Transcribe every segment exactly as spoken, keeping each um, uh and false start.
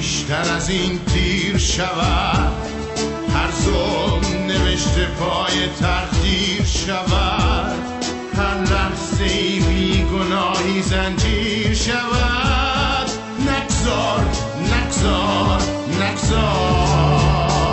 بیشتر از این تیر شود، هر ظلم نوشته پای تقدیر شود، هر لحظه بی گناهی زنجیر شود. نگذار نگذار نگذار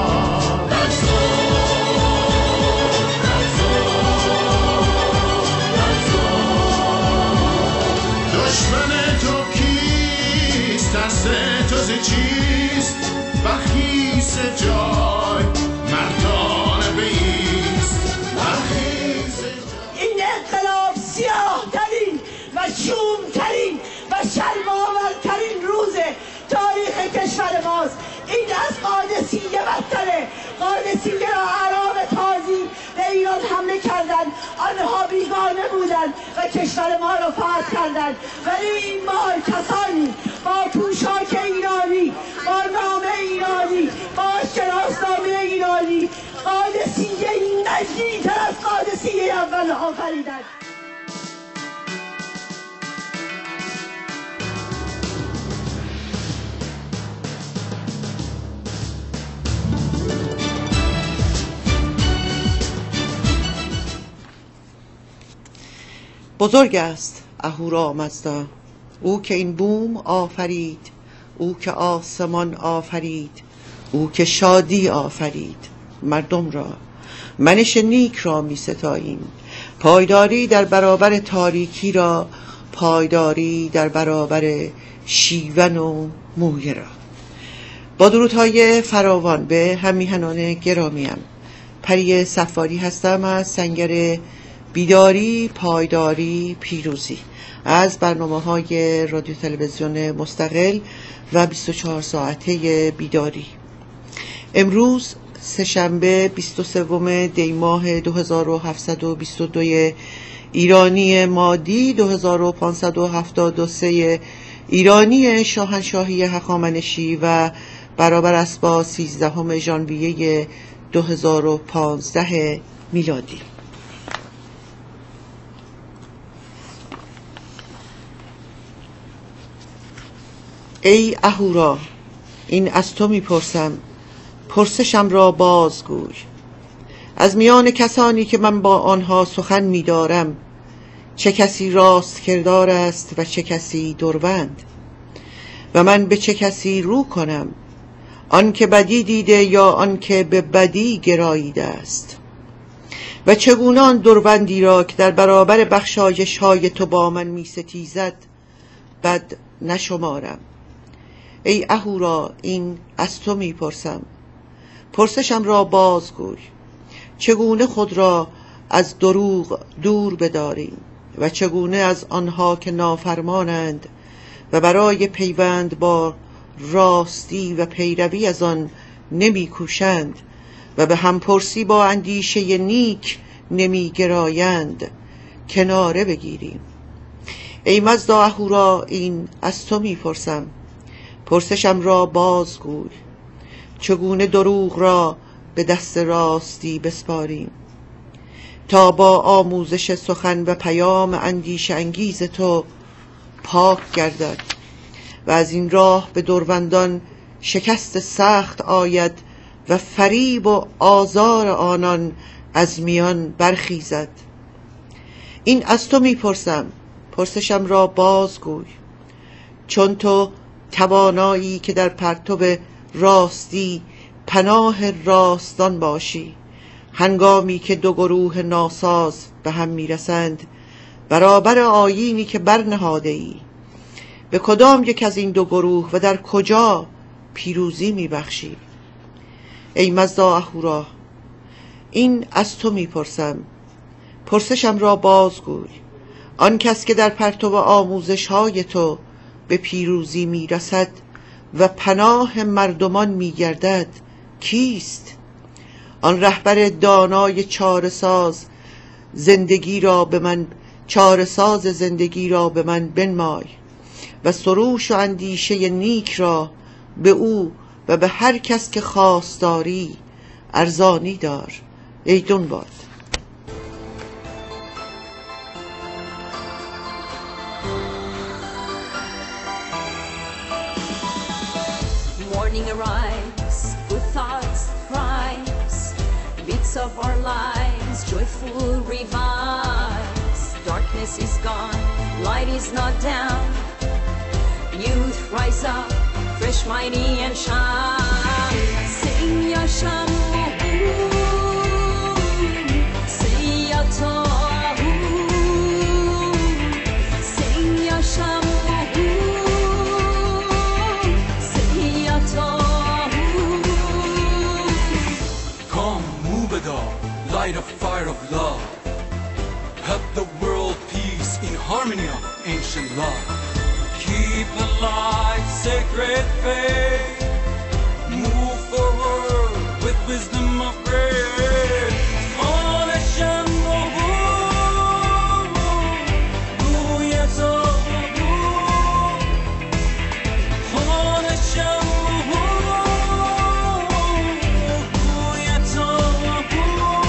چیست بخیز جای مردانه بیست بخیز جای. این انقلاب سیاه ترین و شوم ترین و شرم‌آورترین روز تاریخ کشور ماست. این از قادسیه بدتره. قادسیه را اعراب تازی به ایران حمله کردند، آنها بیگانه بودند و کشور ما را فتح کردند، ولی این بار کسانی با پوشاک ایرانی، با نام ایرانی، با شناسنامه ایرانی قادسیه نزدیک‌تر از قادسیه اول آفریدند. بزرگ است اهورامزدا، او که این بوم آفرید، او که آسمان آفرید، او که شادی آفرید مردم را. منش نیک را می ستاییم، پایداری در برابر تاریکی را، پایداری در برابر شیون و مویه را. با درودهای فراوان به همیهنان گرامیم، پری صفاری هستم از سنگر بیداری، پایداری، پیروزی، از برنامه های رادیو تلویزیون مستقل و بیست و چهار ساعته بیداری. امروز سه‌شنبه بیست و سوم دی ماه دو هزار و هفتصد و بیست و دو ایرانی مادی، دو هزار و پانصد و هفتاد و سه ایرانی شاهنشاهی هخامنشی و برابر است با سیزدهم ژانویه دو هزار و پانزده میلادی. ای اهورا، این از تو میپرسم، پرسشم را بازگوی. از میان کسانی که من با آنها سخن می‌دارم، چه کسی راست کردار است و چه کسی دروند؟ و من به چه کسی رو کنم؟ آن که بدی دیده یا آن که به بدی گراییده است؟ و چگونه آن دروندی را که در برابر بخشایش های تو با من می‌ستیزد بد نشمارم؟ ای اهورا، این از تو میپرسم، پرسشم را بازگوی. چگونه خود را از دروغ دور بداریم و چگونه از آنها که نافرمانند و برای پیوند با راستی و پیروی از آن نمیکوشند و به همپرسی با اندیشه نیک نمیگرایند کناره بگیریم. ای مزدا اهورا، این از تو میپرسم، پرسشم را بازگوی. چگونه دروغ را به دست راستی بسپاریم تا با آموزش سخن و پیام اندیشه انگیز تو پاک گردد و از این راه به دروندان شکست سخت آید و فریب و آزار آنان از میان برخیزد. این از تو میپرسم، پرسشم را بازگوی. چون تو توانایی که در پرتو راستی پناه راستان باشی، هنگامی که دو گروه ناساز به هم میرسند برابر آیینی که برنهاده ای، به کدام یک از این دو گروه و در کجا پیروزی میبخشی؟ ای مزدا اهورا، این از تو میپرسم، پرسشم را بازگوی. آن کس که در پرتو آموزش های تو به پیروزی میرسد و پناه مردمان میگردد کیست؟ آن رهبر دانای چاره‌ساز زندگی را به من چاره‌ساز زندگی را به من بنمای و سروش و اندیشه نیک را به او و به هر کس که خواستاری ارزانی دار. ای دنبال morning arrives, good thoughts rise, bits of our lives, joyful revives. Darkness is gone, light is not down. Youth rise up, fresh, mighty, and shine. Sing Yasham, sing Yatahu, sing Yasham, sing Yatahu. Come, Mubada, light of fire of love. Help the world peace in harmony of ancient love. Keep alive sacred faith. Move forward with wisdom of grace. On a Shambu, Guyatahu. On a Shambu, Guyatahu.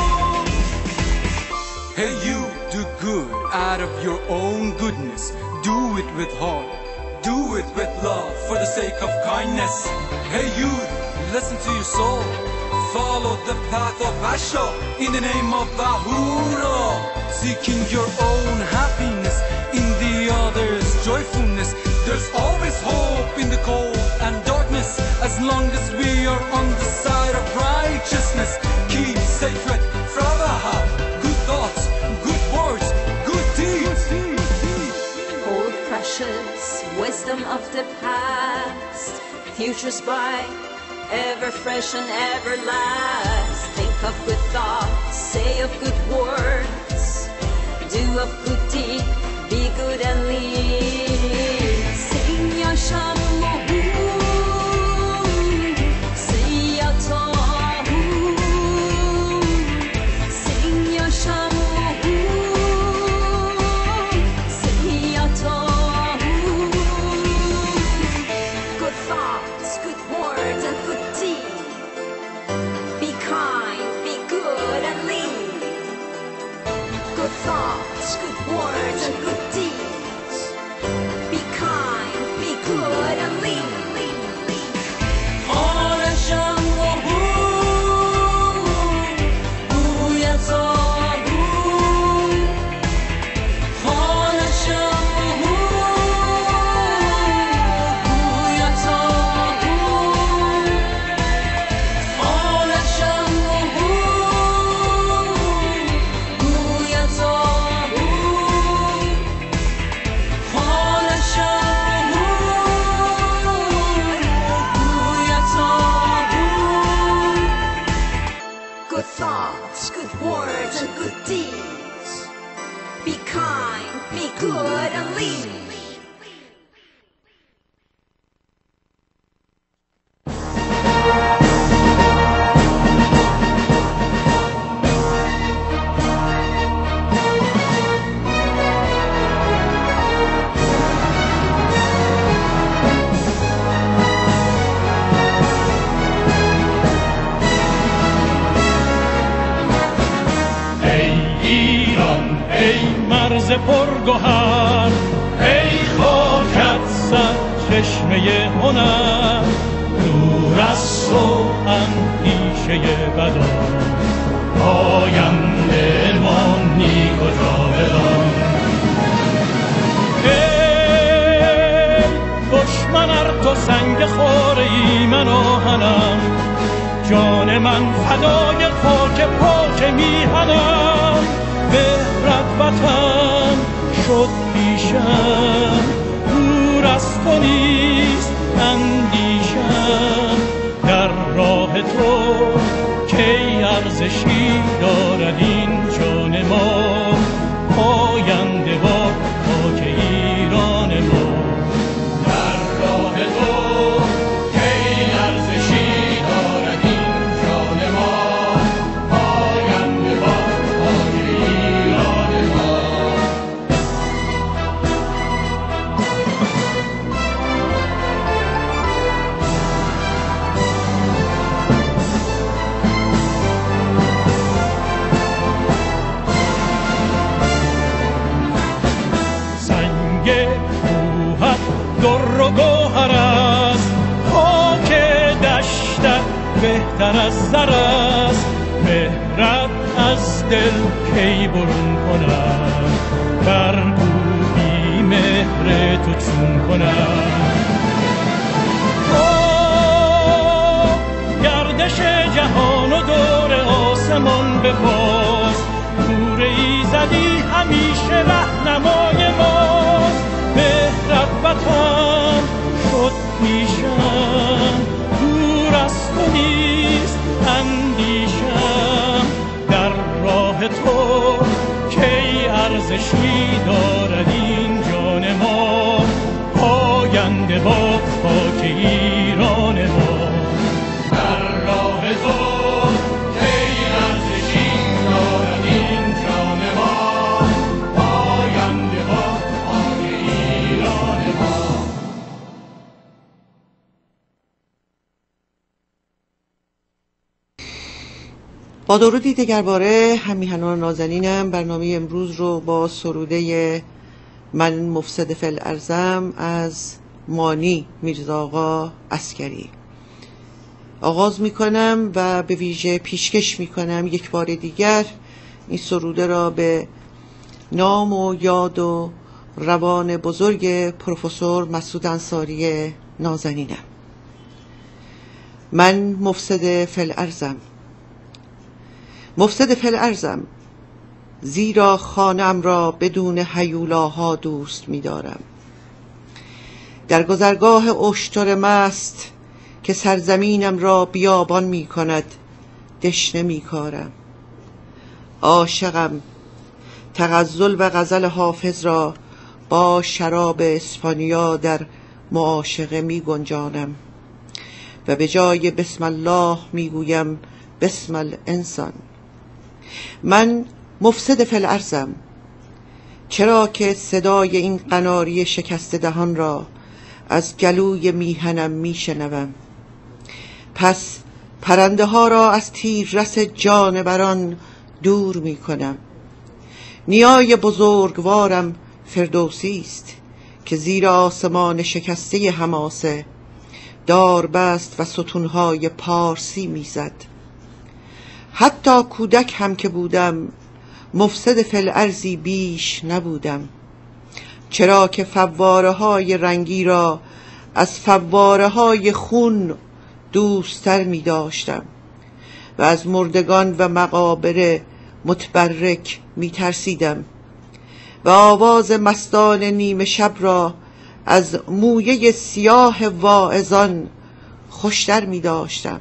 Hey, you do good out of your own goodness. Do it with heart. Do it with love for the sake of kindness. Hey youth, listen to your soul. Follow the path of Asha in the name of Ahura. Seeking your own happiness in the other's joyfulness. There's always hope in the cold and darkness. As long as we are on the side of righteousness. Keep sacred Fravaha. Good thoughts, good words, good deeds. Hold precious wisdom of the past, future's bright, ever fresh and ever last. Think of good thoughts, say of good words, do of good deed, be good and lead. Sing Yasham, sing Yatahu, sing Yasham, sing Yatahu. Thoughts, good words, and good deeds. Be kind, be good, and lead. On a Shambu, Guyatahu. On a Shambu, Guyatahu. On a Shambu. Good thoughts, good words, and good deeds. Be kind, be good, and lead. مرز پرگوهر ای خاکت سر چشمه هنر دور از تو اندیشه بدا آینده ما نیک و جاودان. ای دشمن ار تو سنگ خواره ای من آهنم جان من فدای خاک پاک میهنم. بهرت وطن شد پیشم دور از تو نیست اندیشم در راه تو کی ارزشی دارد این جان ما پاینده با خاک ایران ما. در راه تو کی ارزشی دارد این جان ما پاینده با خاک ایران ما. بهتر از زر است، مهرت از دل کی برون کند، بر او بی مهر تو چون کند. گردش جهان و دور آسمان بپاس، نور ایزدی همیشه رهنمای ماست. مهرت وطن شد پیشم، دور از تو نیست اندیشم. در راه تو کی ارزشی دارد این جان ما، پاینده با خاک ایران ما. در راه تو کی ارزشی دارد این جان ما، پاینده با خاک ایران ما. با درودی دگرباره همیهنان نازنینم، برنامه امروز رو با سروده من مفسد فی الارضم از مانی میرزا آقا عسکری آغاز میکنم و به ویژه پیشکش میکنم یک بار دیگر این سروده را به نام و یاد و روان بزرگ پروفسور مسعود انصاری نازنینم. من مفسد فی الارضم، مفسد فی الارضم، زیرا خانه‌ام را بدون هیولاها دوست می‌دارم. در گذرگاه اشتر مست که سرزمینم را بیابان می‌کند، دشنه می‌کارم. عاشقم، تغزل و غزل حافظ را با شراب اسپانیا در معاشقه می‌گنجانم و به جای بسم الله می‌گویم بسم الانسان. من مفسد فی الارضم، چرا که صدای این قناری شکست دهان را از گلوی میهنم میشنوم. پس پرنده ها را از تیررس جانوران دور میکنم. نیای بزرگوارم فردوسی است که زیر آسمان شکسته حماسه داربست و ستونهای پارسی میزد. حتی کودک هم که بودم مفسد فی الارضی بیش نبودم، چرا که فواره های رنگی را از فواره های خون دوستر می داشتم و از مردگان و مقابر متبرک می ترسیدم و آواز مستان نیمه شب را از مویه سیاه واعظان خوشتر می داشتم.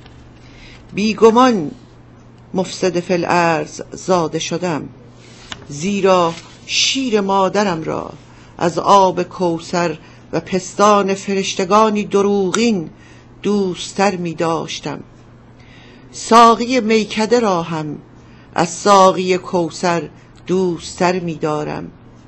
بیگمان مفسد فی الارض زاده شدم، زیرا شیر مادرم را از آب کوثر و پستان فرشتگانی دروغین دوستر می داشتم. ساقی میکده را هم از ساقی کوثر دوستر می دارم.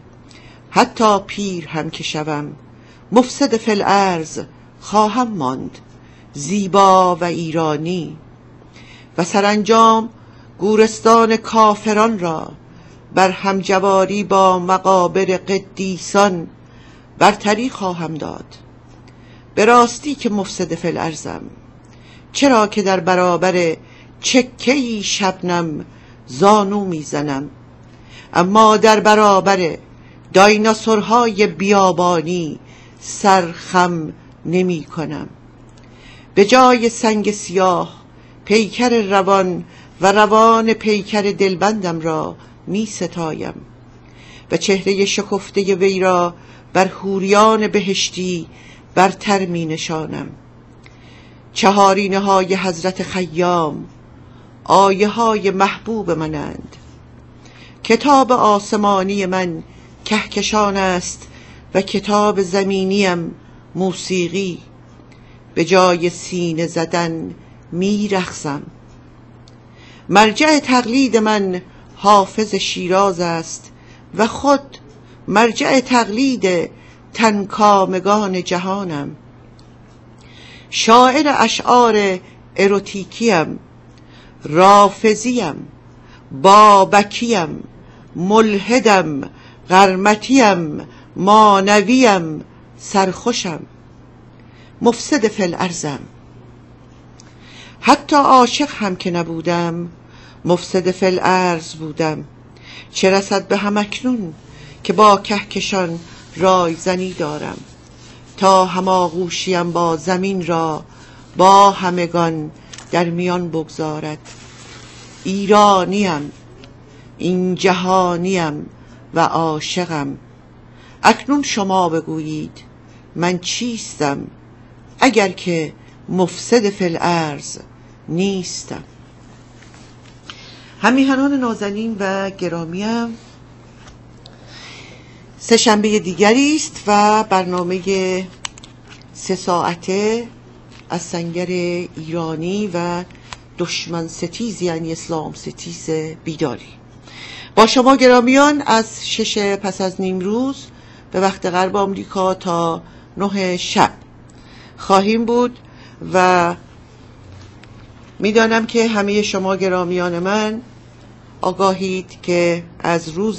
حتی پیر هم که شوم مفسد فی الارض خواهم ماند، زیبا و ایرانی، و سرانجام گورستان کافران را بر همجواری با مقابر قدیسان برتری خواهم داد. به راستی که مفسد فی الارضم، چرا که در برابر چکه‌ای شبنم زانو میزنم، اما در برابر دایناسورهای بیابانی سرخم نمی کنم. به جای سنگ سیاه پیکر روان و روان پیکر دلبندم را می ستایم و چهره شکفته وی را بر حوریان بهشتی برتر می نشانم. چهارینه های حضرت خیام آیه های محبوب منند. کتاب آسمانی من کهکشان است و کتاب زمینیم موسیقی. به جای سینه زدن می رقصم. مرجع تقلید من حافظ شیراز است و خود مرجع تقلید تنکامگان جهانم. شاعر اشعار اروتیکیم، رافضیم، بابکیم، ملحدم، قرمطیم، مانویم، سرخوشم. مفسد فی الارضم. حتی عاشق هم که نبودم مفسد فی الارض بودم. چه رسد به هم اکنون که با کهکشان رایزنی دارم. تا هماغوشیم با زمین را با همگان در میان بگذارد. ایرانیم، این جهانیم و عاشقم. اکنون شما بگویید من چیستم اگر که مفسد فی الارض نیستم. همیهنان نازنین و گرامیم، سه شنبه دیگری است و برنامه سه ساعته از سنگر ایرانی و دشمن ستیز یعنی اسلام ستیز بیداری با شما گرامیان از شش پس از نیم روز به وقت غرب آمریکا تا نه شب خواهیم بود و میدانم که همه شما گرامیان من آگاهید که از روز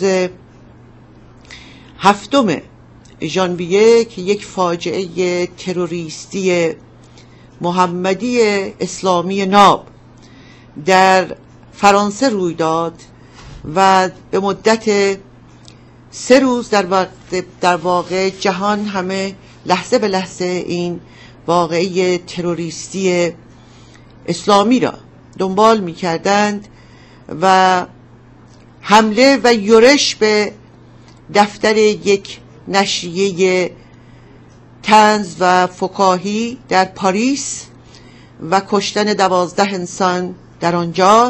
هفتم ژانویه که یک فاجعه تروریستی محمدی اسلامی ناب در فرانسه روی داد و به مدت سه روز در واقع, در واقع جهان همه لحظه به لحظه این واقعه تروریستی اسلامی را دنبال می کردند و حمله و یورش به دفتر یک نشریه طنز و فکاهی در پاریس و کشتن دوازده انسان در آنجا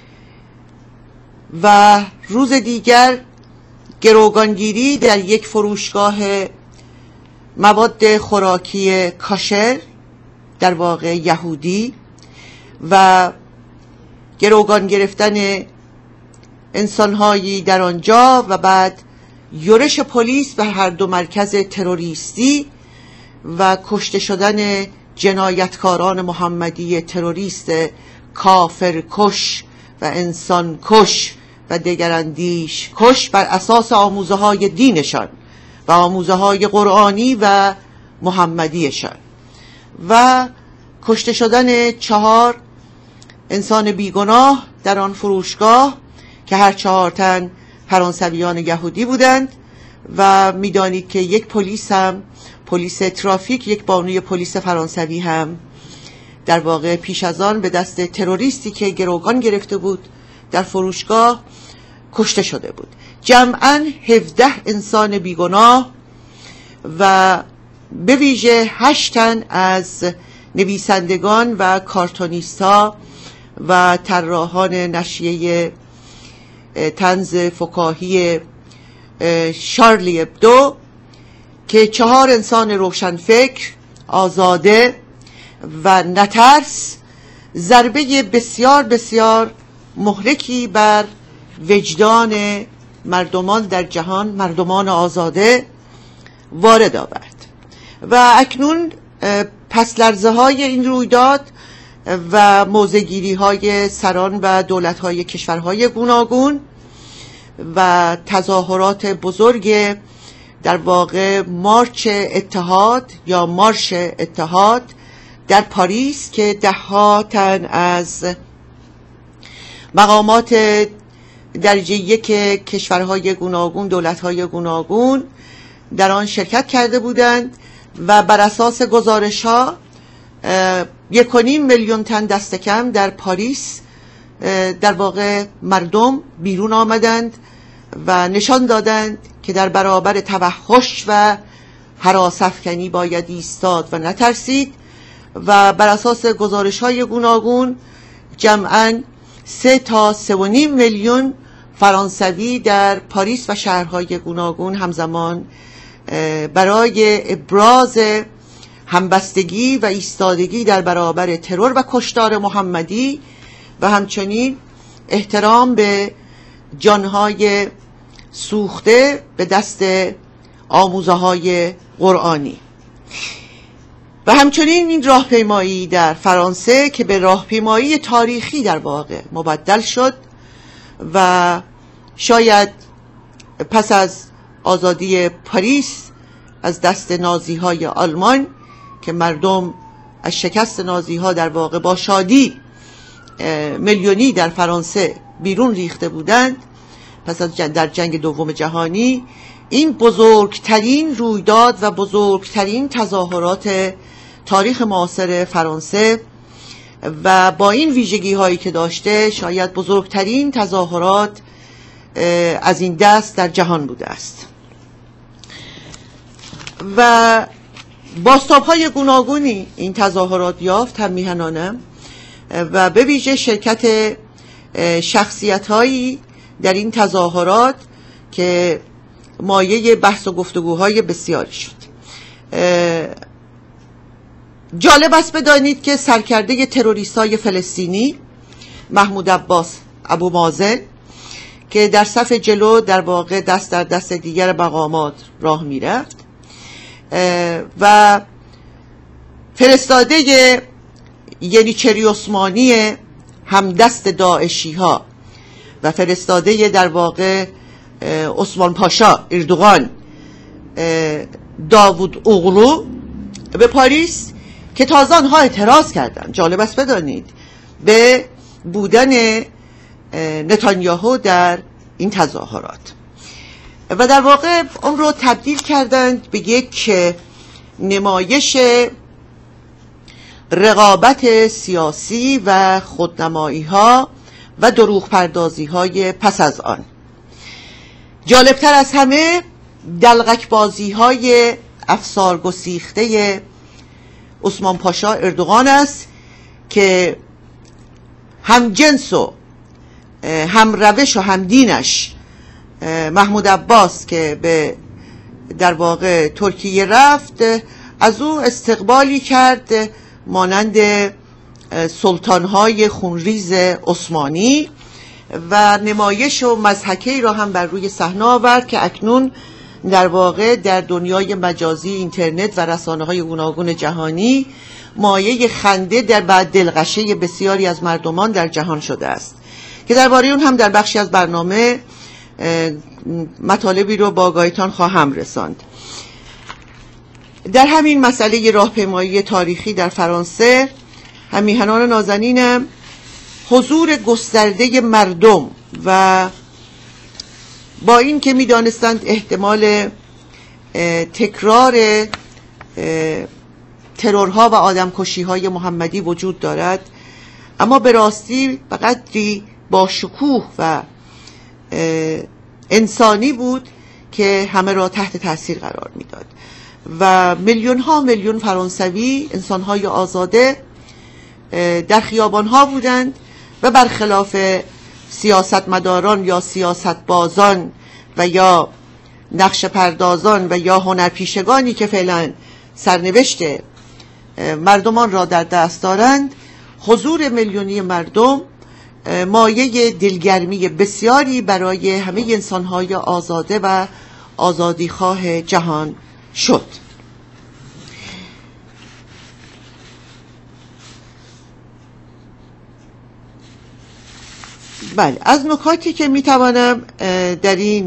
و روز دیگر گروگانگیری در یک فروشگاه مواد خوراکی کاشر در واقع یهودی و گروگان گرفتن انسانهایی در آنجا و بعد یورش پلیس به هر دو مرکز تروریستی و کشته شدن جنایتکاران محمدی تروریست کافر کش و انسان کش و دگراندیش کش بر اساس آموزه های دینشان و آموزه های قرآنی و محمدیشان و کشته شدن چهار انسان بیگناه در آن فروشگاه که هر چهار تن فرانسویان یهودی بودند و میدانید که یک پلیس هم پلیس ترافیک یک بانوی پلیس فرانسوی هم در واقع پیش از آن به دست تروریستی که گروگان گرفته بود در فروشگاه کشته شده بود. جمعاً هفده انسان بیگناه و به ویژه هشت تن از نویسندگان و کارتونیستا و طراحان نشریه طنز فکاهی شارلی ابدو که چهار انسان روشنفکر آزاده و نترس ضربه بسیار بسیار مهلکی بر وجدان مردمان در جهان، مردمان آزاده وارد آورد و اکنون پس لرزه های این رویداد و موضع‌گیری های سران و دولت های کشورهای گوناگون و تظاهرات بزرگ در واقع مارچ اتحاد یا مارش اتحاد در پاریس که ده ها تن از مقامات درجه یک کشورهای گوناگون، دولت‌های گوناگون در آن شرکت کرده بودند و بر اساس گزارش‌ها یک و نیم میلیون تن دست کم در پاریس در واقع مردم بیرون آمدند و نشان دادند که در برابر توحش و هراس‌افکنی باید ایستاد و نترسید و بر اساس گزارش‌های گوناگون جمعاً سه تا سه و نیم میلیون فرانسوی در پاریس و شهرهای گوناگون همزمان برای ابراز همبستگی و ایستادگی در برابر ترور و کشتار محمدی و همچنین احترام به جانهای سوخته به دست آموزه های قرآنی و همچنین این راهپیمایی در فرانسه که به راهپیمایی تاریخی در واقع مبدل شد و شاید پس از آزادی پاریس از دست نازی های آلمان که مردم از شکست نازی ها در واقع با شادی میلیونی در فرانسه بیرون ریخته بودند پس از در جنگ دوم جهانی، این بزرگترین رویداد و بزرگترین تظاهرات تاریخ معاصر فرانسه و با این ویژگی هایی که داشته شاید بزرگترین تظاهرات از این دست در جهان بوده است و بازتاب‌های گوناگونی این تظاهرات یافت هم میهنانم و به ویژه شرکت شخصیت‌هایی در این تظاهرات که مایه بحث و گفتگوهای بسیاری شد. جالب است بدانید که سرکرده تروریست‌های فلسطینی محمود عباس ابو مازن که در صف جلو در واقع دست در دست دیگر مقامات راه میرفت و فرستاده ینیچری عثمانی همدست داعشی ها و فرستاده در واقع عثمان پاشا اردوغان داوود اوغلو به پاریس که تازه آنها اعتراض کردند. جالب است بدانید به بودن نتانیاهو در این تظاهرات و در واقع اون رو تبدیل کردند به یک نمایش رقابت سیاسی و خودنمایی ها و دروغ پردازی های پس از آن. جالبتر از همه دلغک بازی های افسار گسیخته عثمان پاشا اردوغان است که هم جنس و هم روش و هم دینش محمود عباس که به در واقع ترکیه رفت از او استقبالی کرد مانند سلطانهای خونریز عثمانی و نمایش و مضحکه‌ای را هم بر روی صحنه آورد که اکنون در واقع در دنیای مجازی اینترنت و رسانه‌های گوناگون جهانی مایه خنده در بعد دلغشه بسیاری از مردمان در جهان شده است که درباره اون هم در بخشی از برنامه مطالبی رو با آگاهیتان خواهم رساند. در همین مسئله راهپیمایی تاریخی در فرانسه هم میهنان نازنینم حضور گسترده مردم و با این که میدانستند احتمال تکرار ترورها و آدمکشی‌های محمدی وجود دارد، اما به راستی به قدری با شکوه و انسانی بود که همه را تحت تاثیر قرار میداد و میلیون ها میلیون فرانسوی، انسان‌های آزاده در خیابان‌ها بودند و برخلاف سیاستمداران یا سیاستبازان و یا نقش پردازان و یا هنرپیشگانی که فعلا سرنوشت مردمان را در دست دارند، حضور میلیونی مردم مایه دلگرمی بسیاری برای همه انسان‌های آزاده و آزادیخواه جهان شد. بله، از نکاتی که میتوانم در این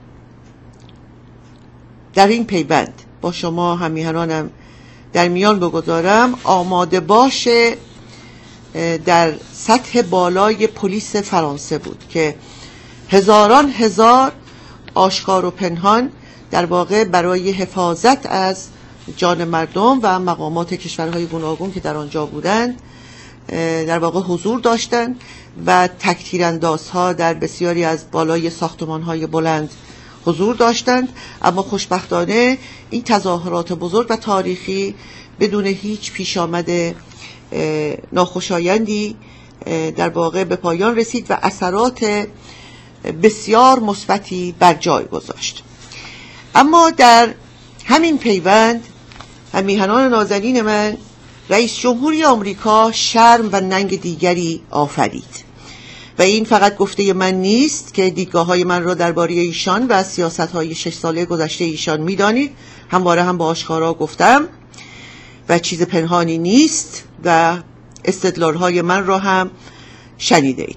در این پیوند با شما همیهنانم در میان بگذارم، آماده باش در سطح بالای پلیس فرانسه بود که هزاران هزار آشکار و پنهان در واقع برای حفاظت از جان مردم و مقامات کشورهای گوناگون که در آنجا بودند در واقع حضور داشتند و تک‌تیراندازها در بسیاری از بالای ساختمان‌های بلند حضور داشتند. اما خوشبختانه این تظاهرات بزرگ و تاریخی بدون هیچ پیش آمد ناخوشایندی در واقع به پایان رسید و اثرات بسیار مثبتی بر جای گذاشت. اما در همین پیوند همیهنان نازنین من، رئیس جمهوری آمریکا شرم و ننگ دیگری آفرید و این فقط گفته من نیست که دیدگاه‌های من را درباره ایشان و سیاست‌های شش ساله گذشته ایشان می‌دانید. همواره هم با آشکارا گفتم و چیز پنهانی نیست و استدلال‌های من را هم شنیدید.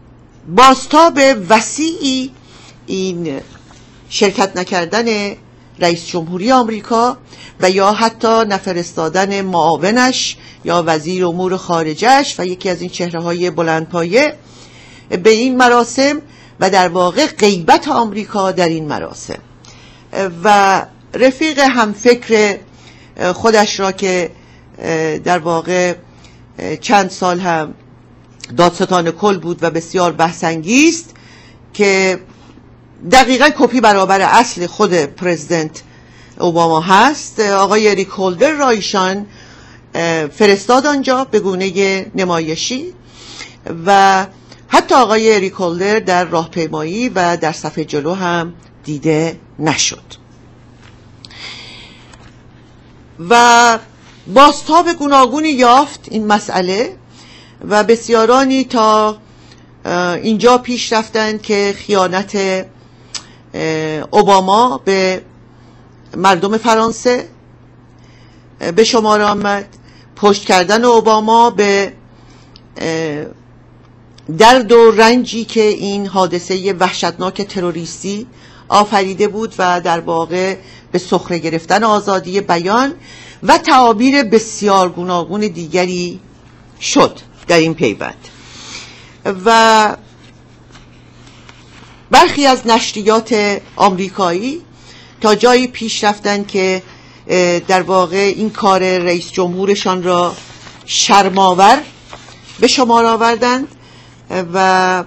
بازتاب وسیعی این شرکت نکردن رئیس جمهوری آمریکا و یا حتی نفرستادن معاونش یا وزیر امور خارجش و یکی از این چهره‌های بلندپایه به این مراسم و در واقع غیبت آمریکا در این مراسم و رفیق همفکر خودش را که در واقع چند سال هم دادستان کل بود و بسیار بحث‌انگیز که دقیقاً کپی برابر اصل خود پرزیدنت اوباما هست، آقای ریک هولدر را ایشان فرستاد آنجا به گونه نمایشی و حتی آقای ریک هولدر در راهپیمایی و در صف جلو هم دیده نشد و بازتاب گوناگونی یافت این مسئله و بسیارانی تا اینجا پیش رفتند که خیانت اوباما به مردم فرانسه به شمار آمد، پشت کردن اوباما به درد و رنجی که این حادثه وحشتناک تروریستی آفریده بود و در واقع به سخره گرفتن آزادی بیان و تعابیر بسیار گوناگون دیگری شد در این پیوند. و برخی از نشریات آمریکایی تا جایی پیش رفتن که در واقع این کار رئیس جمهورشان را شرم‌آور به شمار آوردند و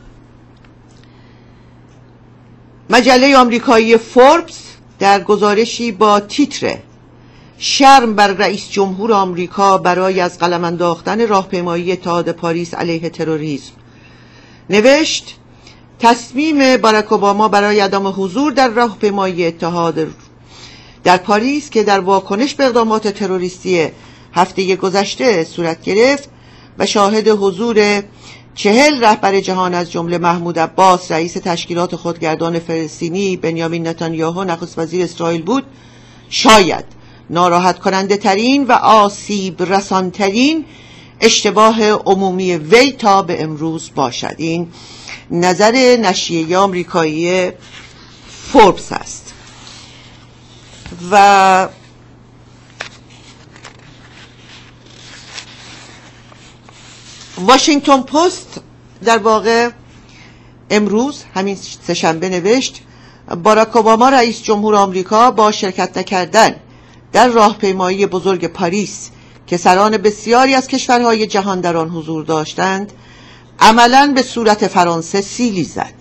مجله آمریکایی فوربس در گزارشی با تیتر شرم بر رئیس جمهور آمریکا برای از قلم انداختن راهپیمایی اتحاد پاریس علیه تروریسم نوشت: تصمیم باراک اوباما برای عدم حضور در راهپیمایی اتحاد در پاریس که در واکنش به اقدامات تروریستی هفته گذشته صورت گرفت و شاهد حضور چهل رهبر جهان از جمله محمود عباس رئیس تشکیلات خودگردان فلسطینی، بنیامین نتانیاهو نخست وزیر اسرائیل بود، شاید ناراحت کننده ترین و آسیب رسان ترین اشتباه عمومی وی تا به امروز باشد. این نظر نشریه آمریکایی فوربس است. و واشنگتن پست در واقع امروز همین سه‌شنبه نوشت: باراک اوباما رئیس جمهور آمریکا با شرکت نکردن در راهپیمایی بزرگ پاریس که سران بسیاری از کشورهای جهان در آن حضور داشتند عملاً به صورت فرانسه سیلی زد.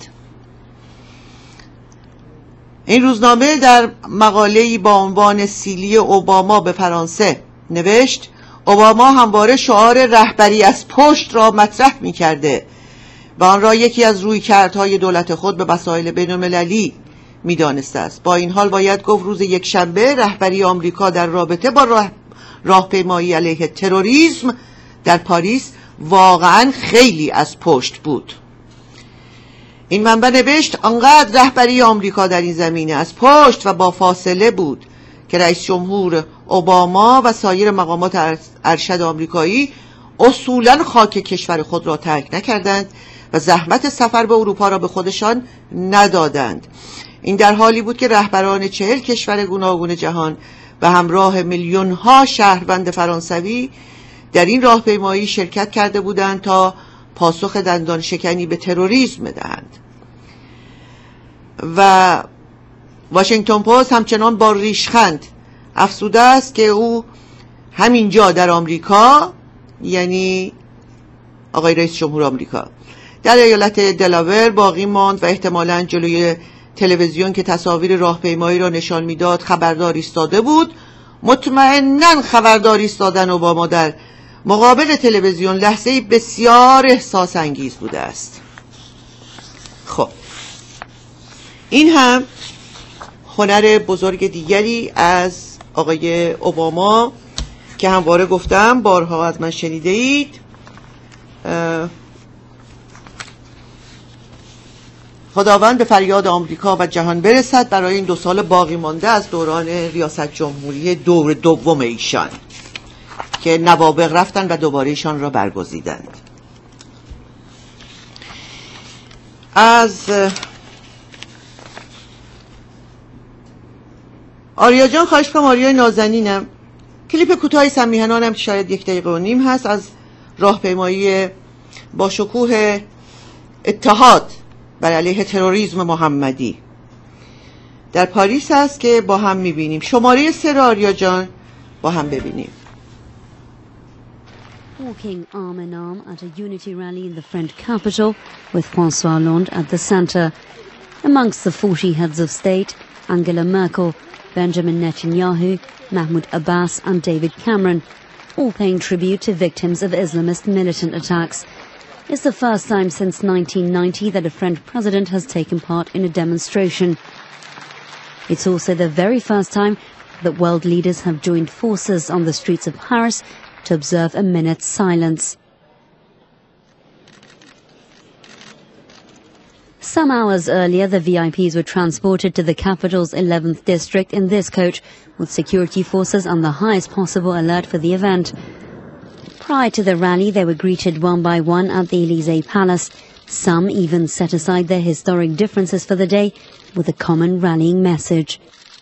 این روزنامه در مقاله‌ای با عنوان سیلی اوباما به فرانسه نوشت: اوباما همواره شعار رهبری از پشت را مطرح می‌کرده و آن را یکی از رویکردهای دولت خود به مسائل بین‌المللی می‌دانسته است. با این حال باید گفت روز یکشنبه رهبری آمریکا در رابطه با راه راهپیمایی علیه تروریسم در پاریس واقعاً خیلی از پشت بود. این منبع نوشت: آنقدر رهبری آمریکا در این زمینه از پشت و با فاصله بود که رئیس جمهور اوباما و سایر مقامات ارشد آمریکایی اصولاً خاک کشور خود را ترک نکردند و زحمت سفر به اروپا را به خودشان ندادند. این در حالی بود که رهبران چهل کشور گوناگون جهان به همراه میلیون ها شهروند فرانسوی در این راهپیمایی شرکت کرده بودند تا پاسخ دندان شکنی به تروریسم دهند. و واشنگتن پست همچنان با ریشخند افزوده است که او همینجا در آمریکا، یعنی آقای رئیس جمهور آمریکا، در ایالت دلاور باقی ماند و احتمالاً جلوی تلویزیون که تصاویر راهپیمایی را نشان میداد خبرداری ایستاده بود. مطمئناً خبرداری ایستادن اوباما در مقابل تلویزیون لحظه‌ای بسیار احساس انگیز بوده است. خب این هم هنر بزرگ دیگری از آقای اوباما که همواره گفتم، بارها از من شنیده اید. خداوند به فریاد آمریکا و جهان برسد برای این دو سال باقی مانده از دوران ریاست جمهوری دور دوم ایشان که نوابغ رفتن و دوباره ایشان را برگزیدند. از آریا جان خواهش کنم، آریای نازنینم. کلیپ کوتاهی سمیحنانم که شاید یک دقیقه و نیم هست از راهپیمایی با شکوه اتحاد بر علیه تروریسم محمدی در پاریس هست که با هم میبینیم. شماره سه را آریا جان با هم ببینیم. Walking arm in arm at a unity rally in the French capital with François Hollande at the centre. Amongst the forty heads of state, Angela Merkel, Benjamin Netanyahu, Mahmoud Abbas and David Cameron, all paying tribute to victims of Islamist militant attacks. It's the first time since nineteen ninety that a French president has taken part in a demonstration. It's also the very first time that world leaders have joined forces on the streets of Paris to observe a minute's silence. Some hours earlier, the V I Ps were transported to the capital's eleventh district in this coach, with security forces on the highest possible alert for the event. Prior to the rally, they were greeted one by one at the Élysée Palace. Some even set aside their historic differences for the day with a common rallying message.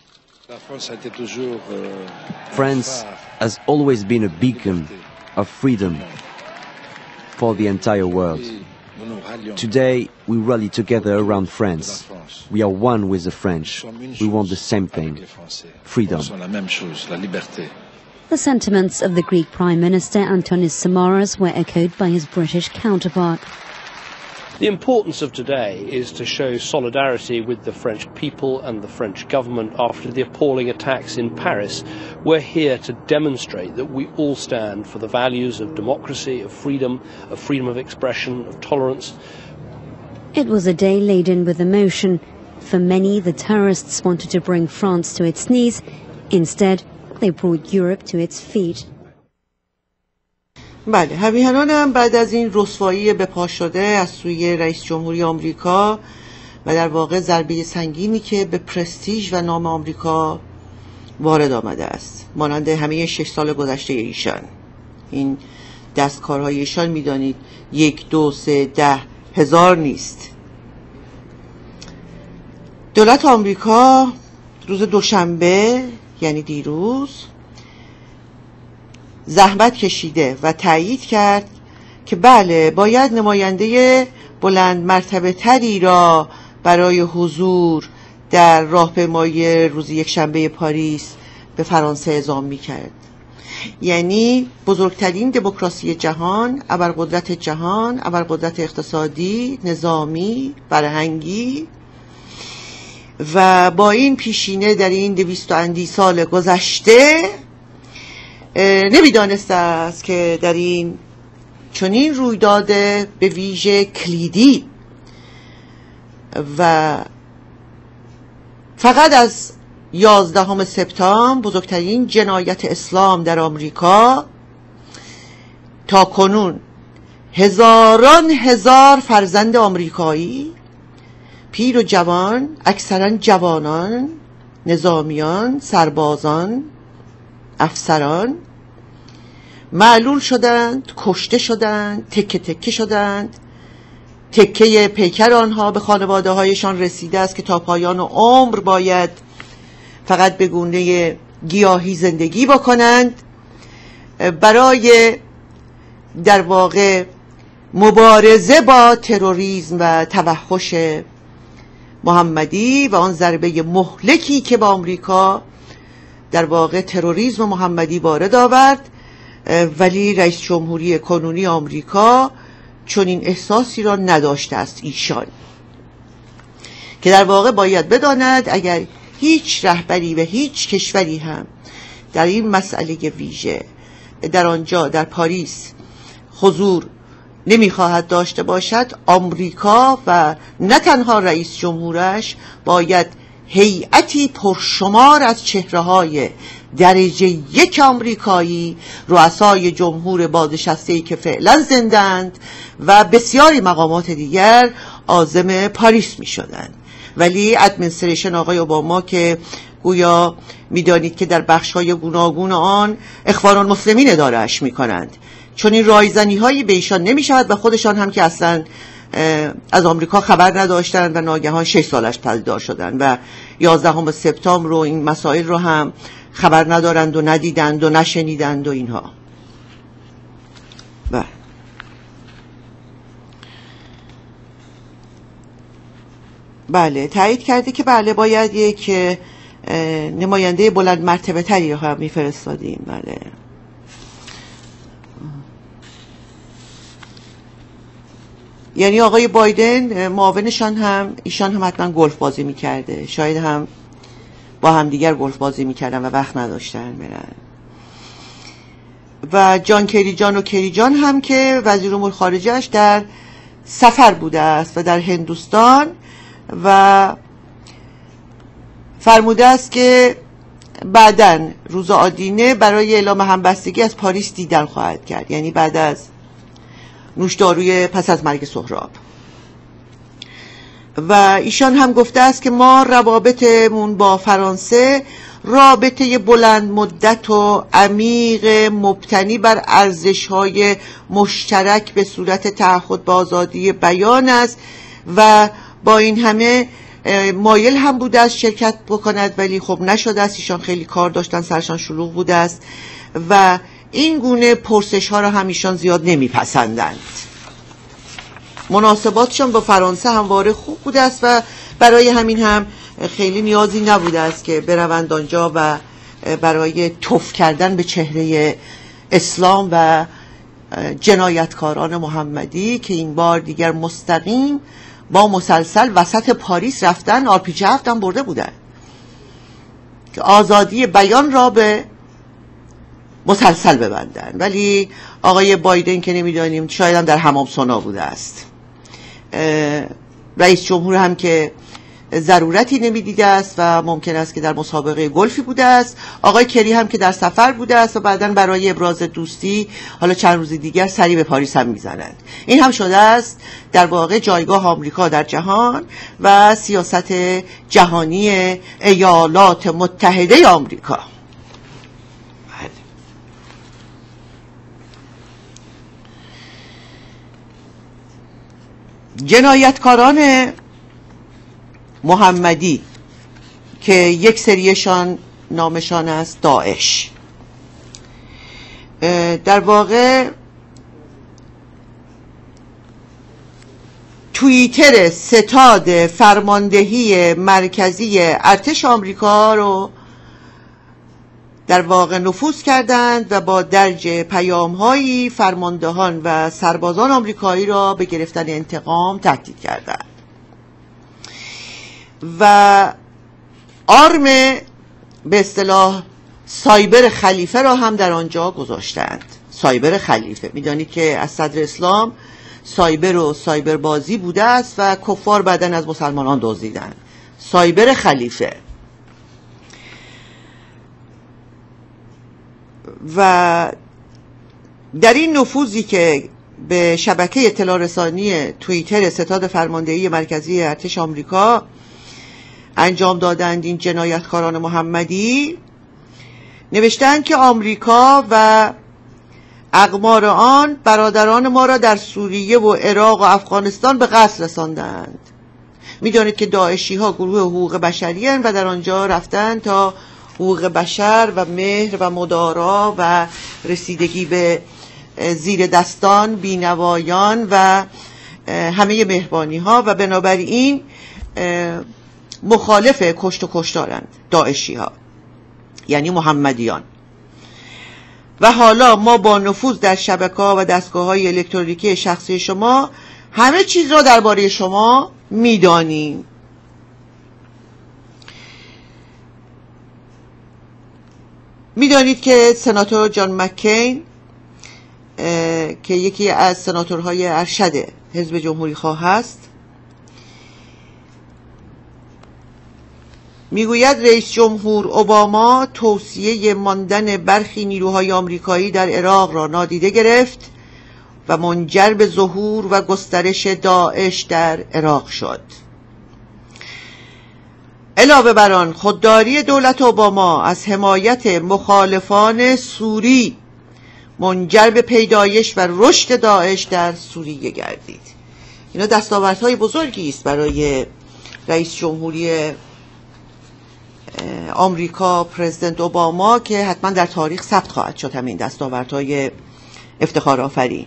France has always been a beacon of freedom for the entire world. Today, we rally together around France. We are one with the French. We want the same thing, freedom. The sentiments of the Greek Prime Minister Antonis Samaras were echoed by his British counterpart. The importance of today is to show solidarity with the French people and the French government after the appalling attacks in Paris. We're here to demonstrate that we all stand for the values of democracy, of freedom, of freedom of expression, of tolerance. It was a day laden with emotion. For many, the terrorists wanted to bring France to its knees. Instead, they brought Europe to its feet. بله، همیهنانم بعد از این رسوایی به پا شده از سوی رئیس جمهوری آمریکا و در واقع ضربه سنگینی که به پرستیژ و نام آمریکا وارد آمده است، مانند همه شش سال گذشته ایشان، این دستکارهای ایشان میدانید یک دو سه ده هزار نیست. دولت آمریکا روز دوشنبه یعنی دیروز زحمت کشیده و تایید کرد که بله باید نماینده بلند مرتبه تری را برای حضور در راهپیمایی روز یکشنبه پاریس به فرانسه اعزام می‌کرد. یعنی بزرگترین دموکراسی جهان، ابرقدرت جهان، ابرقدرت اقتصادی، نظامی، فرهنگی و با این پیشینه در این دویست و اندی سال گذشته نمیدانسته است که در این چنین رویداد به ویژه کلیدی و فقط از یازدهم سپتامبر بزرگترین جنایت اسلام در آمریکا تا کنون هزاران هزار فرزند آمریکایی پیر و جوان، اکثرا جوانان، نظامیان، سربازان، افسران معلول شدند، کشته شدند، تکه تکه شدند. تکه پیکر آنها به خانواده هایشان رسیده است که تا پایان عمر باید فقط به گونه گیاهی زندگی بکنند برای در واقع مبارزه با تروریسم و توحش محمدی و آن ضربه مهلکی که به آمریکا در واقع تروریسم محمدی وارد آورد. ولی رئیس جمهوری کنونی آمریکا چون این احساسی را نداشته است ایشان، که در واقع باید بداند اگر هیچ رهبری و هیچ کشوری هم در این مسئله ویژه در آنجا در پاریس حضور نمیخواهد داشته باشد، آمریکا و نه تنها رئیس جمهورش باید هیئتی پرشمار از چهره‌های درجه یک آمریکایی، رؤسای جمهور بازنشسته‌ای که فعلا زندند و بسیاری مقامات دیگر عازم پاریس می شدند. ولی ادمنستریشن آقای اوباما که گویا میدانید که در بخش‌های گوناگون آن اخوان المسلمین اداره‌اش می‌کنند، چون این رایزنی هایی به ایشان نمی شود و خودشان هم که اصلا از آمریکا خبر نداشتند و ناگهان شش سالش پدیدار شدند و یازدهم سپتامبر رو، این مسائل رو هم خبر ندارند و ندیدند و نشنیدند و اینها. بله بله تایید کرده که بله باید یک نماینده بلند مرتبه تری رو هم میفرستادیم. بله یعنی آقای بایدن معاونشان هم ایشان هم حتما گلف بازی میکرده، شاید هم با هم دیگر گلف بازی میکردن و وقت نداشتن برن. و جان کری جان و کری جان هم که وزیر امور خارجه‌اش در سفر بوده است و در هندوستان و فرموده است که بعداً روز آدینه برای اعلام همبستگی از پاریس دیدن خواهد کرد، یعنی بعد از نوشداروی پس از مرگ سهراب. و ایشان هم گفته است که ما روابطمون با فرانسه رابطه بلند مدت و عمیق مبتنی بر ارزش‌های مشترک به صورت تعهد به آزادی بیان است و با این همه مایل هم بوده است شرکت بکند ولی خب نشده است. ایشان خیلی کار داشتن، سرشان شلوغ بوده است و این گونه پرسش ها را هم ایشان زیاد نمیپسندند. مناسباتشان با فرانسه همواره خوب بوده است و برای همین هم خیلی نیازی نبوده است که بروند آنجا و برای تف کردن به چهره اسلام و جنایتکاران محمدی که این بار دیگر مستقیم با مسلسل وسط پاریس رفتن آر پی جی هفت هم برده بودن که آزادی بیان را به مسلسل ببندن. ولی آقای بایدن که نمیدانیم شاید هم در حمام سونا بوده است. رئیس جمهور هم که ضرورتی نمیدیده است و ممکن است که در مسابقه گلفی بوده است. آقای کری هم که در سفر بوده است و بعداً برای ابراز دوستی حالا چند روز دیگر سری به پاریس هم میزنند. این هم شده است در واقع جایگاه آمریکا در جهان و سیاست جهانی ایالات متحده آمریکا. جنایتکاران محمدی که یک سریشان نامشان است داعش، در واقع توییتر ستاد فرماندهی مرکزی ارتش آمریکا رو در واقع نفوذ کردند و با درج پیام‌هایی فرماندهان و سربازان آمریکایی را به گرفتن انتقام تهدید کردند و آرم به اصطلاح سایبر خلیفه را هم در آنجا گذاشتند. سایبر خلیفه میدانید که از صدر اسلام سایبر و سایبر بازی بوده است و کفار بعداً از مسلمانان دزدیدند. سایبر خلیفه. و در این نفوذی که به شبکه اطلاع رسانی توییتر ستاد فرماندهی مرکزی ارتش آمریکا انجام دادند این جنایتکاران محمدی، نوشتند که آمریکا و اقمار آن برادران ما را در سوریه و عراق و افغانستان به قتل رساندند. میدانید که داعشی ها گروه حقوق بشری هستند و در آنجا رفتند تا حقوق بشر و مهر و مدارا و رسیدگی به زیر دستان، بینوایان و همه مهربانی ها و بنابراین مخالف کشت و کشتارند داعشی ها، یعنی محمدیان. و حالا ما با نفوذ در شبکه‌ها و دستگاه‌های الکترونیکی شخصی شما همه چیز را درباره شما می‌دانیم. می‌دانید که سناتور جان مککین که یکی از سناتورهای ارشد حزب جمهوری خواه است میگوید رئیس جمهور اوباما توصیه ماندن برخی نیروهای آمریکایی در عراق را نادیده گرفت و منجر به ظهور و گسترش داعش در عراق شد. علاوه بر آن خودداری دولت اوباما از حمایت مخالفان سوری منجر به پیدایش و رشد داعش در سوریه گردید. اینا دستاوردهای بزرگی است برای رئیس جمهوری آمریکا، پرزیدنت اوباما، که حتما در تاریخ ثبت خواهد شد همین دستاوردهای افتخار آفرین.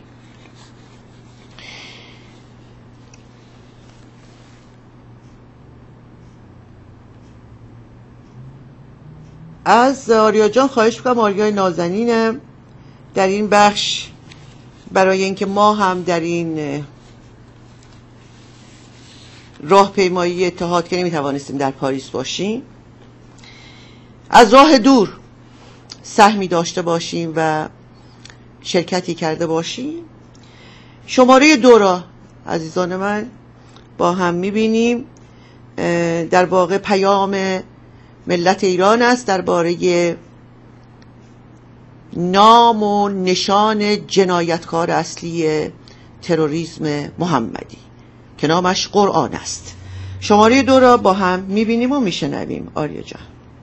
از آریا جان خواهش میکنم، آریای نازنینم، در این بخش برای اینکه ما هم در این راهپیمایی اتحاد که نمیتوانستیم در پاریس باشیم، از راه دور سهمی داشته باشیم و شرکتی کرده باشیم. شماره دو را عزیزان من با هم میبینیم. در واقع پیام ملت ایران است درباره نام و نشان جنایتکار اصلی تروریسم محمدی که نامش قرآن است. شماره دو را با هم میبینیم و میشنویم. آریا جان.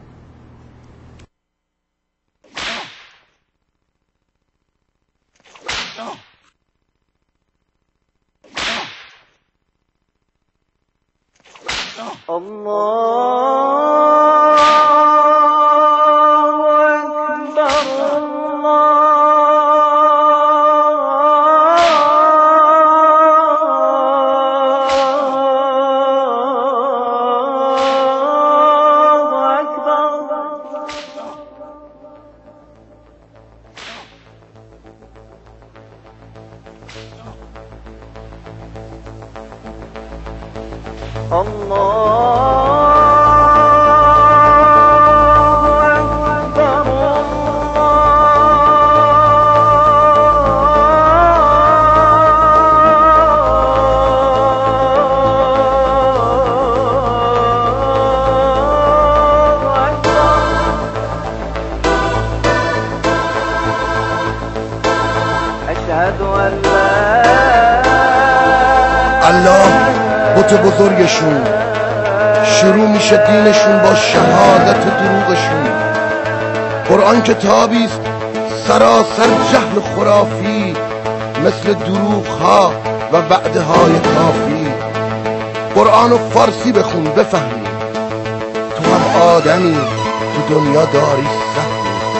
الله بت بزرگشون شروع میشه دینشون با شهادت دروغشون. قرآن کتابی است سراسر جهل خرافی، مثل دروغ ها و وعده های کافی. قرآن و فارسی بخون بفهمی، تو هم آدمی تو دنیا داری سهمی.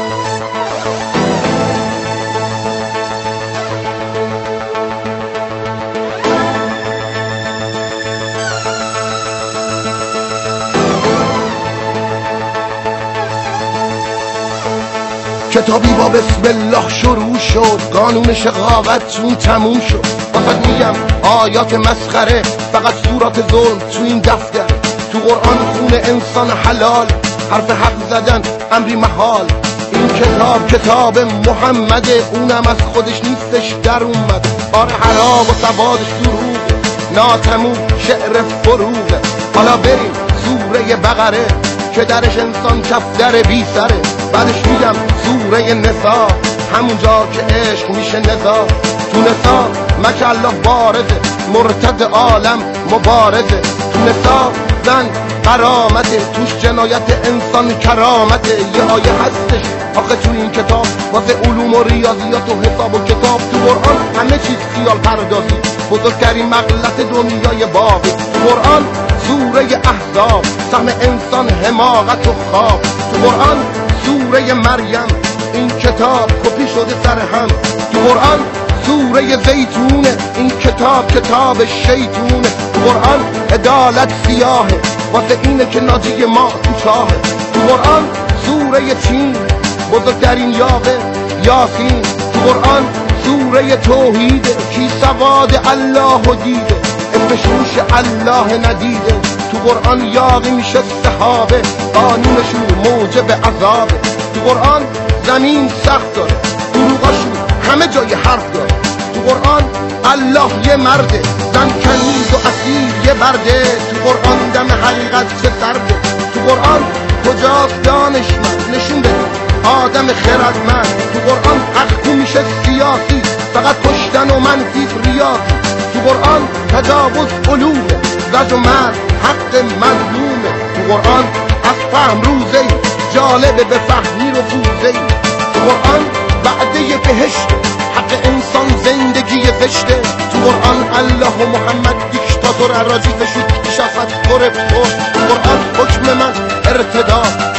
کتابی با بسم الله شروع شد، قانون شقاوت چون تموم شد. واسه میگم آیات مسخره، فقط صورت ظلم تو این دفتر. تو قرآن خون انسان حلال، حرف حق زدن امری محال. این کتاب کتاب محمده، اونم از خودش نیستش در اومد. آره حرام و سوادش دروغه، ناتموم شعر فروغه. حالا بریم سوره بقره که درش انسان کفتر بی سره. بعدش میگم سوره نسا، همونجا که عشق میشه نزا. تو نسا مکه الله بارزه، مرتد عالم مبارزه. تو نسا زن قرامته، توش جنایت انسان کرامته. یه آیه هستش آخه تو این کتاب واسه علوم و ریاضیات و حساب و کتاب. تو قرآن همه چیز خیال پردازی، بزرگترین مغلط دنیای باقی. تو قرآن سوره احزاب، سهم انسان حماقت و خواب. تو قرآن سوره مریم، این کتاب کپی شده سر هم. تو قرآن سوره زیتونه، این کتاب کتاب شیطونه. تو قرآن عدالت سیاهه، واسه اینه که ناجی ما تو چاهه. تو قرآن سوره چین، بزرگترین یاقه یاسین. تو قرآن سوره توحیده، کی سواد الله و دیده، اسمش روش الله ندیده. تو قرآن یاقی میشه صحابه، قانونشون موجب عذابه. تو قرآن زمین سخت داره، دروغاشون همه جای حرف داره. تو قرآن الله یه مرده، زن کنیز و اسیر یه برده. تو قرآن دم حقیقت چه سرده. تو قرآن کجاست دانشمند، نشون بده آدم خردمند. تو قرآن حق کو میشه سیاسی، فقط کشتن و منفی ریاضی. تو قرآن تجاوز علومه، زد و مرد حق مظلومه. تو قرآن از فهم روزه جالبه به فهمی رو فوزه. تو قرآن وعده بهشته، حق انسان زندگی زشته. تو قرآن الله و محمد دیکتاتور، راجیفشون شفت پر پر. تو قرآن حکم من ارتدا،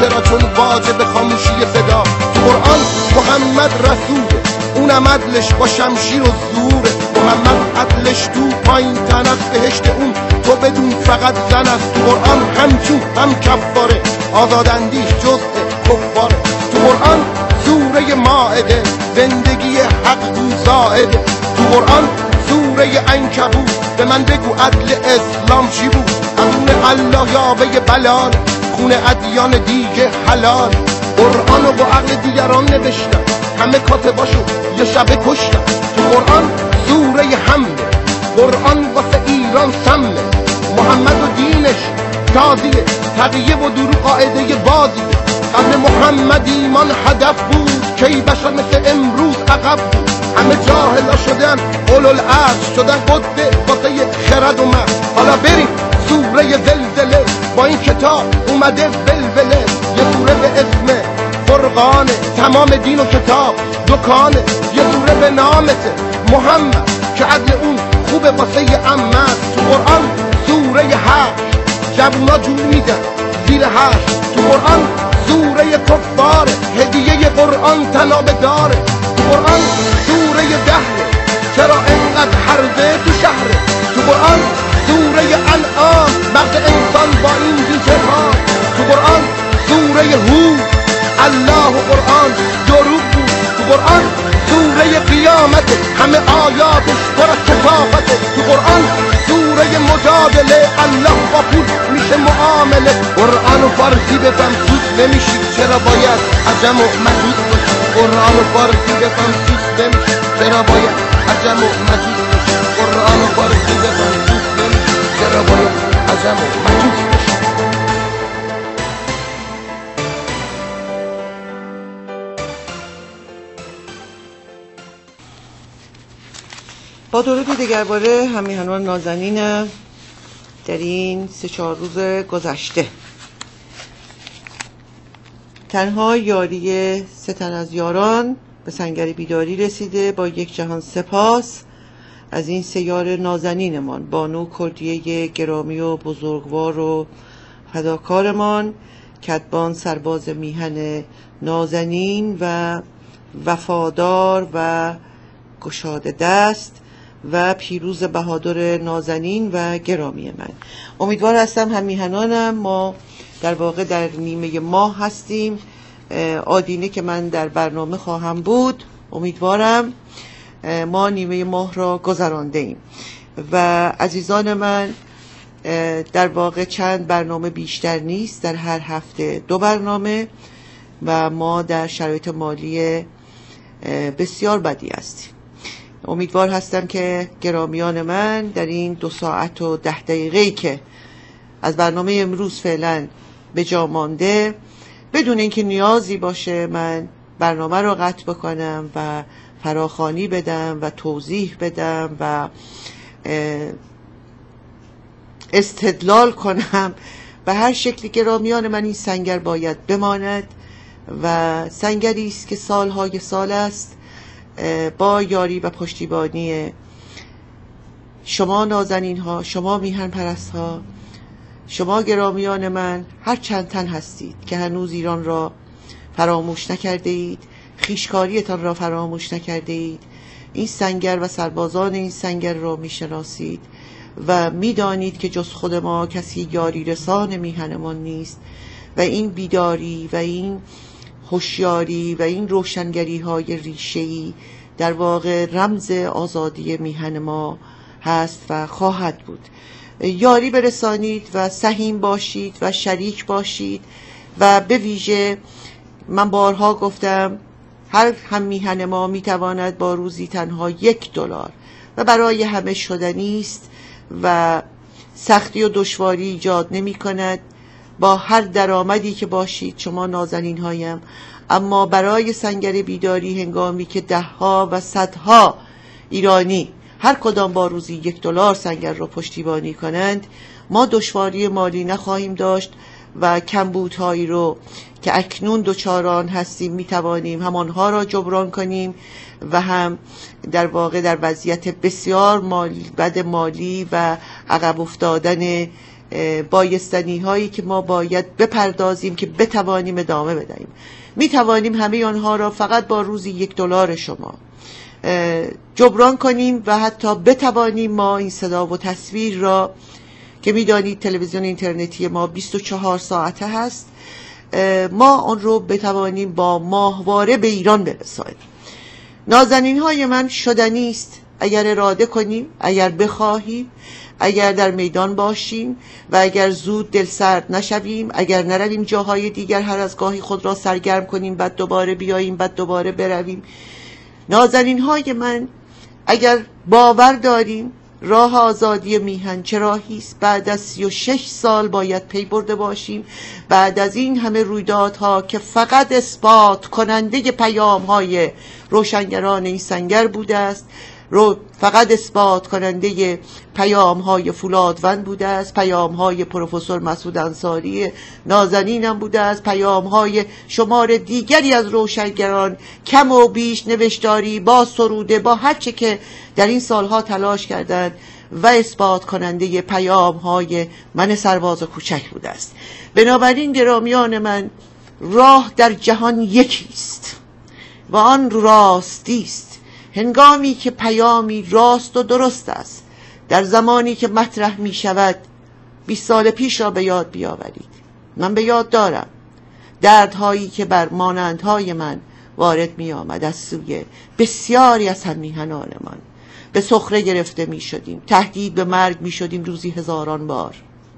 چرا؟ چون واجب خاموشی صدا. تو قرآن محمد رسوله، اونم عدلش با شمشیر و زوره. محمد عدلش تو پایین تن است، بهشت اون تو بدون فقط زن است. تو قرآن هم چوب هم کفاره، آزاداندیش جزء کفاره. تو قرآن سوره مائده، زندگی حق گو زائده. تو قرآن سوره عنکبوت، به من بگو عدل اسلام چی بود؟ امون الله یاوه بلال، خون ادیان دیگه حلال. قرآن رو با عقل دیگران نوشتن، همه کاتباشو یه شبه کشتن. تو قرآن سوره حمله، قرآن واسه ایران سمه. محمد و دینش تازیه، تقیه و درو قاعده بازیه. قبل محمد ایمان هدف بود، کی بشر مثل امروز عقب بود. همه جاهلا شدن اولوالعصر، شدن قطب واسه خرد و مغز. حالا بریم سوره زلزله، با این کتاب اومده ولوله. یه سوره به اسم فرقانه، تمام دین و کتاب دکانه. یه سوره به نامته محمد، که عدل اون خوبه واسه عمه. تو قرآن سوره هشت، جوونا جون میدن زیر هشت. تو قرآن سوره کفاره، هدیه قرآن تنابه داره. تو قرآن سوره دهره، چرا انقدر حربه تو شهره. تو قرآن سوره انعام، مغز انسان با این دیجرها. تو قرآن سوره هود، الله و قرآن دروغ بود. تو قرآن سوره قیامت، همه آیاتش پر از کثافته. تو قرآن سوره مجادله، الله با پول میشه معامله. قرآن و فارسی بفهم سوس نمیشی، چرا باید عجم و مجوز باشی؟ قرآن و فارسی بفهم سوس نمیشی، چرا باید عجم و مجوز باشی؟ قرآن و فارسی بفهم سوس نمیشی، چرا باید عجم و مجوز باشی؟ با درود دگرباره همیهنان نازنینم در این سه چهار روز گذشته. تنها یاری سه تن از یاران به سنگر بیداری رسیده. با یک جهان سپاس از این سه یار نازنینمان، بانو کردیه گرامی و بزرگوار و فداکارمان، کدبان سرباز میهن نازنین و وفادار و گشاده دست، و پیروز بهادر نازنین و گرامی من. امیدوار هستم هم میهنانم ما در واقع در نیمه ماه هستیم. آدینه که من در برنامه خواهم بود، امیدوارم ما نیمه ماه را گذرانده ایم. و عزیزان من، در واقع چند برنامه بیشتر نیست، در هر هفته دو برنامه، و ما در شرایط مالی بسیار بدی هستیم. امیدوار هستم که گرامیان من در این دو ساعت و ده دقیقه‌ای که از برنامه امروز فعلا به جا مانده، بدون اینکه نیازی باشه من برنامه رو قطع بکنم و فراخوانی بدم و توضیح بدم و استدلال کنم، به هر شکلی گرامیان من این سنگر باید بماند و سنگری است که سالهای سال است با یاری و پشتیبانی شما نازنین ها، شما میهن پرست ها، شما گرامیان من، هر چند تن هستید که هنوز ایران را فراموش نکرده اید، خویشکاریتان را فراموش نکرده اید، این سنگر و سربازان این سنگر را میشناسید و میدانید که جز خود ما کسی یاری رسان میهنمان نیست، و این بیداری و این هوشیاری و این روشنگری های ریشه‌ای در واقع رمز آزادی میهن ما هست و خواهد بود. یاری برسانید و سهیم باشید و شریک باشید. و به ویژه من بارها گفتم هر هم میهن ما میتواند با روزی تنها یک دلار و برای همه شدنی است و سختی و دشواری ایجاد نمی کند. با هر درآمدی که باشید شما نازنین هایم، اما برای سنگر بیداری هنگامی که دهها و صدها ایرانی هر کدام با روزی یک دلار سنگر را پشتیبانی کنند، ما دشواری مالی نخواهیم داشت و کمبودهایی رو که اکنون دچار آن هستیم میتوانیم هم آنها را جبران کنیم و هم در واقع در وضعیت بسیار مالی بد مالی و عقب افتادن بایستنی هایی که ما باید بپردازیم که بتوانیم ادامه بدهیم. می توانیم همه آنها را فقط با روزی یک دلار شما جبران کنیم و حتی بتوانیم ما این صدا و تصویر را که میدانید تلویزیون اینترنتی ما بیست و چهار ساعته هست، ما آن رو بتوانیم با ماهواره به ایران برسانیم. نازنین های من شدنی است اگر اراده کنیم، اگر بخواهیم، اگر در میدان باشیم و اگر زود دل سرد نشویم، اگر نرویم جاهای دیگر هر از گاهی خود را سرگرم کنیم بعد دوباره بیاییم بعد دوباره برویم. نازنین های من اگر باور داریم راه آزادی میهن چه راهی است، بعد از سی و شش سال باید پی برده باشیم. بعد از این همه رویدادها که فقط اثبات کننده پیام های روشنگران این سنگر بوده است، رو فقط اثبات کننده پیام های فولادوند بوده است، پیام های پروفسور مسعود انصاری نازنین هم بوده است، پیام های شمار دیگری از روشنگران کم و بیش نوشتاری با سروده با هر چه که در این سالها تلاش کردند و اثبات کننده پیام های من سرباز کوچک بوده است. بنابراین گرامیان من، راه در جهان یکی است و آن راستی است. هنگامی که پیامی راست و درست است در زمانی که مطرح می شود، بیست سال پیش را به یاد بیاورید. من به یاد دارم دردهایی که بر مانندهای من وارد می آمد از سوی بسیاری از هممیهنانمان. به سخره گرفته می شدیم، تهدید به مرگ می شدیم روزی هزاران بار.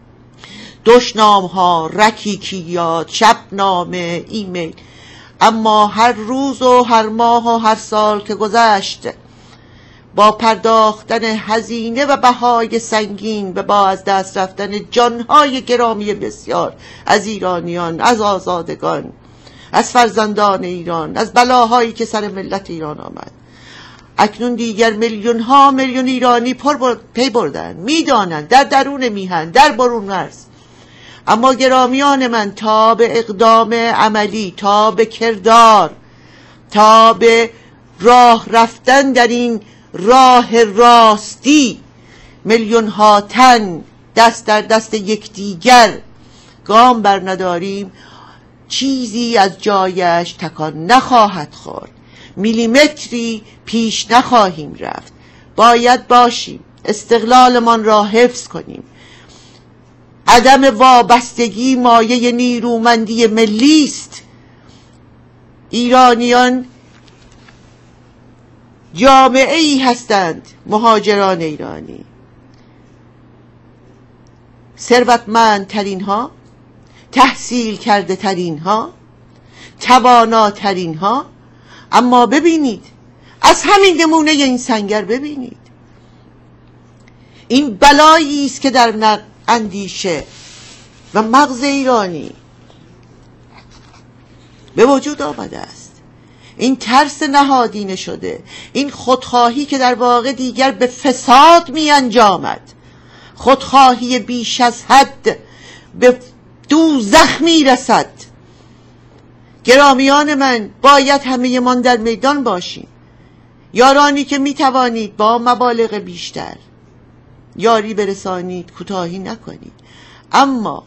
دشنام ها، رکیکیات، شبنامه، ایمیل. اما هر روز و هر ماه و هر سال که گذشت با پرداختن هزینه و بهای سنگین و با از دست رفتن جانهای گرامی بسیار از ایرانیان، از آزادگان، از فرزندان ایران، از بلاهایی که سر ملت ایران آمد، اکنون دیگر میلیون ها میلیون ایرانی پر بر... پی بردن، میدانند در درون میهن، در برون مرز. اما گرامیان من، تا به اقدام عملی، تا به کردار، تا به راه رفتن در این راه راستی، میلیون ها تن دست در دست یکدیگر گام بر نداریم، چیزی از جایش تکان نخواهد خورد، میلیمتری پیش نخواهیم رفت. باید باشیم، استقلالمان را حفظ کنیم. عدم وابستگی مایه نیرومندی ملی است. ایرانیان جامعه ای هستند، مهاجران ایرانی، ثروتمندترین ها، تحصیل کرده ترین ها، تواناترین ها. اما ببینید، از همین نمونه این سنگر ببینید، این بلایی است که در اندیشه و مغز ایرانی به وجود آمده است. این ترس نهادینه شده، این خودخواهی که در واقع دیگر به فساد می انجامد، خودخواهی بیش از حد به دوزخ می رسد. گرامیان من، باید همه من در میدان باشیم. یارانی که می توانید با مبالغ بیشتر یاری برسانید، کوتاهی نکنید. اما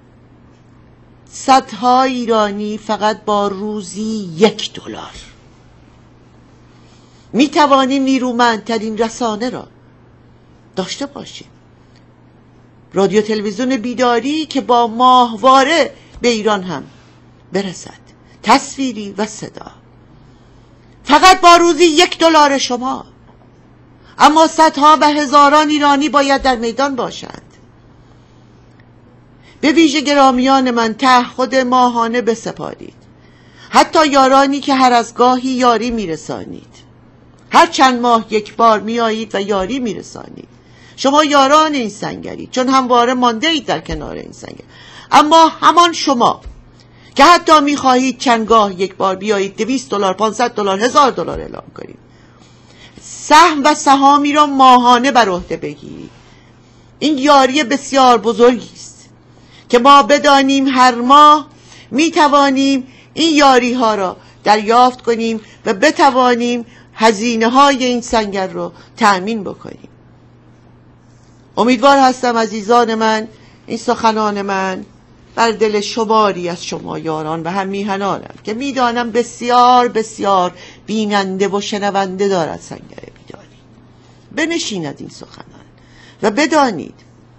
صدها ایرانی فقط با روزی یک دلار می توانیم نیرومندترین رسانه را داشته باشیم. رادیو تلویزیون بیداری که با ماهواره به ایران هم برسد، تصویری و صدا، فقط با روزی یک دلار شما. اما صدها و هزاران ایرانی باید در میدان باشند. به ویژه گرامیان من، تعهد ماهانه بسپارید. حتی یارانی که هر از گاهی یاری میرسانید، هر چند ماه یک بار میایید و یاری میرسانید. شما یاران این سنگرید، چون همواره مانده اید در کنار این سنگر. اما همان شما که حتی میخواهید چندگاه یک بار بیایید، دویست دلار، پانصد دلار، هزار دلار اعلام کنید، سهم و سهامی را ماهانه بر عهده بگیرید. این یاری بسیار بزرگی است که ما بدانیم هر ماه می توانیم این یاری ها را دریافت کنیم و بتوانیم هزینه های این سنگر را تأمین بکنیم. امیدوار هستم عزیزان من این سخنان من بر دل شماری از شما یاران و هم میهنانم که میدانم بسیار بسیار بیننده و شنونده دارد سنگر بیداری. بنشیند این سخنان و بدانید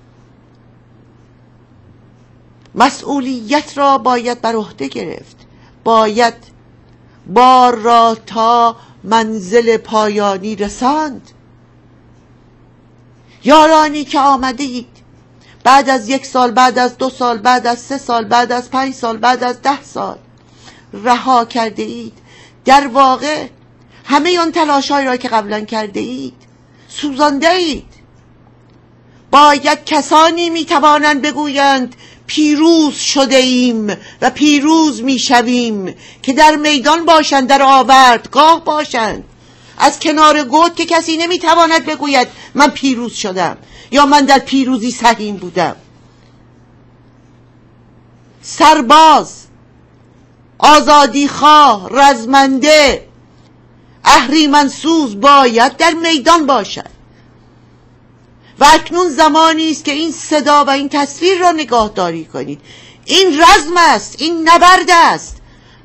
مسئولیت را باید بر عهده گرفت، باید بار را تا منزل پایانی رساند. یارانی که آمده اید بعد از یک سال، بعد از دو سال، بعد از سه سال، بعد از پنج سال، بعد از ده سال رها کرده اید، در واقع همه آن تلاش‌هایی را که قبلا کرده اید سوزانده اید. باید کسانی میتوانند بگویند پیروز شده ایم و پیروز میشویم که در میدان باشند، در آوردگاه باشند، از کنار گود که کسی نمیتواند بگوید من پیروز شدم یا من در پیروزی سهیم بودم. سرباز، آزادی خواه، رزمنده، اهریمنسوز باید در میدان باشد. و اکنون زمانی است که این صدا و این تصویر را نگاهداری کنید. این رزم است، این نبرد است.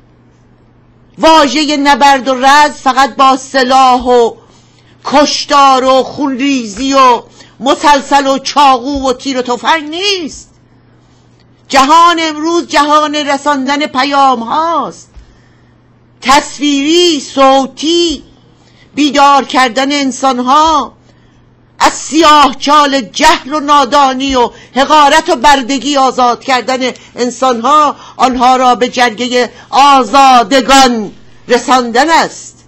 واژه نبرد و رزم فقط با سلاح و کشتار و خونریزی و مسلسل و چاقو و تیر و تفنگ نیست. جهان امروز جهان رساندن پیام هاست، تصویری، صوتی، بیدار کردن انسان ها از سیاه چال جهل و نادانی و حقارت و بردگی آزاد کردن انسان ها، آنها را به جرگه آزادگان رساندن است.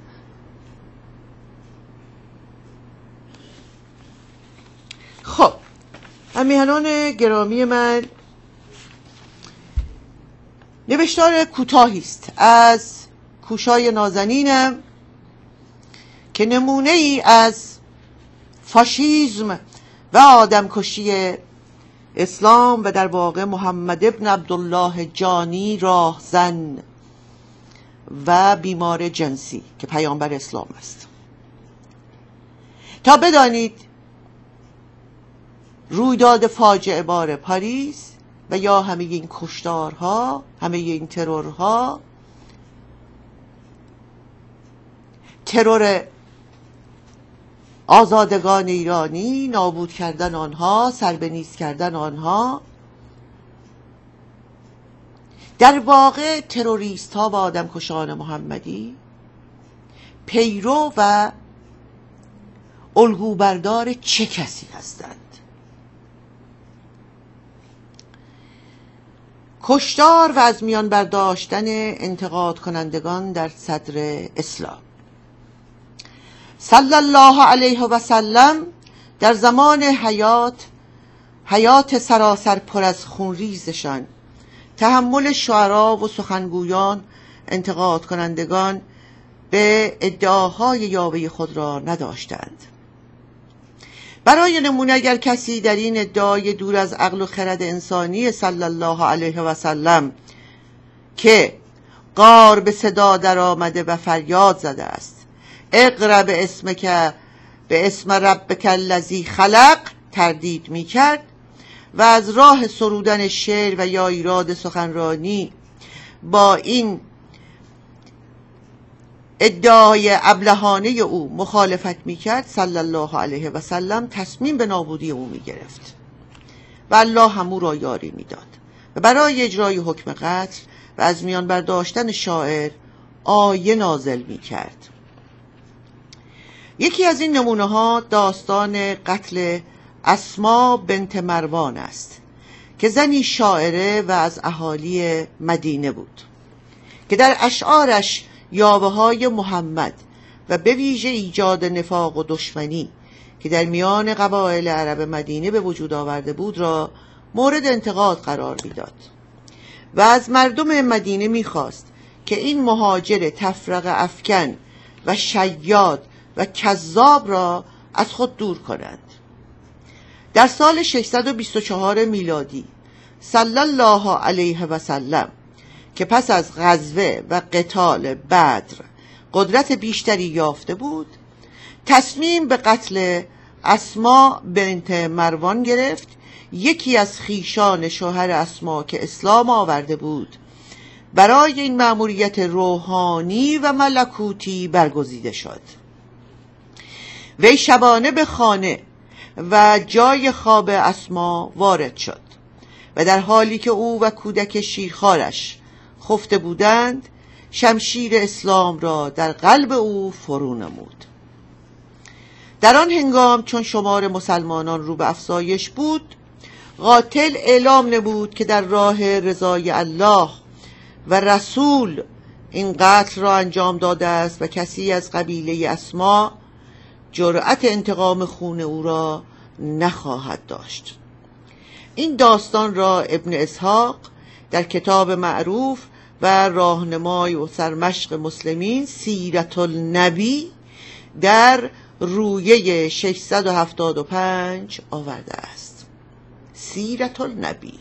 خب همیهنان گرامی من، نوشتار کوتاهی است از کوشای نازنینم که نمونه ای از فاشیسم و آدمکشی اسلام و در واقع محمد ابن عبدالله جانی راهزن و بیمار جنسی که پیامبر اسلام است، تا بدانید رویداد فاجعه بار پاریس و یا همه این کشتارها، همه این ترورها، ترور آزادگان ایرانی، نابود کردن آنها، سربنیز کردن آنها، در واقع تروریست ها و آدمکشان محمدی پیرو و الگوبردار چه کسی هستند؟ کشتار و از میان برداشتن انتقاد کنندگان در صدر اسلام. صلی الله علیه و سلم در زمان حیات حیات سراسر پر از خونریزشان تحمل شعرا و سخنگویان انتقاد کنندگان به ادعاهای یاوه خود را نداشتند. برای نمونه اگر کسی در این ادعای دور از عقل و خرد انسانی صلی الله علیه و سلم که غار به صدا در آمده و فریاد زده است اقرا به اسم که به اسم ربک الذی خلق تردید می کرد و از راه سرودن شعر و یا ایراد سخنرانی با این ادعای ابلهانه او مخالفت می کرد، صلی الله علیه و سلم تصمیم به نابودی او می گرفت و الله هم او را یاری می داد و برای اجرای حکم قتل و از میان برداشتن شاعر آیه نازل می کرد. یکی از این نمونه ها داستان قتل اسما بنت مروان است که زنی شاعره و از اهالی مدینه بود که در اشعارش یاوه های محمد و به ویژه ایجاد نفاق و دشمنی که در میان قبایل عرب مدینه به وجود آورده بود را مورد انتقاد قرار میداد و از مردم مدینه میخواست که این مهاجر تفرقه افکن و شیاد و کذاب را از خود دور کنند. در سال ششصد و بیست و چهار میلادی صلی الله علیه و سلم که پس از غزوه و قتال بدر قدرت بیشتری یافته بود، تصمیم به قتل اسما بنت مروان گرفت یکی از خیشان شوهر اسما که اسلام آورده بود برای این مأموریت روحانی و ملکوتی برگزیده شد. وی شبانه به خانه و جای خواب اسما وارد شد و در حالی که او و کودک شیرخوارش خفته بودند شمشیر اسلام را در قلب او فرو نمود. در آن هنگام چون شمار مسلمانان رو به افزایش بود، قاتل اعلام نمود که در راه رضای الله و رسول این قتل را انجام داده است و کسی از قبیله اسما جرأت انتقام خون او را نخواهد داشت. این داستان را ابن اسحاق در کتاب معروف و راهنمای و سرمشق مسلمین سیرت النبی در رویه ششصد و هفتاد و پنج آورده است. سیرت النبی.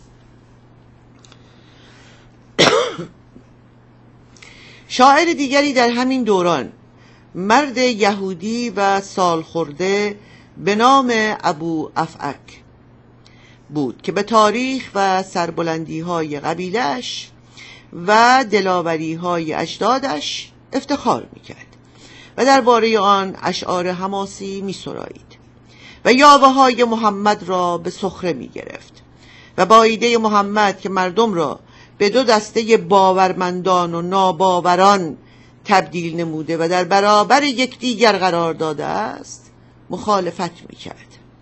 شاعر دیگری در همین دوران، مرد یهودی و سالخورده به نام ابو افعک بود که به تاریخ و سربلندی های قبیله‌اش و دلاوری های اجدادش افتخار میکرد و درباره آن اشعار حماسی میسرایید و یاوه های محمد را به سخره میگرفت و با ایده محمد که مردم را به دو دسته باورمندان و ناباوران تبدیل نموده و در برابر یکدیگر قرار داده است مخالفت میکرد.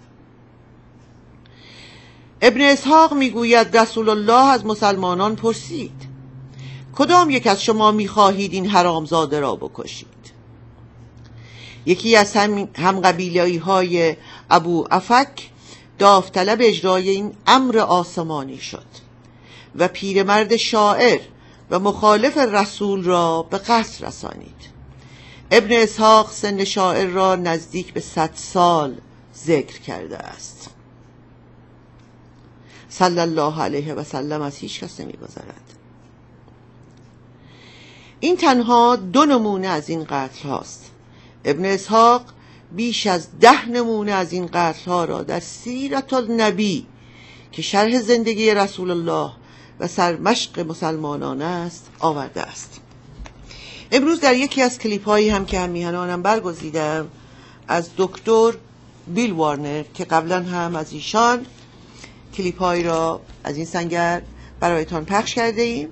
ابن اسحاق میگوید رسول الله از مسلمانان پرسید کدام یک از شما میخواهید این حرامزاده را بکشید؟ یکی از هم, هم قبیله‌ای های ابو افک داوطلب اجرای این امر آسمانی شد و پیرمرد شاعر و مخالف رسول را به قتل رسانید. ابن اسحاق سن شاعر را نزدیک به صد سال ذکر کرده است. صلی الله علیه و سلم از هیچ کس نمی‌گذرد. این تنها دو نمونه از این قتل هاست. ابن اسحاق بیش از ده نمونه از این قتل ها را در سیرت النبی که شرح زندگی رسول الله و سرمشق مسلمانان است آورده است. امروز در یکی از کلیپ هایی هم که هم میهنانم برگزیدم از دکتر بیل وارنر که قبلا هم از ایشان کلیپ هایی را از این سنگر برایتان پخش کرده ایم.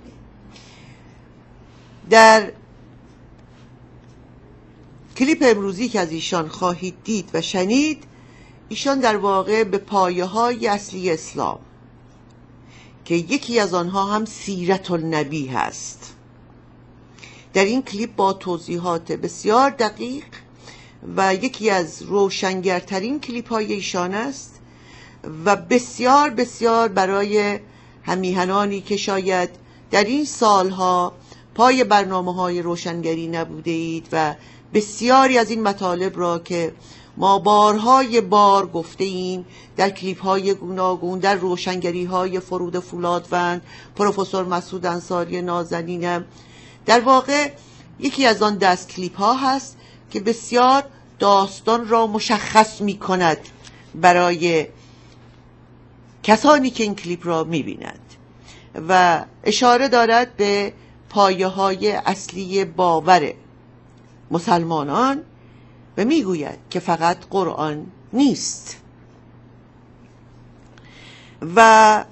در کلیپ امروزی که از ایشان خواهید دید و شنید، ایشان در واقع به پایه های اصلی اسلام که یکی از آنها هم سیرت النبی هست، در این کلیپ با توضیحات بسیار دقیق و یکی از روشنگرترین کلیپ های ایشان است و بسیار بسیار برای همیهنانی که شاید در این سالها پای برنامه های روشنگری نبوده اید و بسیاری از این مطالب را که ما بارهای بار گفته ایم در کلیپ های گوناگون، در روشنگری های فرود فولادوند، پروفسور مسعود انصاری نازنینم، در واقع یکی از آن دست کلیپ ها هست که بسیار داستان را مشخص می کند برای کسانی که این کلیپ را می بینند و اشاره دارد به پایه های اصلی باور مسلمانان و میگوید که فقط قرآن نیست و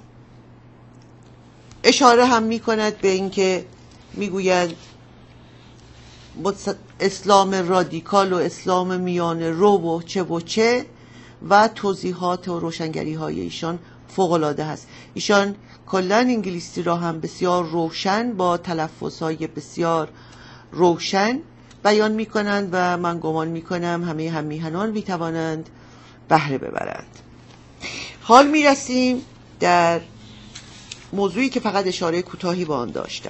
اشاره هم میکند به اینکه میگوید اسلام رادیکال و اسلام میانه رو و چه و چه و توضیحات و روشنگری های ایشان فوق‌العاده هست. ایشان کلا انگلیسی را هم بسیار روشن با تلفظ های بسیار روشن بیان می کنند و من گمان می کنم همه همیهنان می توانند بهره ببرند. حال می رسیم در موضوعی که فقط اشاره کوتاهی به آن داشتم.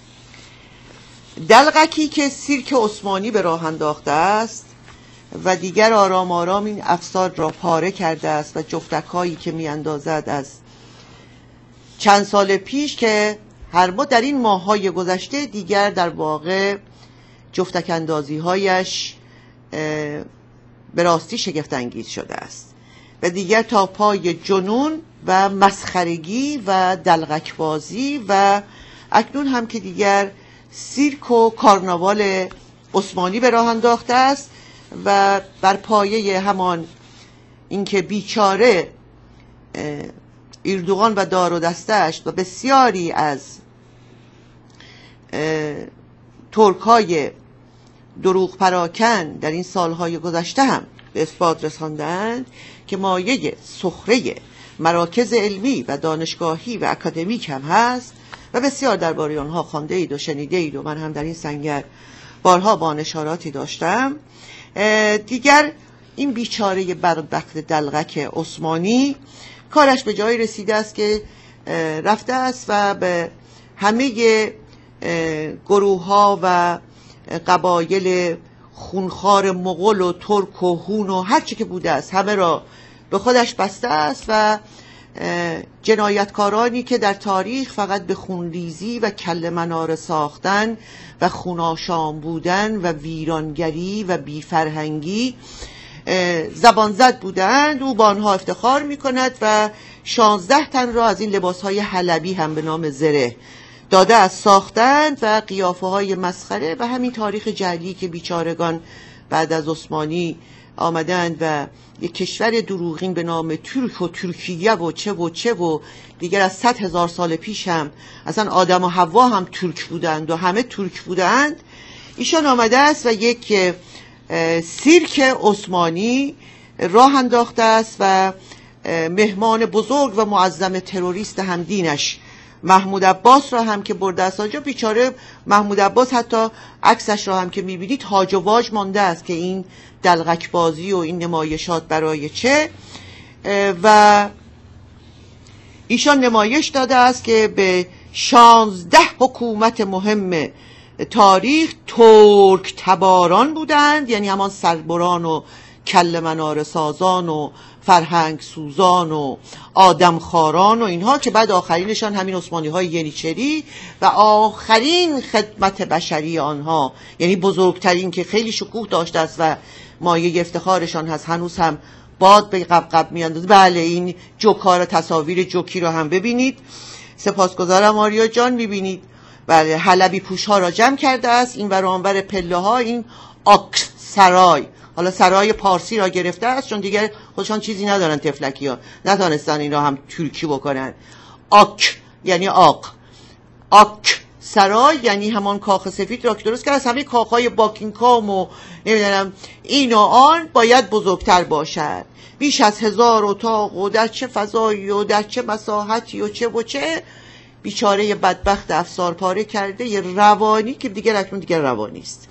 دلقکی که سیرک عثمانی به راه انداخته است و دیگر آرام آرام این افسار را پاره کرده است و جفتک‌هایی که می اندازد از چند سال پیش که هر ما در این ماه‌های گذشته دیگر در واقع جفتک اندازی هایش به راستی شگفت انگیز شده است و دیگر تا پای جنون و مسخرگی و دلغکبازی و اکنون هم که دیگر سیرک و کارناوال عثمانی به راه انداخته است و بر پایه همان اینکه بیچاره اردوغان و دار و دستش و بسیاری از ترک‌های دروغ پراکن در این سالهای گذشته هم به اثبات رساندند که مایه سخره مراکز علمی و دانشگاهی و اکادمیک هم هست و بسیار درباره آنها خوانده اید و شنیده اید و من هم در این سنگر بارها با اشاراتی داشتم. دیگر این بیچاره بدبخت دلغک عثمانی کارش به جایی رسیده است که رفته است و به همه گروه ها و قبایل خونخوار مغول و ترک و هون و هر چی که بوده است همه را به خودش بسته است و جنایتکارانی که در تاریخ فقط به خونریزی و کله مناره ساختن و خوناشام بودن و ویرانگری و بیفرهنگی زبان زد بودند، او با آنها افتخار می کند و شانزده تن را از این لباس های حلبی هم به نام زره داده از ساختند و قیافه های مسخره و همین تاریخ جعلی که بیچارگان بعد از عثمانی آمدند و یک کشور دروغین به نام ترک و ترکیه و چه و چه و دیگر از صد هزار سال پیش هم اصلا آدم و حوا هم ترک بودند و همه ترک بودند. ایشان آمده است و یک سیرک عثمانی راه انداخته است و مهمان بزرگ و معظم تروریست همدینش محمود عباس را هم که برده است آنجا. بیچاره محمود عباس حتی عکسش را هم که میبینید هاج و واج مانده است که این دلغک بازی و این نمایشات برای چه، و ایشان نمایش داده است که به شانزده حکومت مهم تاریخ ترک تباران بودند، یعنی همان سربران و کل مناره سازان و فرهنگ سوزان و آدمخواران و اینها که بعد آخرینشان همین عثمانی های ینیچری و آخرین خدمت بشری آنها، یعنی بزرگترین که خیلی شکوه داشته است و مایه افتخارشان هست، هنوز هم باد به قبقب میاندازه. بله این جوکار تصاویر جوکی رو هم ببینید. سپاسگزارم آریا جان. میبینید بله حلبی پوش ها را جمع کرده است این ورانور پله ها، این آک سرای، حالا سرای پارسی را گرفته است چون دیگر خودشان چیزی ندارن تفلکی ها نتانستن این را هم ترکی بکنن. آک یعنی آق، آک سرای یعنی همان کاخ سفید را که درست کرد. از همه کاخهای باکینگهام و نمیدونم این و آن باید بزرگتر باشد، بیش از هزار اتاق و در چه فضایی و در چه مساحتی و چه و چه. بیچاره بدبخت افسار پاره کرده یه روانی که دیگر اکنون دیگر روانی است.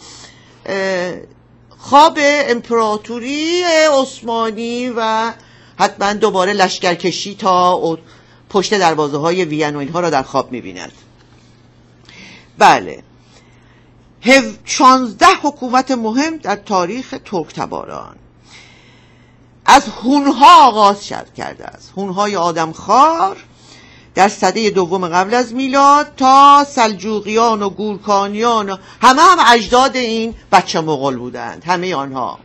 خواب امپراتوری عثمانی و حتما دوباره لشکرکشی تا پشت دروازه های وین و اینها را در خواب میبیند. بله شانزده حکومت مهم در تاریخ ترک تباران از هونها آغاز شد کرده است. هونهای آدمخوار در سده دوم قبل از میلاد تا سلجوقیان و گورکانیان و همه هم اجداد این بچه مغول بودند، همه آنها،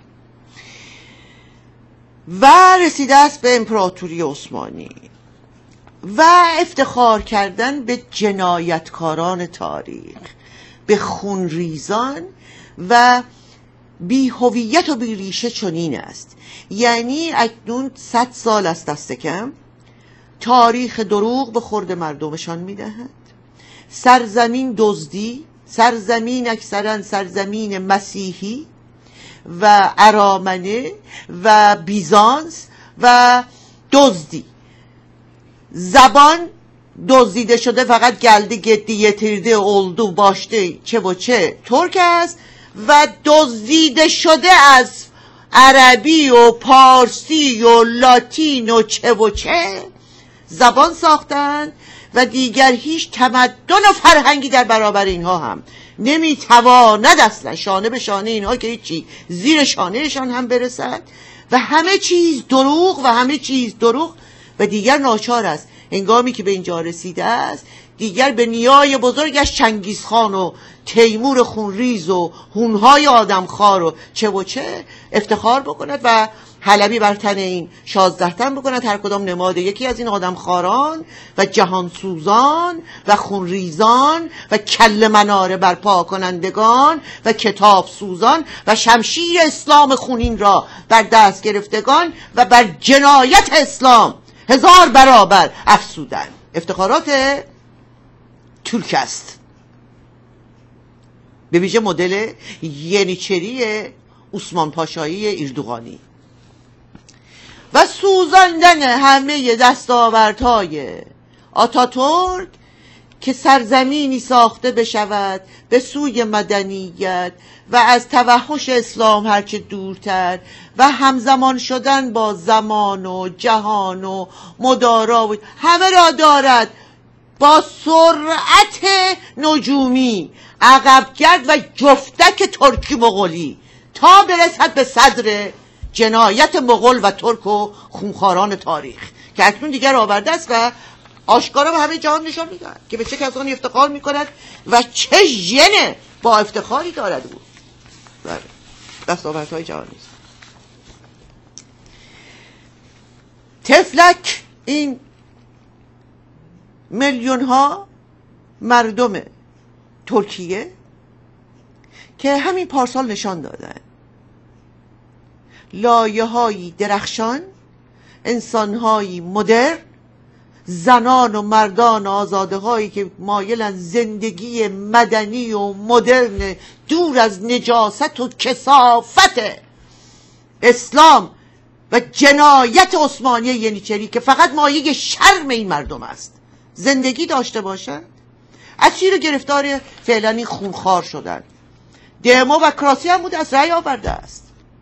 و رسیده است به امپراتوری عثمانی و افتخار کردن به جنایتکاران تاریخ، به خونریزان و بی هویت و بی ریشه. چنین است، یعنی اکنون صد سال است دست کم تاریخ دروغ به خورد مردمشان میدهند. سرزمین دزدی، سرزمین اکثرا سرزمین مسیحی و ارامنه و بیزانس و دزدی. زبان دزدیده شده، فقط گلده گدیه تیرده اولدو باشته چه و چه ترک است و دزدیده شده از عربی و پارسی و لاتین و چه و چه زبان ساختند و دیگر هیچ تمدن و فرهنگی در برابر اینها هم نمیتواند اصلا شانه به شانه اینها که هیچی زیر شانهشان هم برسد و همه چیز دروغ و همه چیز دروغ و دیگر ناچار است هنگامی که به اینجا رسیده است دیگر به نیای بزرگش چنگیزخان و تیمور خونریز و هونهای آدمخوار و چه و چه افتخار بکند و حلبی بر تن این شازده تن بکند، هر کدام نماد یکی از این آدم خاران و جهان سوزان و خونریزان و کل مناره برپا کنندگان و کتاب سوزان و شمشیر اسلام خونین را بر دست گرفتگان و بر جنایت اسلام هزار برابر افسودن. افتخارات ترک است، به ویژه مدل ینیچری عثمان پاشایی ایردوغانی و سوزاندن همه دستاوردهای آتاتورک که سرزمینی ساخته بشود به سوی مدنیت و از توحش اسلام هرچه دورتر و همزمان شدن با زمان و جهان و مدارا و همه را دارد با سرعت نجومی عقب کرد و جفتک ترکی مغولی تا برسد به صدر جنایت مغول و ترک و خونخواران تاریخ که اکنون دیگر آورده است و آشکارا به همه جهان نشان میدهد که به چه کسانی افتخار میکند و چه ژن با افتخاری دارد بود. بله، دستاوردهای جهانی است. تفلک این میلیون ها مردم ترکیه که همین پارسال نشان دادن لایه هایی درخشان، انسان هایی مدرن، زنان و مردان آزاده هایی که مایلن زندگی مدنی و مدرن دور از نجاست و کثافت اسلام و جنایت عثمانی ینیچری که فقط مایه شرم این مردم است زندگی داشته باشند، اسیر گرفتار فعلا این خونخوار شدن. دموکراسی هم بود از رأی آورده است،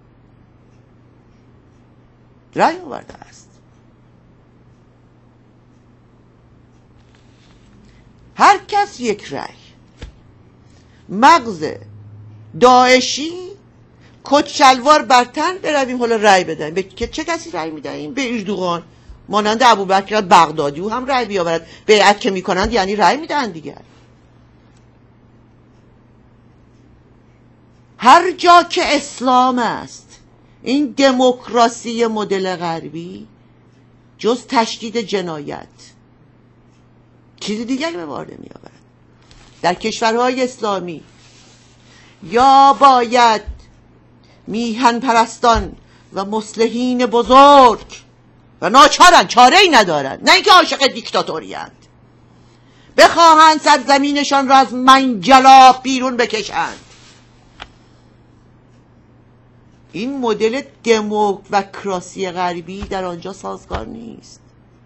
رأی آورده است. هر کس یک رأی. مغز داعشی کت شلوار بر تن برویم حالا رأی بدن. به چه کسی رأی میدهیم؟ به ایردوغان مانند ابوبکر بغدادی او هم رأی بیاورد. بیعت که میکنند یعنی رأی میدن دیگر. هر جا که اسلام است، این دموکراسی مدل غربی جز تشدید جنایت چیز دیگری به بار نمی آورد. در کشورهای اسلامی یا باید میهن پرستان و مصلحین بزرگ و ناچارن، چاره ای ندارن، نه اینکه عاشق دیکتاتوری اند، بخواهند سرزمینشان را از منجلاب بیرون بکشند. این مدل دموکراسی غربی در آنجا سازگار نیست.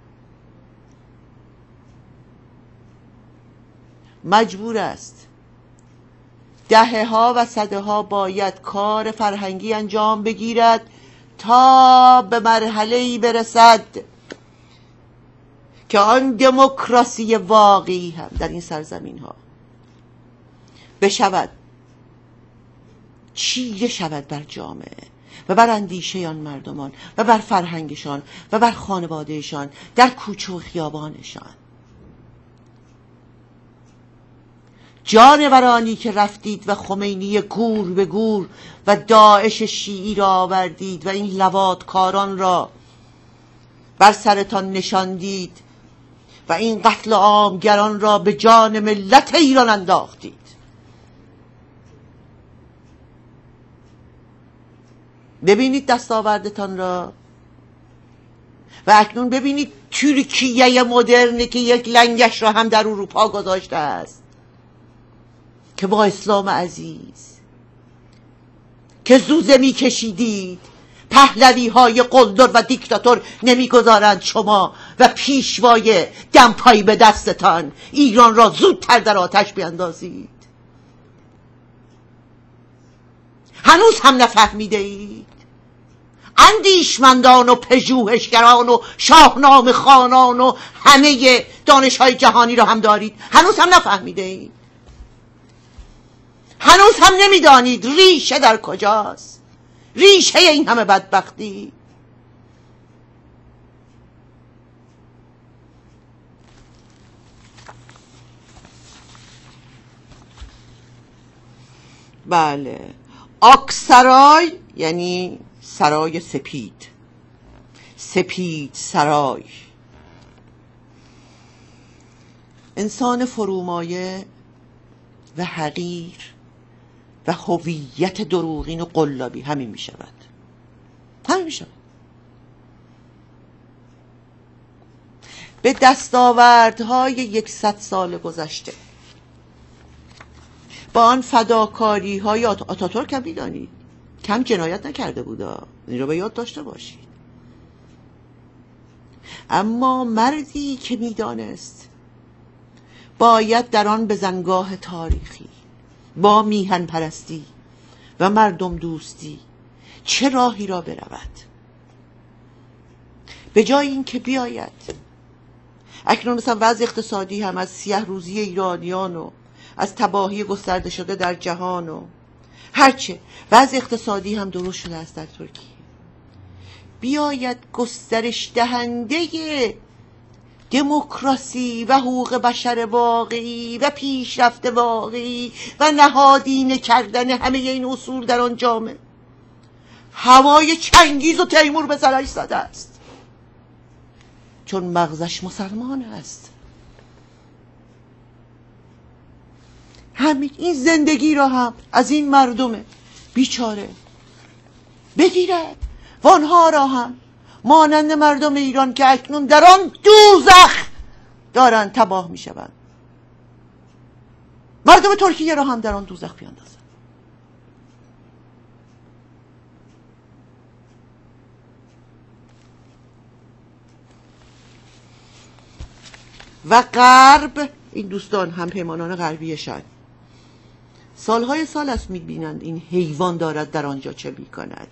مجبور است دهه ها و صده ها باید کار فرهنگی انجام بگیرد تا به مرحله‌ای برسد که آن دموکراسی واقعی هم در این سرزمین ها بشود، چیره شود بر جامعه و بر اندیشه آن مردمان و بر فرهنگشان و بر خانوادهشان در کوچه و خیابانشان. جانورانی که رفتید و خمینی گور به گور و داعش شیعی را آوردید و این لواطکاران را بر سرتان نشاندید و این قتل عامگران را به جان ملت ایران انداختید. ببینید دستاوردتان را و اکنون ببینید ترکیه مدرنی که یک لنگش را هم در اروپا گذاشته است که با اسلام عزیز که زوزه می کشیدید پهلوی های قلدر و دیکتاتور نمیگذارند شما و پیشوای دمپایی به دستتان ایران را زودتر در آتش بیندازید. هنوز هم نفهمیده اید؟ اندیشمندان و پژوهشگران و شاهنامه خوانان و همه دانش‌های جهانی را هم دارید، هنوز هم نفهمیده اید؟ هنوز هم نمیدانید ریشه در کجاست؟ ریشه این همه بدبختی؟ بله، آکسارای یعنی سرای سپید، سپید سرای. انسان فرومایه و حقیر و هویت دروغین و قلابی همین می شود، همین می شود. به دستاوردهای یکصد سال گذشته، با آن فداکاری های آتاتورک هم میدانید کم جنایت نکرده بودا، این رو به یاد داشته باشید. اما مردی که میدانست باید در آن بزنگاه تاریخی با میهن پرستی و مردم دوستی چه راهی را برود، به جای اینکه بیاید اکنون مثلا وضع اقتصادی هم از سیه روزی ایرانیان و از تباهی گسترده شده در جهان و هرچه وضع اقتصادی هم درست شده است در ترکیه، بیاید گسترش دهنده دموکراسی و حقوق بشر واقعی و پیشرفت واقعی و نهادینه کردن همه این اصول در آن جامعه هوای چنگیز و تیمور به سرش زده است، چون مغزش مسلمان است. همین این زندگی را هم از این مردم بیچاره بگیرد و آنها را هم مانند مردم ایران که اکنون در آن دوزخ دارن تباه می شوند، مردم ترکیه را هم در آن دوزخ بیاندازند. و غرب، این دوستان هم پیمانان غربیشان سالهای سال است میبینند این حیوان دارد در آنجا چه میکند.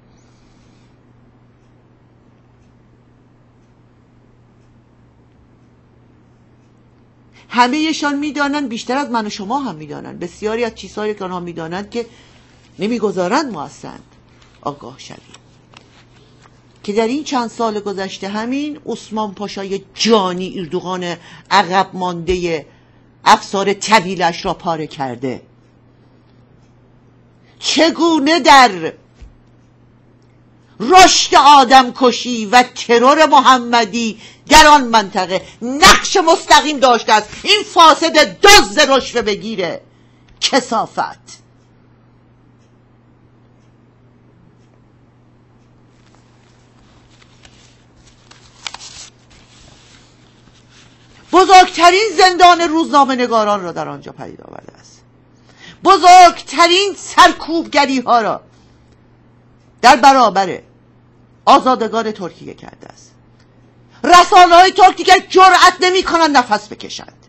همه‌شان میدانند، بیشتر از من و شما هم میدانند، بسیاری از چیزهایی که آنها میدانند که نمیگذارند ما هستند آگاه شویم، که در این چند سال گذشته همین عثمان پاشای جانی اردوغان عقب مانده افسار طویلش را پاره کرده، چگونه در رشد آدم کشی و ترور محمدی در آن منطقه نقش مستقیم داشته است این فاسد دزد رشوه بگیره. کثافت. بزرگترین زندان روزنامه نگاران را در آنجا پدید آورده است، بزرگترین سرکوبگری ها را در برابر آزادگان ترکیه کرده است. رسانه های ترکیه جرأت نمی کنند نفس بکشند.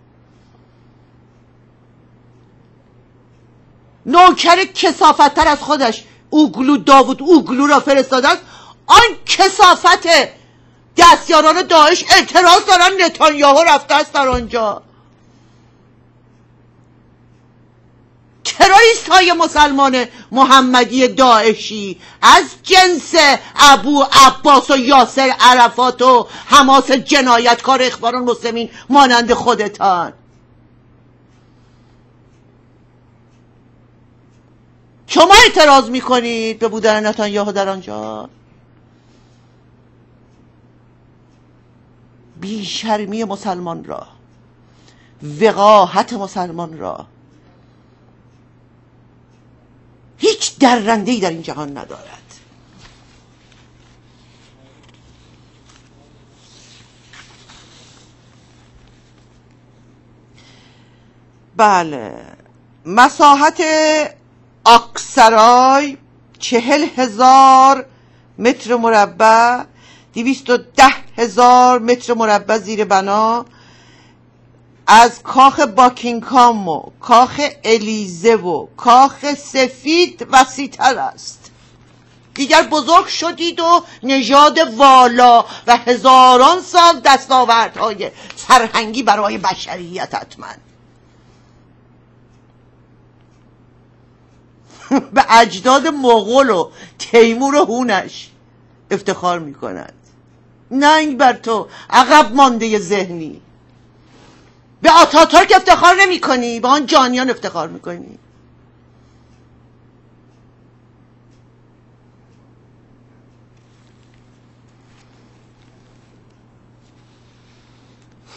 نوکر کثافت‌تر از خودش اوگلو داوود اوگلو را فرستاده است. آن کثافت دستیاران داعش اعتراض دارن نتانیاهو رفته است در آنجا. تروریست های مسلمان محمدی داعشی از جنس ابو عباس و یاسر عرفات و حماس جنایتکار اخوان المسلمین مانند خودتان، شما اعتراض میکنید به بودن نتانیاهو در آنجا؟ بیشرمی مسلمان را، وقاحت مسلمان را هیچ درنده‌ای در این جهان ندارد. بله، مساحت آکسرای چهل هزار متر مربع، دویست و ده هزار متر مربع زیر بنا، از کاخ باکینگهام و کاخ الیزه و کاخ سفید وسیع‌تر است. دیگر بزرگ شدید و نژاد والا و هزاران سال دستاوردهای فرهنگی برای بشریت حتما به اجداد مغول و تیمور و هونش افتخار میکند. ننگ بر تو عقب مانده ذهنی. به آتاتورک افتخار نمی کنی، به آن جانیان افتخار میکنی.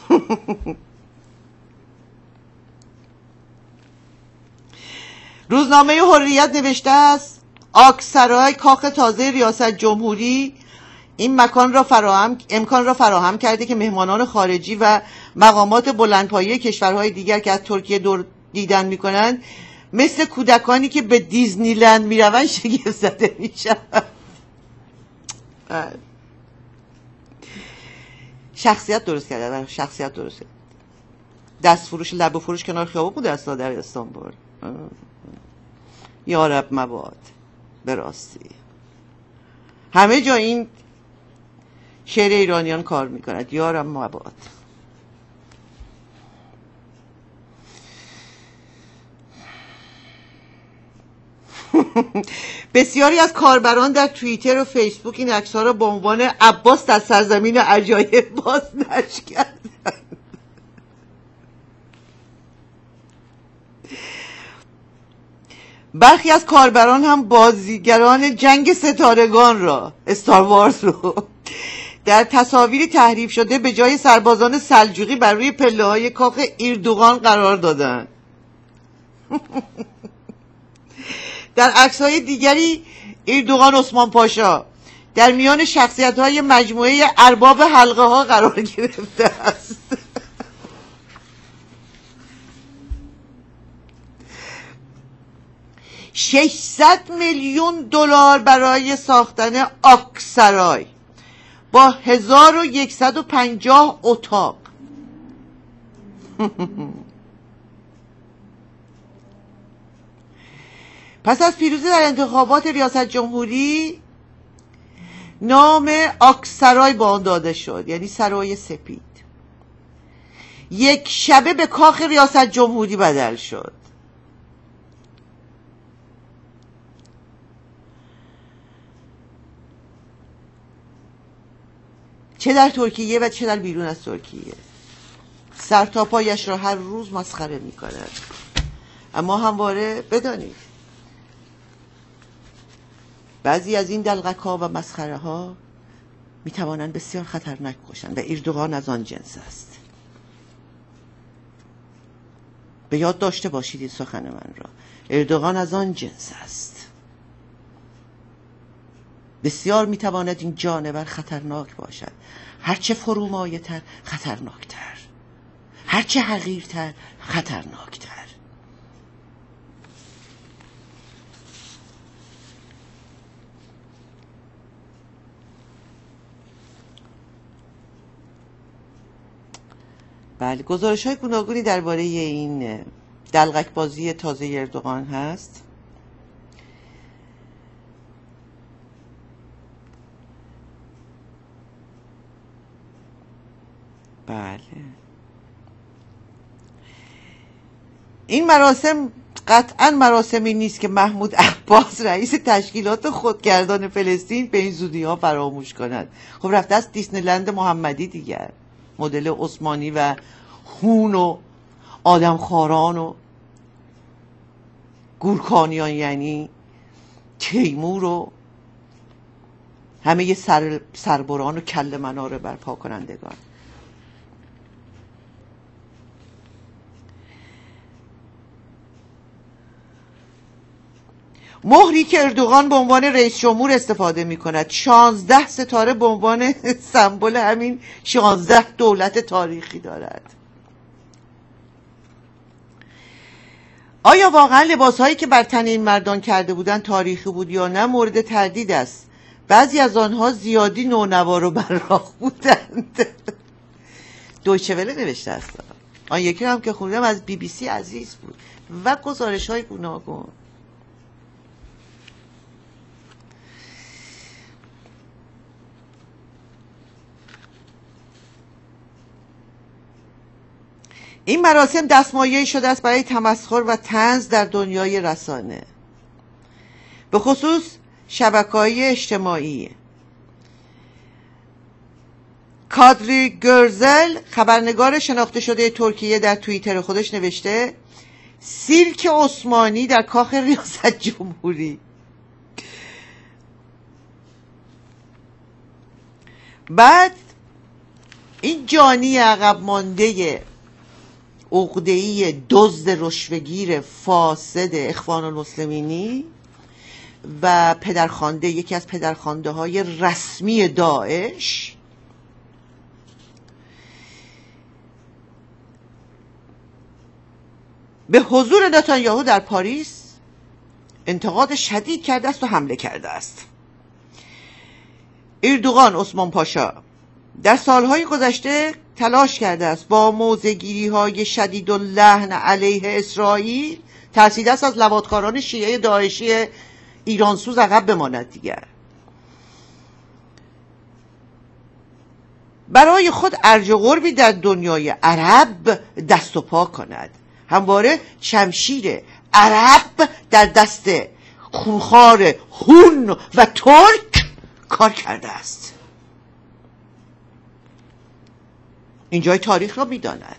روزنامه حریت نوشته است آکسرای کاخ تازه ریاست جمهوری این مکان را فراهم امکان را فراهم کرده که مهمانان خارجی و مقامات بلندپایه کشورهای دیگر که از ترکیه دور دیدن میکنند مثل کودکانی که به دیزنیلند میروند شگفت زده میشوند. شخصیت درست کرده، شخصیت درست کرده. دست فروش لب فروش کنار خیابون بود اصلا در استانبول. یا رب مباد. به راستی همه جا این شعر ایرانیان کار میکند. یا رب مباد. بسیاری از کاربران در توییتر و فیسبوک این عکس‌ها را به عنوان عباس در سرزمین عجایب بازنشر کردند. برخی از کاربران هم بازیگران جنگ ستارگان را استار وارز رو در تصاویر تحریف شده به جای سربازان سلجوقی بر روی پله‌های کاخ ایردوغان قرار دادند. در عکس‌های دیگری ایردوغان عثمان پاشا در میان شخصیت‌های مجموعه ارباب حلقه ها قرار گرفته است. ششصد میلیون دلار برای ساختن آکسرای با هزار و یکصد و پنجاه اتاق. پس از پیروزی در انتخابات ریاست جمهوری نام آکسرای به آن داده شد، یعنی سرای سپید. یک شبه به کاخ ریاست جمهوری بدل شد. چه در ترکیه و چه در بیرون از ترکیه سر تا پایش را هر روز مسخره می کند. اما همواره بدانید بعضی از این دلغک ها و مسخره ها می توانند بسیار خطرناک باشند و ایردوغان از آن جنس است. به یاد داشته باشید این سخن من را. ایردوغان از آن جنس است. بسیار می تواند این جانور خطرناک باشد. هرچه فرومایه تر خطرناکتر، هرچه حقیرتر خطرناکتر. بله، گزارش های گوناگونی درباره این دلغک بازی تازه اردوغان هست. بله، این مراسم قطعا مراسمی نیست که محمود عباس رئیس تشکیلات خودگردان فلسطین به این زودی ها فراموش کند. خب رفته از دیسنیلند محمدی دیگر، مدل عثمانی و هون و آدمخواران و گورکانیان، یعنی تیمور و همه سر سربران و کل مناره برپا کنندگان. مهری که اردوغان به عنوان رئیس جمهور استفاده می کند شانزده ستاره به عنوان سمبل همین شانزده دولت تاریخی دارد. آیا واقعا لباس هایی که بر تن این مردان کرده بودند تاریخی بود یا نه مورد تردید است. بعضی از آنها زیادی نونوار و براق بودند. دویچه وله نوشته است. آن یکی هم که خوندم از بی بی سی عزیز بود و گزارش های گوناگون. این مراسم دستمایه شده است برای تمسخر و طنز در دنیای رسانه، به خصوص شبکه‌های اجتماعی. کادری گرزل، خبرنگار شناخته شده ترکیه، در توییتر خودش نوشته سیرک عثمانی در کاخ ریاست جمهوری. بعد این جانی عقب مانده عقده‌ای دزد رشوه‌گیر فاسد اخوان المسلمینی و پدرخوانده، یکی از پدرخوانده های رسمی داعش، به حضور نتانیاهو در پاریس انتقاد شدید کرده است و حمله کرده است. اردوغان عثمان پاشا در سالهای گذشته تلاش کرده است با موضع‌گیری های شدید و لحن علیه اسرائیل ترسیده است از لواطکاران شیعه داعشی ایرانسوز عقب بماند دیگر. برای خود ارج و قربی در دنیای عرب دست و پا کند. همواره شمشیر عرب در دست خونخوار هون و ترک کار کرده است. اینجای تاریخ را می‌داند.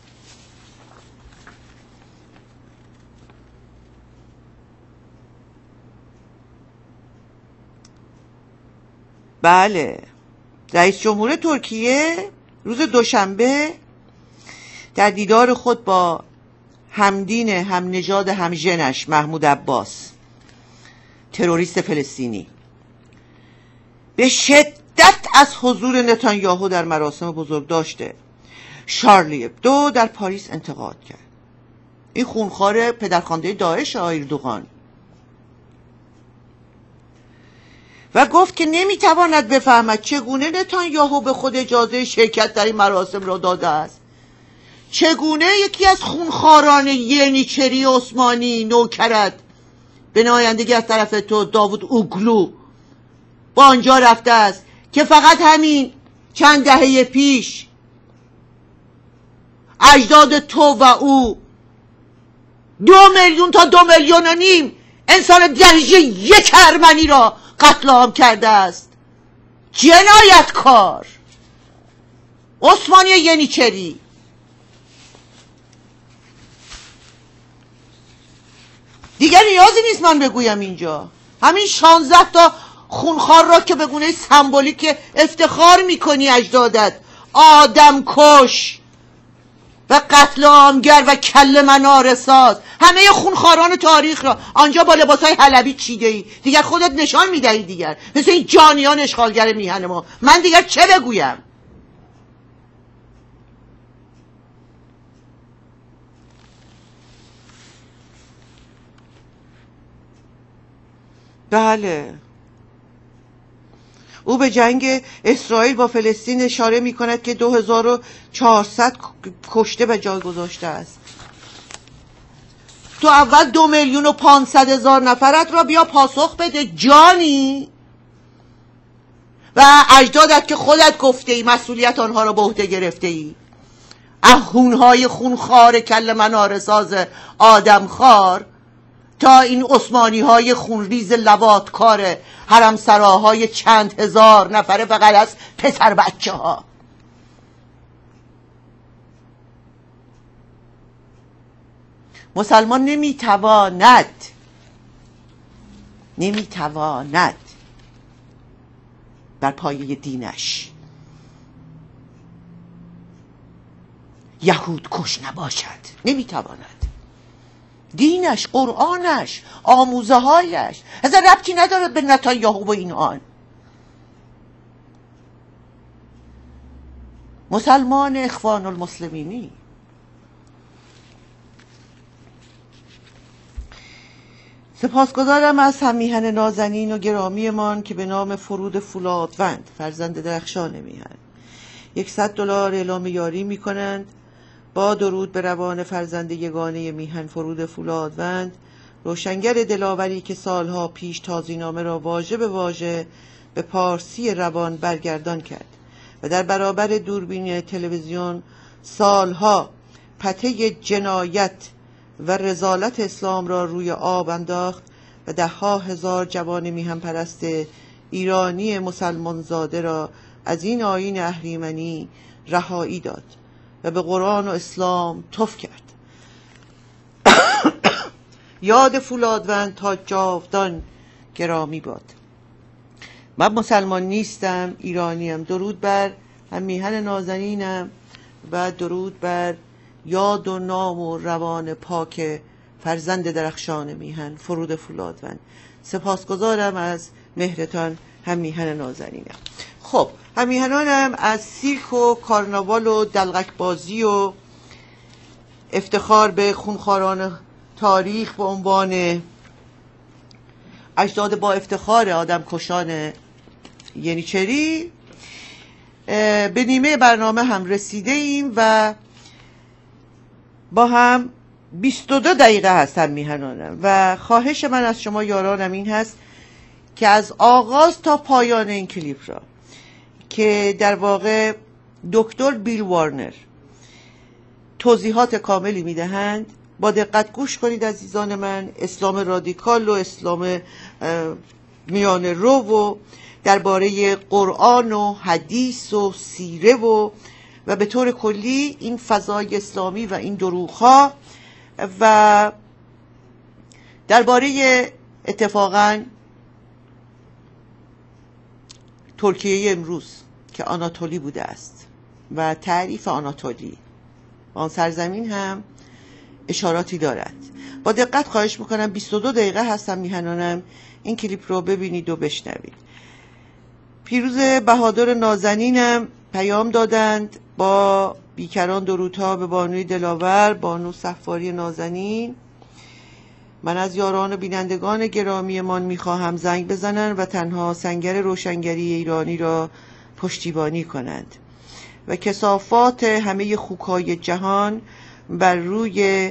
بله، رئیس جمهور ترکیه روز دوشنبه در دیدار خود با همدین هم نژاد هم ژنش محمود عباس، تروریست فلسطینی، به شدت از حضور نتانیاهو در مراسم بزرگداشت شارلی ابدو در پاریس انتقاد کرد. این خونخوار پدرخوانده داعش اردوغان، و گفت که نمیتواند بفهمد چگونه نتانیاهو به خود اجازه شرکت در این مراسم را داده است. چگونه یکی از خونخواران ینیچری عثمانی نوکرت به نمایندگی از طرف تو داوود اوگلو با آنجا رفته است که فقط همین چند دهه پیش اجداد تو و او دو میلیون تا دو میلیون و نیم انسان درجه یک ارمنی را قتل عام کرده است. جنایتکار عثمانی ینیچری. دیگر نیازی نیست من بگویم اینجا. همین شانزده تا خونخوار را که به گونه سمبولیک افتخار میکنی اجدادت، آدم کش و قتل عامگر و کله مناره ساز، همه خونخواران تاریخ را آنجا با لباسای حلبی چیده ای. دیگر خودت نشان میدهی دیگر، مثل این جانیان اشغالگر میهن ما. من دیگر چه بگویم؟ بله، او به جنگ اسرائیل با فلسطین اشاره می کند که دو هزار و چهارصد کشته به جای گذاشته است. تو اول دو میلیون و پانصد هزار نفرت را بیا پاسخ بده جانی، و اجدادت که خودت گفته ای مسئولیت آنها را به عهده گرفته ای، اهونهای خونخوار کله مناره ساز آدمخوار، تا این عثمانی های خونریز لواطکار حرم سراهای چند هزار نفره فقط از پسر بچه ها. مسلمان نمیتواند نمیتواند بر پایه دینش یهود کش نباشد. نمیتواند. دینش، قرآنش، آموزه هایش اصلا ربطی نداره به نتانیاهو و این آن. مسلمان اخوان المسلمینی. سپاسگزارم از هم میهن نازنین و گرامیمان که به نام فرود فولادوند فرزند درخشان میهن یکصد دلار اعلام یاری میکنند. با درود به روان فرزند یگانه میهن فرود فولادوند، روشنگر دلاوری که سالها پیش تازینامه را واژه به واژه به پارسی روان برگردان کرد و در برابر دوربین تلویزیون سالها پته جنایت و رذالت اسلام را روی آب انداخت و ده ها هزار جوان میهن پرست ایرانی مسلمان زاده را از این آیین اهریمنی رهایی داد و به قرآن و اسلام تف کرد. یاد فولادوند تا جاودان گرامی باد. من مسلمان نیستم، ایرانیم. درود بر هم میهن نازنینم و درود بر یاد و نام و روان پاک فرزند درخشان میهن فرود فولادوند. سپاسگزارم از مهرتان هم میهن نازنینم. خب هم میهنانم از سیرک و کارناوال و دلغک بازی و افتخار به خونخواران تاریخ به عنوان اجداد با افتخار آدم کشان ینیچری به نیمه برنامه هم رسیده ایم و با هم بیست و دو دقیقه هست هم میهنانم و خواهش من از شما یارانم این هست که از آغاز تا پایان این کلیپ را که در واقع دکتر بیل وارنر توضیحات کاملی میدهند با دقت گوش کنید عزیزان من. اسلام رادیکال و اسلام میانه رو و درباره قرآن و حدیث و سیره و و به طور کلی این فضای اسلامی و این دروغ‌ها و درباره اتفاقاً ترکیه امروز که آناتولی بوده است و تعریف آناتولی آن سرزمین هم اشاراتی دارد. با دقت خواهش میکنم بیست و دو دقیقه هستم میهنانم این کلیپ رو ببینید و بشنوید. پیروز بهادر نازنینم پیام دادند با بیکران درودها به بانوی دلاور بانو صفاری نازنین. من از یاران و بینندگان گرامیمان میخواهم زنگ بزنند و تنها سنگر روشنگری ایرانی را پشتیبانی کنند و کثافات همه خوکای جهان بر روی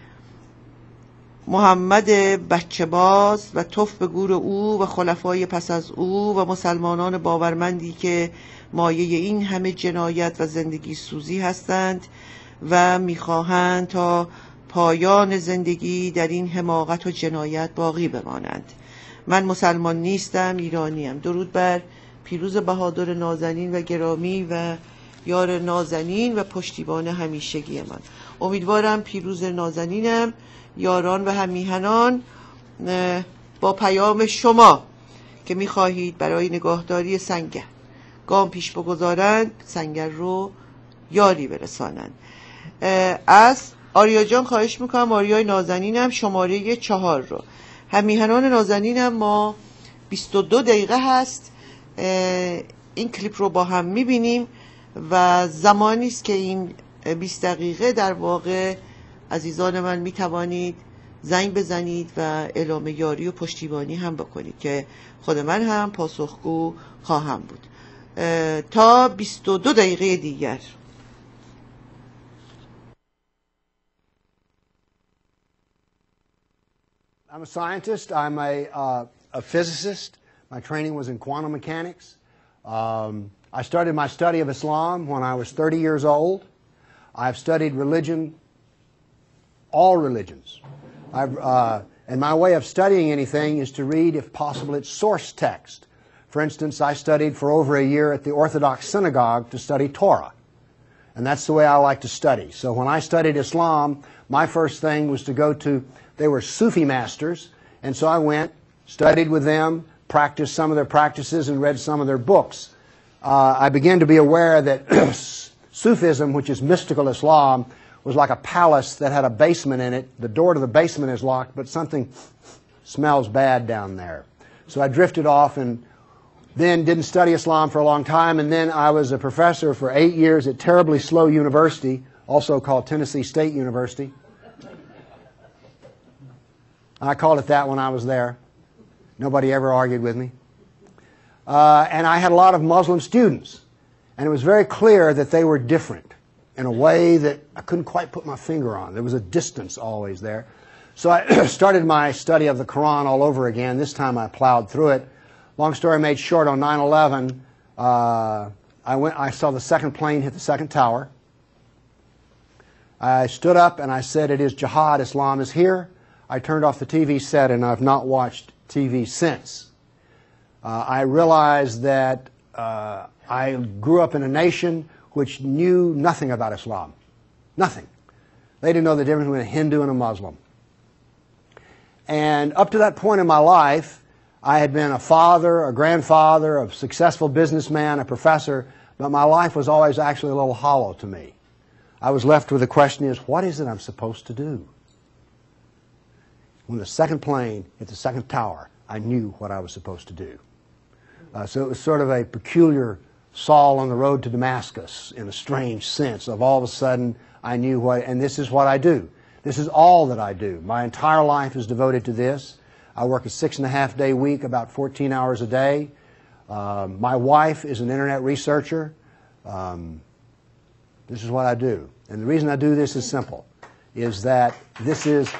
محمد بچه باز و توف به گور او و خلفای پس از او و مسلمانان باورمندی که مایه این همه جنایت و زندگی سوزی هستند و میخواهند تا پایان زندگی در این حماقت و جنایت باقی بمانند. من مسلمان نیستم، ایرانیم. درود بر پیروز بهادر نازنین و گرامی و یار نازنین و پشتیبان همیشگی من. امیدوارم پیروز نازنینم یاران و همیهنان با پیام شما که میخواهید برای نگاهداری سنگر گام پیش بگذارند سنگر رو یاری برسانند. از آریا جان خواهش میکنم آریای نازنینم شماره چهار رو همیهنان نازنینم ما بیست و دو دقیقه هست این کلیپ رو با هم میبینیم و زمانی است که این بیست دقیقه در واقع عزیزان من میتوانید زنگ بزنید و اعلام یاری و پشتیبانی هم بکنید که خود من هم پاسخگو خواهم بود تا بیست و دو دقیقه دیگر. I'm a scientist. I'm a, uh, a physicist. My training was in quantum mechanics. Um, I started my study of Islam when I was thirty years old. I've studied religion, all religions. I've, uh, and my way of studying anything is to read, if possible, its source text. For instance, I studied for over a year at the Orthodox Synagogue to study Torah. And that's the way I like to study. So when I studied Islam, my first thing was to go to, they were Sufi masters, and so I went, studied with them, practiced some of their practices, and read some of their books. Uh, I began to be aware that Sufism, which is mystical Islam, was like a palace that had a basement in it. The door to the basement is locked, but something smells bad down there. So I drifted off and then didn't study Islam for a long time, and then I was a professor for eight years at Terribly Slow University, also called Tennessee State University. I called it that when I was there. Nobody ever argued with me. Uh, and I had a lot of Muslim students, and it was very clear that they were different in a way that I couldn't quite put my finger on. There was a distance always there. So I started my study of the Quran all over again. This time I plowed through it. Long story made short, on nine eleven, uh, I, went, I saw the second plane hit the second tower. I stood up and I said, "It is jihad, Islam is here." I turned off the T V set and I've not watched T V since. Uh, I realized that uh, I grew up in a nation which knew nothing about Islam. Nothing. They didn't know the difference between a Hindu and a Muslim. And up to that point in my life, I had been a father, a grandfather, a successful businessman, a professor, but my life was always actually a little hollow to me. I was left with the question is, what is it I'm supposed to do? When the second plane hit the second tower, I knew what I was supposed to do. Uh, so it was sort of a peculiar Saul on the road to Damascus in a strange sense of all of a sudden I knew what, and this is what I do. This is all that I do. My entire life is devoted to this. I work a six and a half day week, about fourteen hours a day. Um, my wife is an internet researcher. Um, this is what I do. And the reason I do this is simple, is that this is...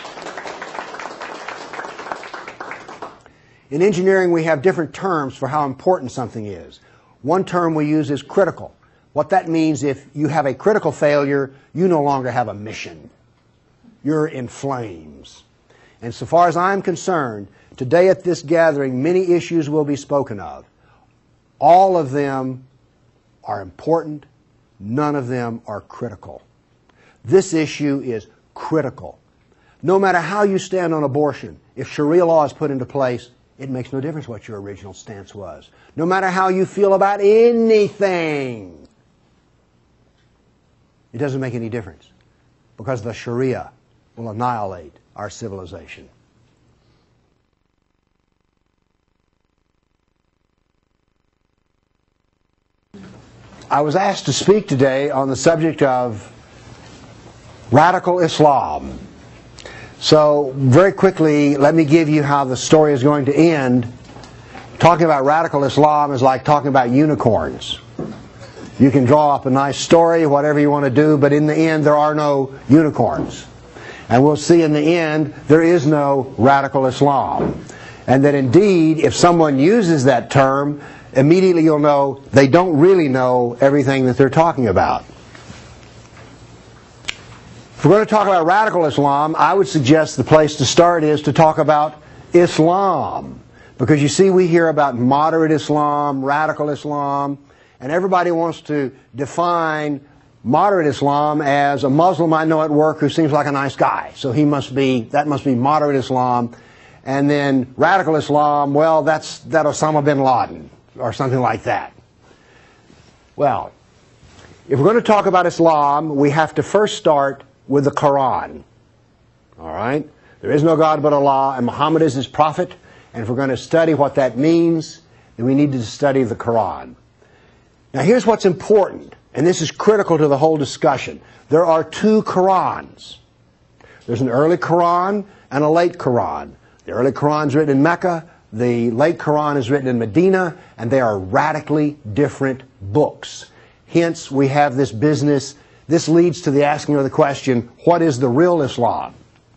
In engineering, we have different terms for how important something is. One term we use is critical. What that means, if you have a critical failure, you no longer have a mission. You're in flames. And so far as I'm concerned, today at this gathering, many issues will be spoken of. All of them are important. None of them are critical. This issue is critical. No matter how you stand on abortion, if Sharia law is put into place, it makes no difference what your original stance was. No matter how you feel about anything, it doesn't make any difference, because the Sharia will annihilate our civilization. I was asked to speak today on the subject of radical Islam. So very quickly, let me give you how the story is going to end. Talking about radical Islam is like talking about unicorns. You can draw up a nice story, whatever you want to do, but in the end there are no unicorns. And we'll see in the end there is no radical Islam. And that indeed, if someone uses that term, immediately you'll know they don't really know everything that they're talking about. If we're going to talk about radical Islam, I would suggest the place to start is to talk about Islam. Because you see, we hear about moderate Islam, radical Islam, and everybody wants to define moderate Islam as a Muslim I know at work who seems like a nice guy. So he must be, that must be moderate Islam. And then radical Islam, well, that's that Osama bin Laden, or something like that. Well, if we're going to talk about Islam, we have to first start with the Quran. All right? There is no God but Allah, and Muhammad is his prophet. And if we're going to study what that means, then we need to study the Quran. Now here's what's important, and this is critical to the whole discussion. There are two Qurans. There's an early Quran and a late Quran. The early Quran is written in Mecca. The late Quran is written in Medina, and they are radically different books. Hence, we have this business. This leads to the asking of the question, what is the real Islam?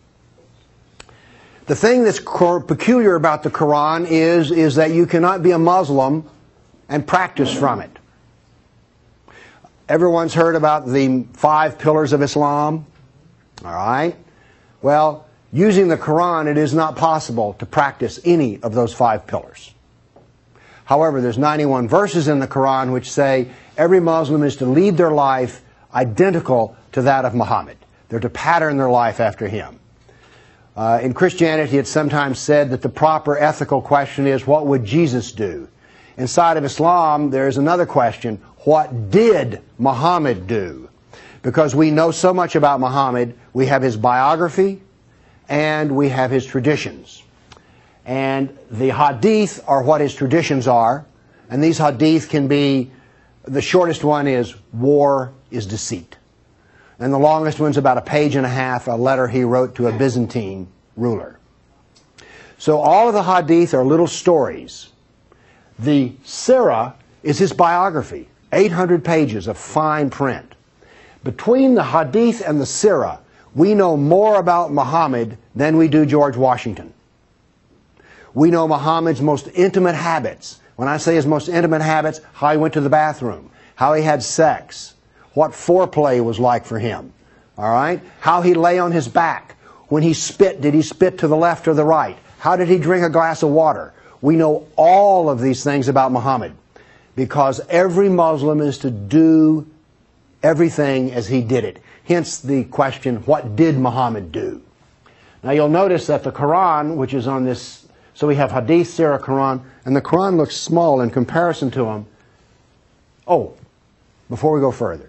The thing that's peculiar about the Quran is, is that you cannot be a Muslim and practice from it. Everyone's heard about the five pillars of Islam. All right? Well, using the Quran, it is not possible to practice any of those five pillars. However, there's ninety-one verses in the Quran which say every Muslim is to lead their life identical to that of Muhammad. They're to pattern their life after him. Uh, in Christianity, it's sometimes said that the proper ethical question is, what would Jesus do? Inside of Islam, there's another question, what did Muhammad do? Because we know so much about Muhammad, we have his biography and we have his traditions. And the hadith are what his traditions are, and these hadith can be, the shortest one is, war is deceit. And the longest one's about a page and a half, a letter he wrote to a Byzantine ruler. So all of the hadith are little stories. The Sirah is his biography, eight hundred pages of fine print. Between the hadith and the Sirah, we know more about Muhammad than we do George Washington. We know Muhammad's most intimate habits. When I say his most intimate habits, how he went to the bathroom, how he had sex, what foreplay was like for him, all right? How he lay on his back. When he spit, did he spit to the left or the right? How did he drink a glass of water? We know all of these things about Muhammad because every Muslim is to do everything as he did it. Hence the question, what did Muhammad do? Now you'll notice that the Quran, which is on this, so we have Hadith, Sirah, Quran, and the Quran looks small in comparison to them. Oh, before we go further,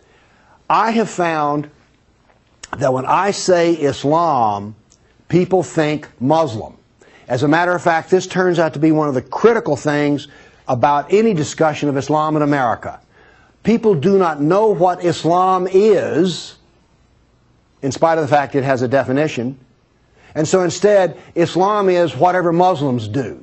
I have found that when I say Islam, people think Muslim. As a matter of fact, this turns out to be one of the critical things about any discussion of Islam in America. People do not know what Islam is, in spite of the fact it has a definition. And so instead, Islam is whatever Muslims do.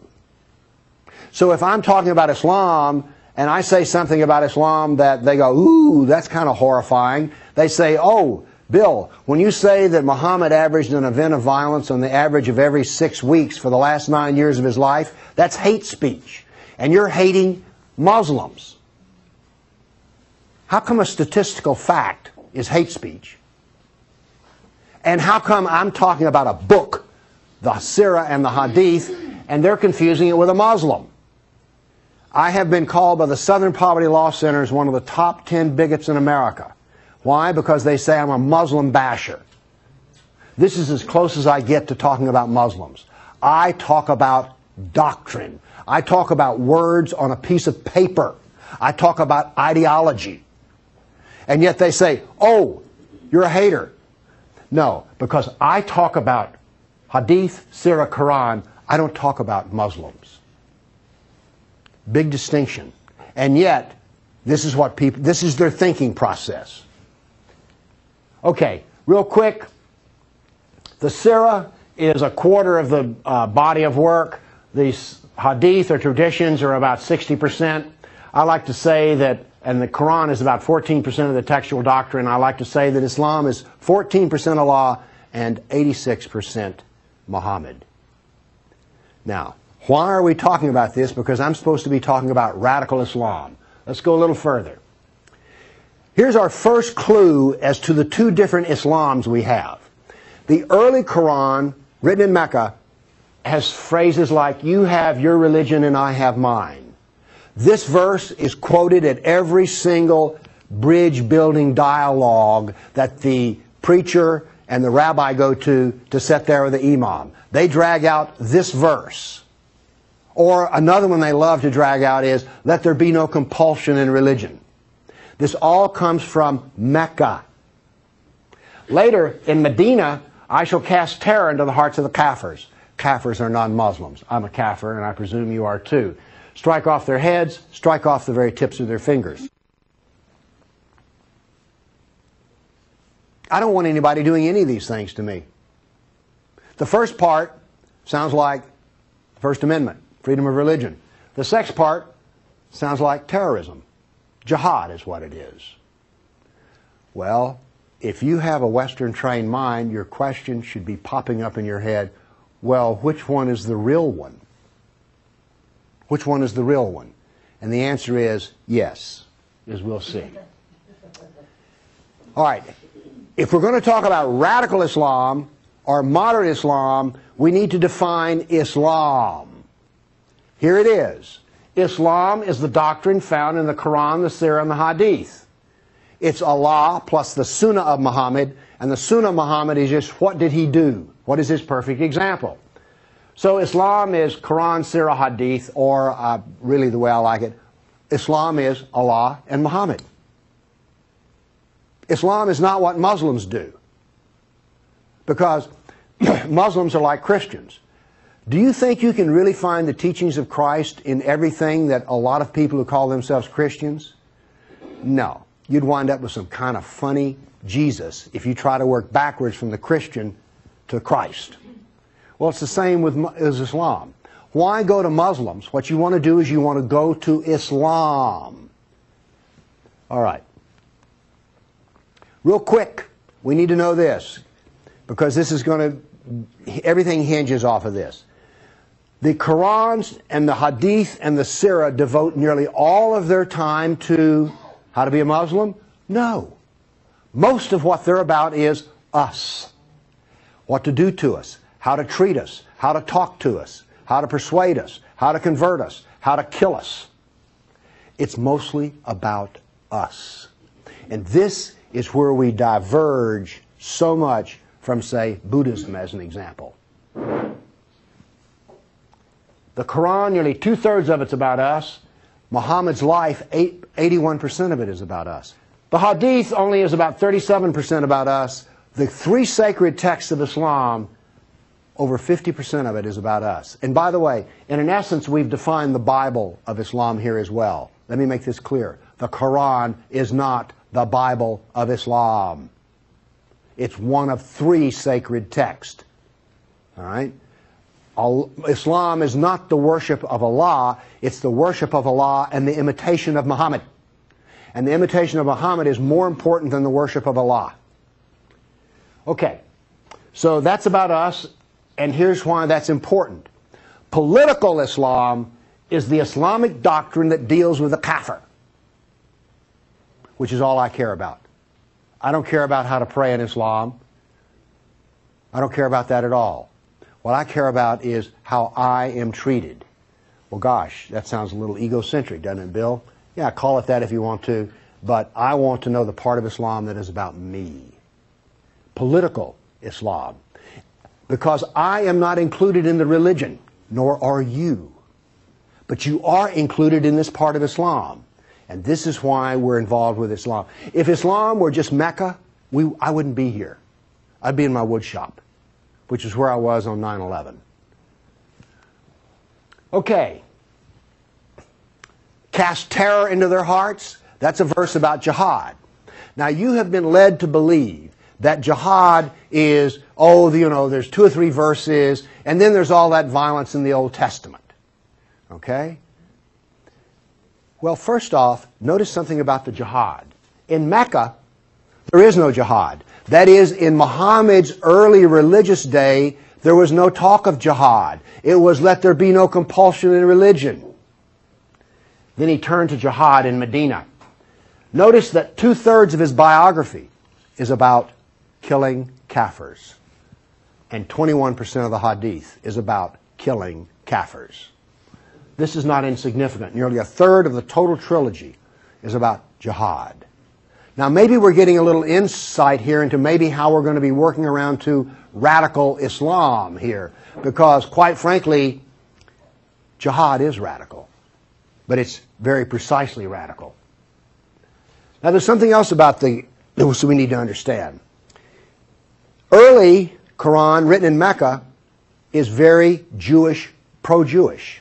So if I'm talking about Islam, and I say something about Islam that they go, ooh, that's kind of horrifying, they say, oh, Bill, when you say that Muhammad averaged an event of violence on the average of every six weeks for the last nine years of his life, that's hate speech. And you're hating Muslims. How come a statistical fact is hate speech? And how come I'm talking about a book, the Sirah and the Hadith, and they're confusing it with a Muslim? I have been called by the Southern Poverty Law Center as one of the top ten bigots in America. Why? Because they say I'm a Muslim basher. This is as close as I get to talking about Muslims. I talk about doctrine. I talk about words on a piece of paper. I talk about ideology. And yet they say, oh, you're a hater. No, because I talk about Hadith, Sirah, Quran. I don't talk about Muslims. Big distinction. And yet, this is what people, this is their thinking process. Okay, real quick, the Sirah is a quarter of the uh, body of work. The Hadith or traditions are about sixty percent. I like to say that, and the Quran is about fourteen percent of the textual doctrine. I like to say that Islam is fourteen percent Allah and eighty-six percent Muhammad. Now, why are we talking about this? Because I'm supposed to be talking about radical Islam. Let's go a little further. Here's our first clue as to the two different Islams we have. The early Quran, written in Mecca, has phrases like, you have your religion and I have mine. This verse is quoted at every single bridge-building dialogue that the preacher and the rabbi go to to sit there with the imam. They drag out this verse. Or another one they love to drag out is, let there be no compulsion in religion. This all comes from Mecca. Later, in Medina, I shall cast terror into the hearts of the Kafirs. Kafirs are non-Muslims. I'm a Kafir, and I presume you are too. Strike off their heads, strike off the very tips of their fingers. I don't want anybody doing any of these things to me. The first part sounds like the First Amendment, freedom of religion. The second part sounds like terrorism. Jihad is what it is. Well, if you have a Western trained mind, your question should be popping up in your head, well, which one is the real one? Which one is the real one? And the answer is yes, as we'll see. All right, if we're going to talk about radical Islam or moderate Islam, we need to define Islam. Here it is. Islam is the doctrine found in the Quran, the Sirah, and the Hadith. It's Allah plus the Sunnah of Muhammad, and the Sunnah of Muhammad is just what did he do? What is his perfect example? So Islam is Quran, Sirah, Hadith, or uh, really the way I like it, Islam is Allah and Muhammad. Islam is not what Muslims do, because Muslims are like Christians. Do you think you can really find the teachings of Christ in everything that a lot of people who call themselves Christians? No. You'd wind up with some kind of funny Jesus if you try to work backwards from the Christian to Christ. Well, it's the same with Islam. Why go to Muslims? What you want to do is you want to go to Islam. All right. Real quick, we need to know this, because this is going to, everything hinges off of this. The Qurans and the Hadith and the Sirah devote nearly all of their time to how to be a Muslim? No. Most of what they're about is us. What to do to us, how to treat us, how to talk to us, how to persuade us, how to convert us, how to kill us. It's mostly about us. And this is where we diverge so much from, say, Buddhism as an example. The Quran, nearly two-thirds of it's about us. Muhammad's life, eighty-one percent of it is about us. The Hadith only is about thirty-seven percent about us. The three sacred texts of Islam, over fifty percent of it is about us. And by the way, in an essence, we've defined the Bible of Islam here as well. Let me make this clear. The Quran is not the Bible of Islam. It's one of three sacred texts. All right? Islam is not the worship of Allah, it's the worship of Allah and the imitation of Muhammad. And the imitation of Muhammad is more important than the worship of Allah. Okay, so that's about us, and here's why that's important. Political Islam is the Islamic doctrine that deals with the kafir, which is all I care about. I don't care about how to pray in Islam. I don't care about that at all. What I care about is how I am treated. Well, gosh, that sounds a little egocentric, doesn't it, Bill? Yeah, call it that if you want to, but I want to know the part of Islam that is about me. Political Islam. Because I am not included in the religion, nor are you. But you are included in this part of Islam. And this is why we're involved with Islam. If Islam were just Mecca, we, I wouldn't be here. I'd be in my wood shop, which is where I was on nine eleven. Okay. Cast terror into their hearts. That's a verse about jihad. Now, you have been led to believe that jihad is, oh, you know, there's two or three verses, and then there's all that violence in the Old Testament. Okay? Well, first off, notice something about the jihad. In Mecca, there is no jihad. That is, in Muhammad's early religious day, there was no talk of jihad. It was, let there be no compulsion in religion. Then he turned to jihad in Medina. Notice that two-thirds of his biography is about killing kafirs. And twenty-one percent of the hadith is about killing kafirs. This is not insignificant. Nearly a third of the total trilogy is about jihad. Now, maybe we're getting a little insight here into maybe how we're going to be working around to radical Islam here. Because, quite frankly, jihad is radical. But it's very precisely radical. Now, there's something else about the that we need to understand. Early Quran, written in Mecca, is very Jewish, pro-Jewish.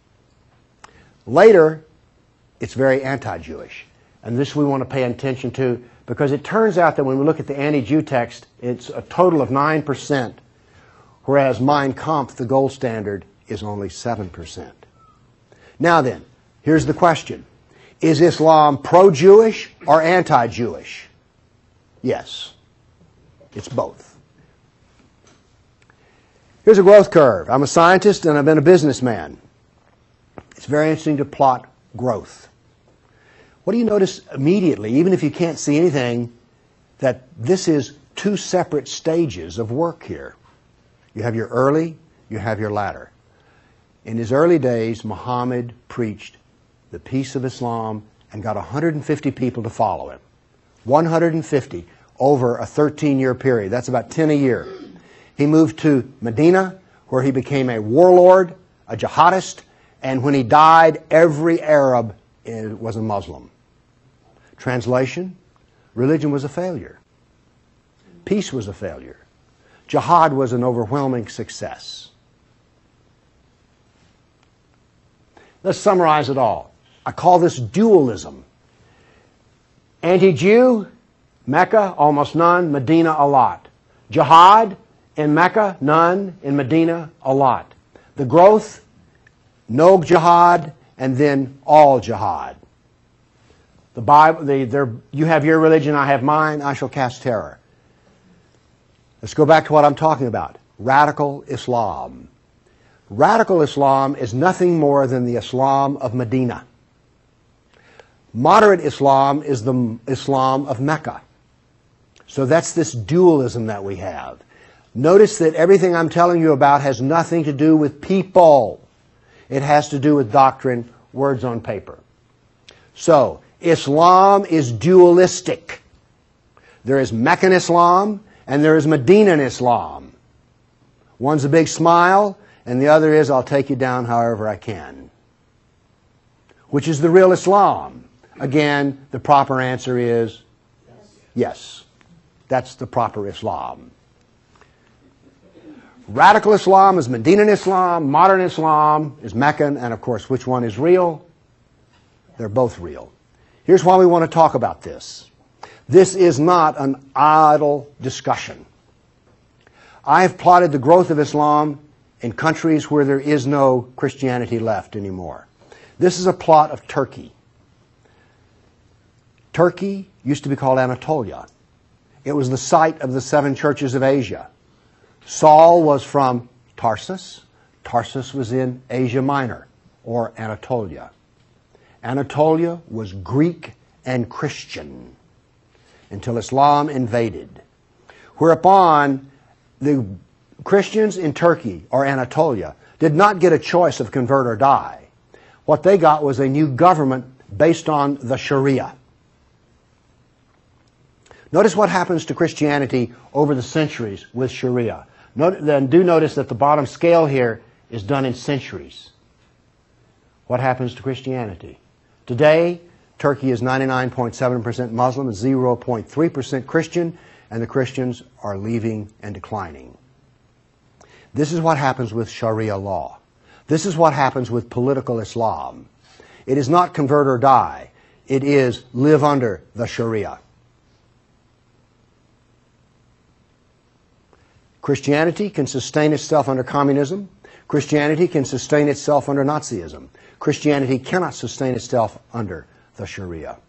Later, it's very anti-Jewish. And this we want to pay attention to because it turns out that when we look at the anti-Jew text, it's a total of nine percent, whereas Mein Kampf, the gold standard, is only seven percent. Now then, here's the question. Is Islam pro-Jewish or anti-Jewish? Yes. It's both. Here's a growth curve. I'm a scientist and I've been a businessman. It's very interesting to plot growth. What do you notice immediately, even if you can't see anything, that this is two separate stages of work here. You have your early, you have your latter. In his early days, Muhammad preached the peace of Islam and got one hundred fifty people to follow him. one hundred fifty over a thirteen-year period. That's about ten a year. He moved to Medina, where he became a warlord, a jihadist, and when he died, every Arab was a Muslim. Translation, religion was a failure. Peace was a failure. Jihad was an overwhelming success. Let's summarize it all. I call this dualism. Anti-Jew, Mecca, almost none. Medina, a lot. Jihad, in Mecca, none. In Medina, a lot. The growth, no jihad, and then all jihad. The Bible, the, you have your religion, I have mine, I shall cast terror. Let's go back to what I'm talking about. Radical Islam. Radical Islam is nothing more than the Islam of Medina. Moderate Islam is the Islam of Mecca. So that's this dualism that we have. Notice that everything I'm telling you about has nothing to do with people. It has to do with doctrine, words on paper. So, Islam is dualistic. There is Meccan Islam and there is Medinan Islam. One's a big smile and the other is, I'll take you down however I can. which is the real Islam? Again, the proper answer is yes. That's the proper Islam. Radical Islam is Medinan Islam, modern Islam is Meccan, and of course, which one is real? They're both real. Here's why we want to talk about this. This is not an idle discussion. I have plotted the growth of Islam in countries where there is no Christianity left anymore. This is a plot of Turkey. Turkey used to be called Anatolia. It was the site of the seven churches of Asia. Saul was from Tarsus. Tarsus was in Asia Minor, or Anatolia. Anatolia was Greek and Christian until Islam invaded, whereupon the Christians in Turkey, or Anatolia, did not get a choice of convert or die. What they got was a new government based on the Sharia. Notice what happens to Christianity over the centuries with Sharia. Note, then do notice that the bottom scale here is done in centuries. What happens to Christianity? Today, Turkey is ninety-nine point seven percent Muslim and zero point three percent Christian, and the Christians are leaving and declining. This is what happens with Sharia law. This is what happens with political Islam. It is not convert or die. It is live under the Sharia. Christianity can sustain itself under communism. Christianity can sustain itself under Nazism. Christianity cannot sustain itself under the Sharia.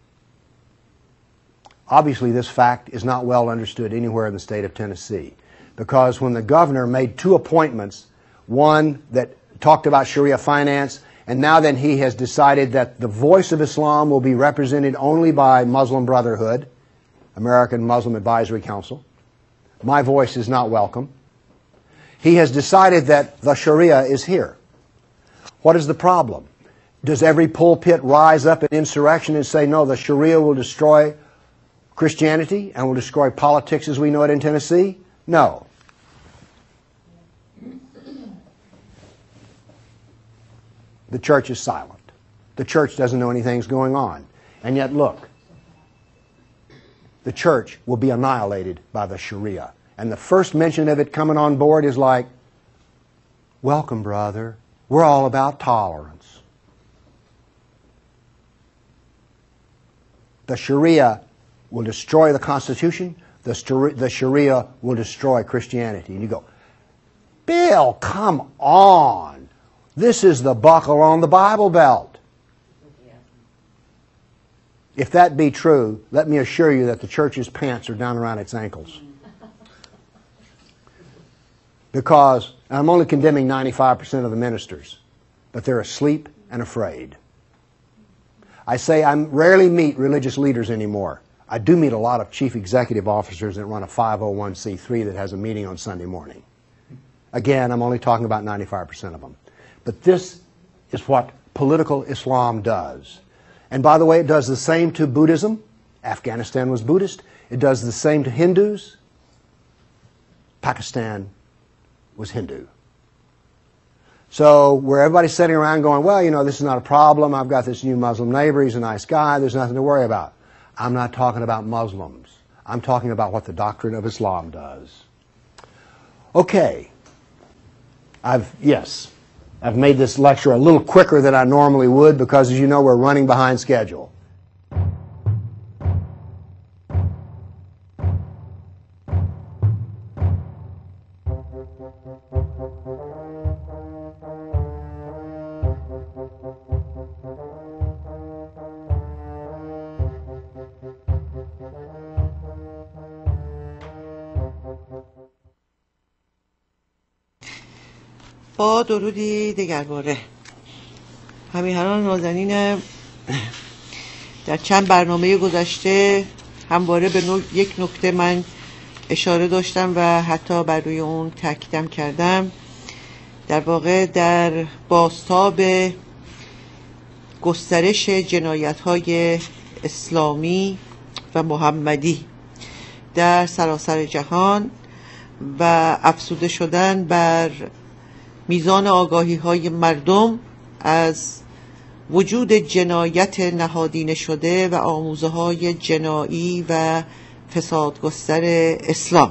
Obviously, this fact is not well understood anywhere in the state of Tennessee, because when the governor made two appointments, one that talked about Sharia finance, and now then he has decided that the voice of Islam will be represented only by Muslim Brotherhood, American Muslim Advisory Council. My voice is not welcome. He has decided that the Sharia is here. What is the problem? Does every pulpit rise up in insurrection and say, no, the Sharia will destroy Christianity and will destroy politics as we know it in Tennessee? No. The church is silent. The church doesn't know anything's going on. And yet, look, the church will be annihilated by the Sharia. And the first mention of it coming on board is like, welcome, brother. We're all about tolerance. The Sharia will destroy the Constitution. The, the Sharia will destroy Christianity. And you go, Bill, come on. This is the buckle on the Bible belt. If that be true, let me assure you that the church's pants are down around its ankles. Because, and I'm only condemning ninety-five percent of the ministers, but they're asleep and afraid. I say I rarely meet religious leaders anymore. I do meet a lot of chief executive officers that run a five oh one c three that has a meeting on Sunday morning. Again, I'm only talking about ninety-five percent of them. But this is what political Islam does. And by the way, it does the same to Buddhism. Afghanistan was Buddhist. It does the same to Hindus. Pakistan was Hindu. So where everybody's sitting around going, well, you know, this is not a problem. I've got this new Muslim neighbor. He's a nice guy. There's nothing to worry about. I'm not talking about Muslims. I'm talking about what the doctrine of Islam does. Okay. I've, yes, I've made this lecture a little quicker than I normally would because, as you know, we're running behind schedule. با درودی دگرباره همیهنان نازنین، در چند برنامه گذشته همواره به نوع یک نکته من اشاره داشتم و حتی بر روی اون تاکیدم کردم. در واقع در بازتاب گسترش جنایت‌های اسلامی و محمدی در سراسر جهان و افزوده شدن بر میزان آگاهی های مردم از وجود جنایت نهادینه شده و آموزه های جنایی و فسادگستر اسلام.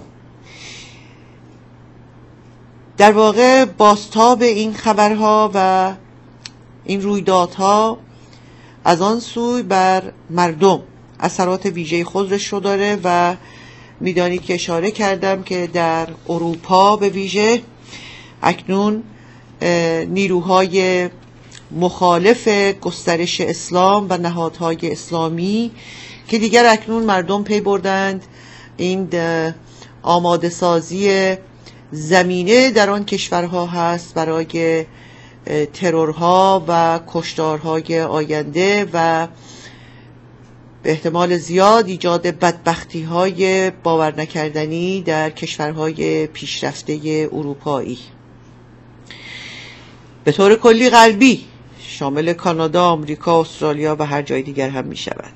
در واقع بازتاب این خبرها و این رویدادها از آن سوی بر مردم اثرات ویژه خودش رو داره و میدانید که اشاره کردم که در اروپا به ویژه اکنون نیروهای مخالف گسترش اسلام و نهادهای اسلامی که دیگر اکنون مردم پی بردند این آماده سازی زمینه در آن کشورها هست برای ترورها و کشتارهای آینده و به احتمال زیاد ایجاد بدبختی‌های باور نکردنی در کشورهای پیشرفته اروپایی به طور کلی غربی، شامل کانادا، آمریکا، استرالیا و هر جای دیگر هم می شود.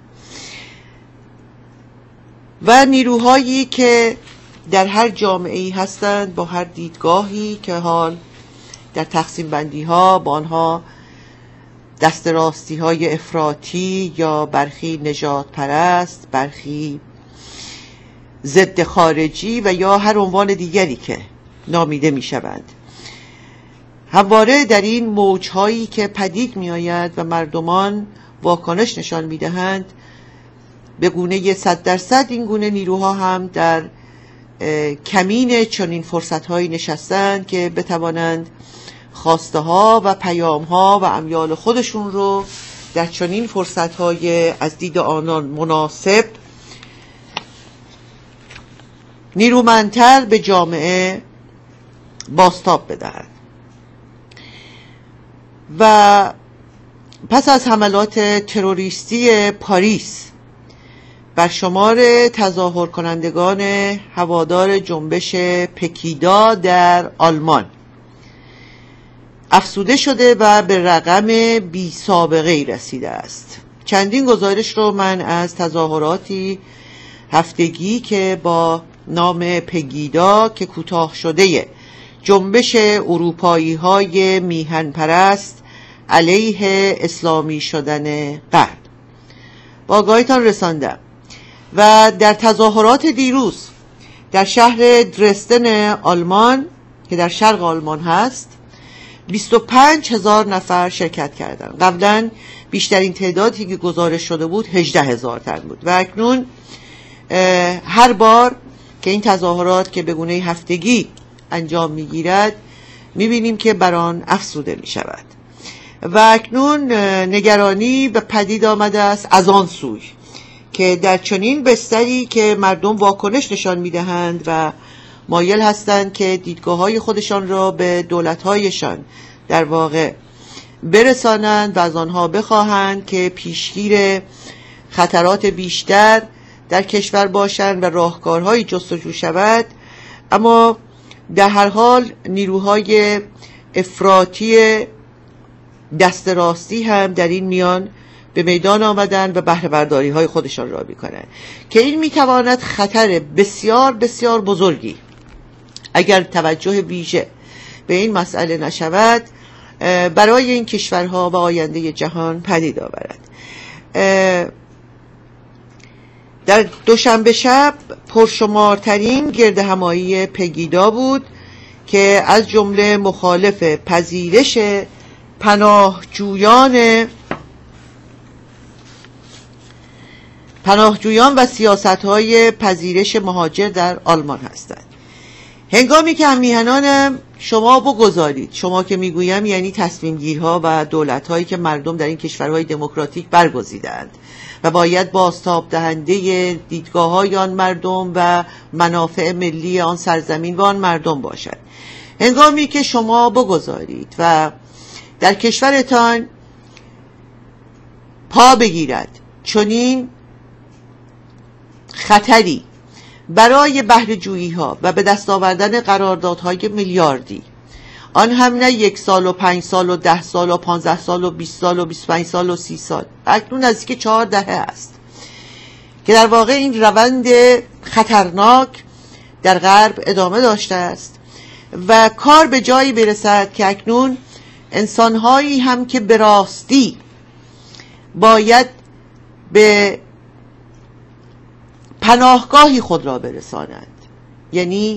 و نیروهایی که در هر جامعه‌ای هستند با هر دیدگاهی که حال در تقسیم بندی ها با آنها دست راستی های افراطی یا برخی نجات پرست، برخی ضد خارجی و یا هر عنوان دیگری که نامیده می شوند، همواره در این موجهایی که پدید می آید و مردمان واکنش نشان می دهند به گونه صد درصد این گونه نیروها هم در کمین چنین فرصت‌هایی نشستند که بتوانند خواسته ها و پیام ها و امیال خودشون رو در چنین فرصت‌های از دید آنان مناسب نیرومندتر به جامعه بازتاب بدهند. و پس از حملات تروریستی پاریس بر شمار تظاهر کنندگان هوادار جنبش پگیدا در آلمان افزوده شده و به رقم بی سابقه‌ای رسیده است. چندین گزارش رو من از تظاهراتی هفتگی که با نام پگیدا که کوتاه شده جنبش اروپایی های میهن پرست علیه اسلامی شدن غرب با آگاهیتان رساندم. و در تظاهرات دیروز در شهر درستن آلمان که در شرق آلمان هست بیست و پنج هزار نفر شرکت کردند. قبلا بیشترین تعدادی که گزارش شده بود هجده هزار تن بود و اکنون هر بار که این تظاهرات که به گونه هفتگی انجام میگیرد میبینیم که بر آن افزوده میشود و اکنون نگرانی به پدید آمده است از آن سوی که در چنین بستری که مردم واکنش نشان میدهند و مایل هستند که دیدگاه‌های خودشان را به دولت‌هایشان در واقع برسانند و از آنها بخواهند که پیشگیر خطرات بیشتر در کشور باشند و راهکارهایی جستجو شود، اما در هر حال نیروهای افراطی دست راستی هم در این میان به میدان آمدن و بهره برداری های خودشان را میکنند که این میتواند خطر بسیار بسیار بزرگی اگر توجه ویژه به این مسئله نشود برای این کشورها و آینده جهان پدید آورد. در دوشنبه شب پرشمارترین گردهمایی پگیدا بود که از جمله مخالف پذیرش پناهجویان پناهجویان و سیاست‌های پذیرش مهاجر در آلمان هستند. هنگامی که همیهنانم شما بگذارید، شما که میگویم یعنی تصمیم گیرها و دولت‌هایی که مردم در این کشورهای دموکراتیک برگزیدند و باید بازتاب دهنده دیدگاه‌های آن مردم و منافع ملی آن سرزمین و آن مردم باشد، هنگامی که شما بگذارید و در کشورتان پا بگیرد چنین خطری برای بهره جویی ها و به دست آوردن قراردادهای میلیاردی، آن هم نه یک سال و پنج سال و ده سال و پانزده سال و بیست سال و بیست و پنج سال و سی سال، اکنون از که چهار دهه است که در واقع این روند خطرناک در غرب ادامه داشته است و کار به جایی برسد که اکنون انسانهایی هم که به راستی باید به پناهگاهی خود را برسانند، یعنی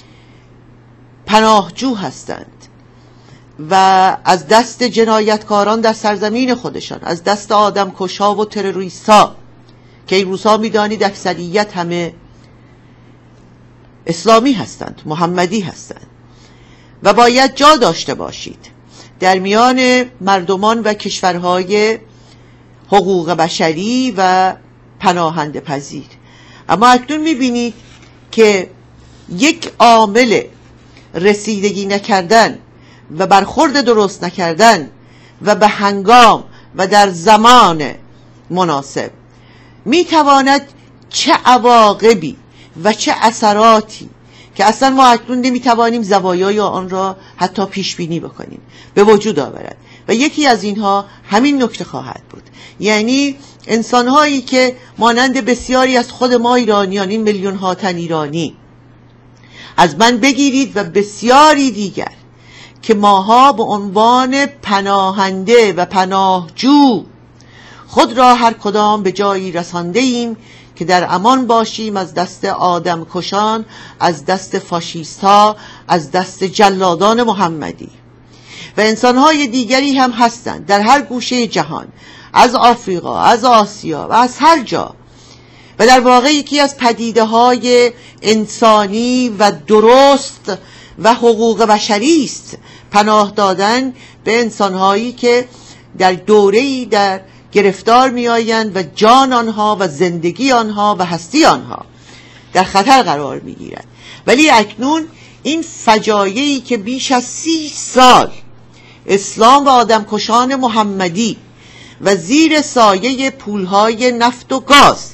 پناهجو هستند و از دست جنایتکاران در سرزمین خودشان، از دست آدمکشا و تروریست‌ها که این روزها می‌دانید اکثریت همه اسلامی هستند، محمدی هستند و باید جا داشته باشید در میان مردمان و کشورهای حقوق بشری و پناهنده پذیر. اما اکنون می‌بینید که یک عامل رسیدگی نکردن و برخورد درست نکردن و به هنگام و در زمان مناسب میتواند چه عواقبی و چه اثراتی که اصلا ما اکنون نمیتوانیم زوایای آن را حتی پیش بینی بکنیم به وجود آورد و یکی از اینها همین نکته خواهد بود، یعنی انسانهایی که مانند بسیاری از خود ما ایرانیان، این میلیون ها تن ایرانی از من بگیرید و بسیاری دیگر که ماها به عنوان پناهنده و پناهجو خود را هر کدام به جایی رسانده ایم که در امان باشیم از دست آدم کشان، از دست فاشیست ها، از دست جلادان محمدی. و انسانهای دیگری هم هستند در هر گوشه جهان، از آفریقا، از آسیا و از هر جا، و در واقع یکی از پدیده های انسانی و درست و حقوق بشری است پناه دادن به انسانهایی که در دوره‌ای در گرفتار می آیند و جان آنها و زندگی آنها و هستی آنها در خطر قرار می گیرد. ولی اکنون این فجایعی که بیش از سی سال اسلام و آدمکشان محمدی و زیر سایه پولهای نفت و گاز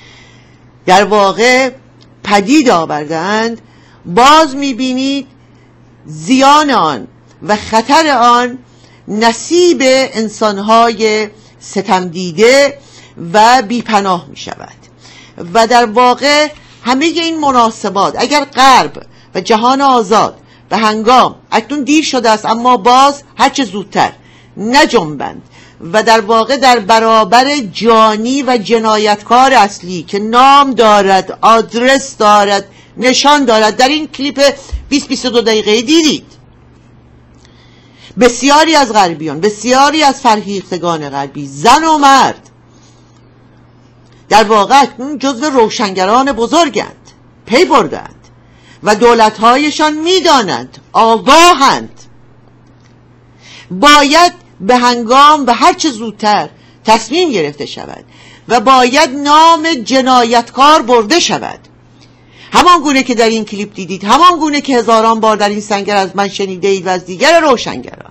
در واقع پدید آوردند، باز می بینید زیان آن و خطر آن نصیب انسانهای ستم دیده و بیپناه می شود. و در واقع همه این مناسبات اگر غرب و جهان آزاد به هنگام، اکنون دیر شده است اما باز هرچه زودتر نجنبند و در واقع در برابر جانی و جنایتکار اصلی که نام دارد، آدرس دارد، نشان دارد، در این کلیپ بیست بیست و دو دقیقه دیدید بسیاری از غربیان، بسیاری از فرهیختگان غربی، زن و مرد، در واقع اکنون جزو روشنگران بزرگند، پی بردند و دولتهایشان میدانند، آگاهند. باید به هنگام و هرچه زودتر تصمیم گرفته شود و باید نام جنایتکار برده شود، همان گونه که در این کلیپ دیدید، همان گونه که هزاران بار در این سنگر از من شنیده اید و از دیگر روشنگران.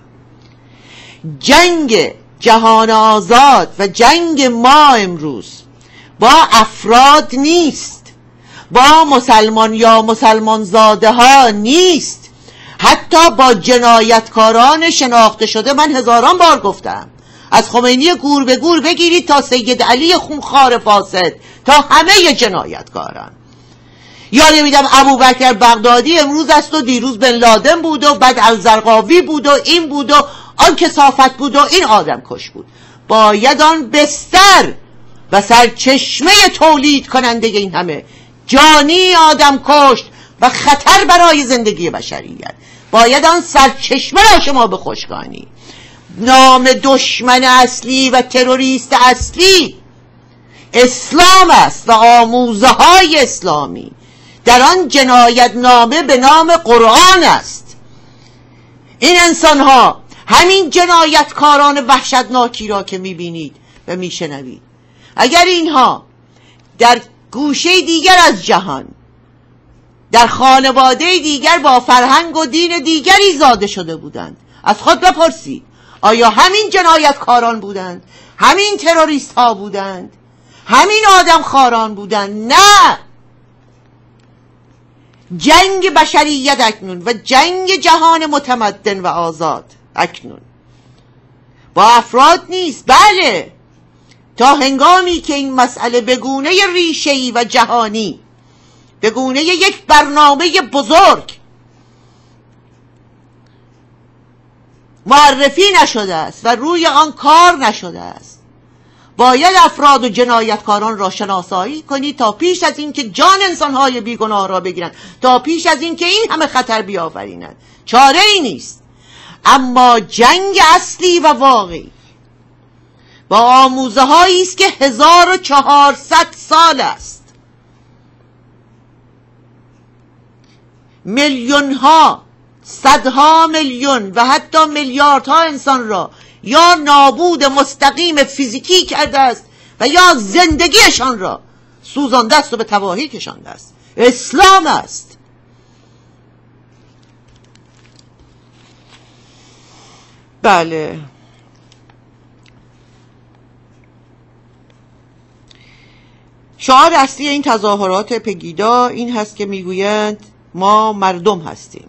جنگ جهان آزاد و جنگ ما امروز با افراد نیست، با مسلمان یا مسلمان زاده ها نیست، حتی با جنایتکاران شناخته شده. من هزاران بار گفتم، از خمینی گور به گور بگیرید تا سید علی خونخوار فاسد، تا همه جنایتکاران. یا نمیدم ابوبکر بغدادی امروز است و دیروز بن لادن بود و بعد الزرقاوی بود و این بود و آن کثافت بود و این آدم کش بود. باید آن بستر و سرچشمه تولید کننده این همه جانی آدم کشت و خطر برای زندگی بشریت، باید آن سرچشمه را شما به خشکانی. نام دشمن اصلی و تروریست اصلی اسلام است و آموزه های اسلامی، در آن جنایت نامه به نام قرآن است. این انسان ها، همین جنایتکاران وحشتناکی را که میبینید و میشنوید، اگر اینها در گوشه دیگر از جهان، در خانواده دیگر با فرهنگ و دین دیگری زاده شده بودند، از خود بپرسید آیا همین جنایتکاران بودند؟ همین تروریست ها بودند؟ همین آدم خاران بودند؟ نه، جنگ بشریت اکنون و جنگ جهان متمدن و آزاد اکنون با افراد نیست. بله، تا هنگامی که این مسئله به گونه ریشه‌ای و جهانی، به گونه یک برنامه بزرگ معرفی نشده است و روی آن کار نشده است. باید افراد و جنایتکاران را شناسایی کنید تا پیش از این که جان انسانهای بیگناه را بگیرند، تا پیش از این که این همه خطر بیافرینند. چاره ای نیست. اما جنگ اصلی و واقعی با آموزه هایی است که هزار و چهارصد سال است. میلیون ها، صدها میلیون و حتی میلیاردها انسان را یا نابود مستقیم فیزیکی کرده است و یا زندگیشان را سوزانده است و به تباهی کشانده است. اسلام است. بله، شعار اصلی این تظاهرات پگیدا این هست که میگویند ما مردم هستیم.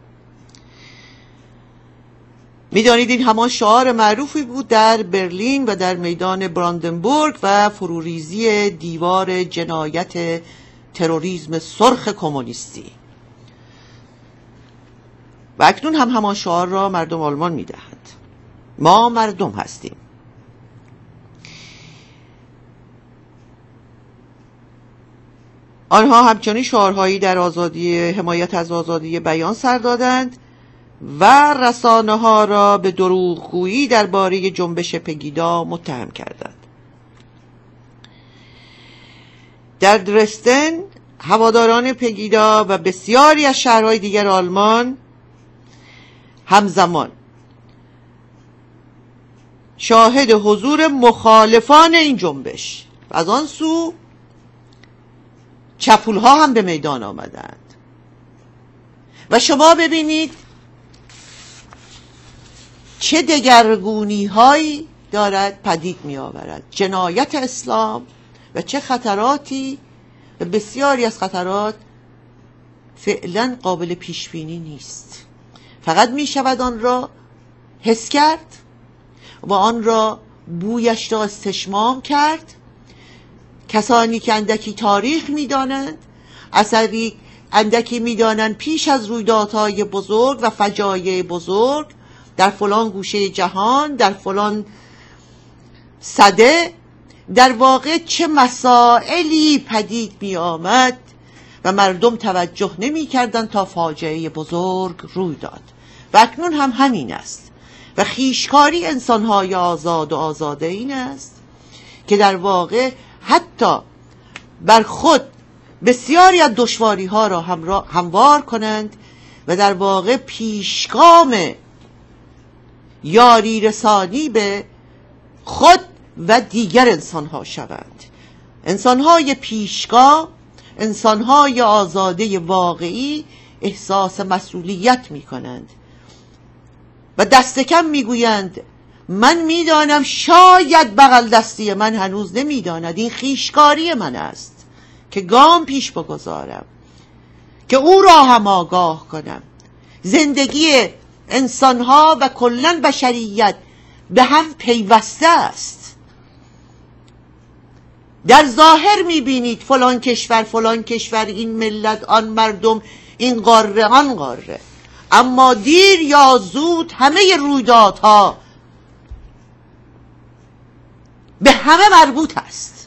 میدانید این همان شعار معروفی بود در برلین و در میدان براندنبورگ و فروریزی دیوار جنایت تروریسم سرخ کمونیستی. و اکنون هم همان شعار را مردم آلمان میدهند. ما مردم هستیم. آنها همچنین شعارهایی در آزادی، حمایت از آزادی بیان سر دادند و رسانه ها را به دروغگویی درباره جنبش پگیدا متهم کردند. در درستن هواداران پگیدا و بسیاری از شهرهای دیگر آلمان همزمان شاهد حضور مخالفان این جنبش و از آن سو چپولها هم به میدان آمدند. و شما ببینید چه دگرگونی هایی دارد پدید می آورد جنایت اسلام و چه خطراتی، و بسیاری از خطرات فعلا قابل پیش بینی نیست. فقط می شود آن را حس کرد و آن را بویش را استشمام کرد. کسانی که اندکی تاریخ می دانند، اثری اندکی می دانند پیش از رویدادهای بزرگ و فجایع بزرگ در فلان گوشه جهان، در فلان صده، در واقع چه مسائلی پدید می آمد و مردم توجه نمی کردند تا فاجعه بزرگ روی داد. و اکنون هم همین است. و خیشکاری انسانهای آزاد و آزاده این است که در واقع حتی بر خود بسیاری از دشواری ها را هموار کنند و در واقع پیشگام یاری رسانی به خود و دیگر انسان ها شوند. انسان های پیشگاه، انسان های آزاده واقعی احساس مسئولیت می کنند و دست کم می گویند من می دانم شاید بغل دستی من هنوز نمی داند این خیشکاری من است که گام پیش بگذارم، که او را هم آگاه کنم. زندگی انسانها و کلن بشریت به هم پیوسته است. در ظاهر میبینید فلان کشور فلان کشور، این ملت آن مردم، این قاره آن قاره، اما دیر یا زود همه رویدادها به همه مربوط است.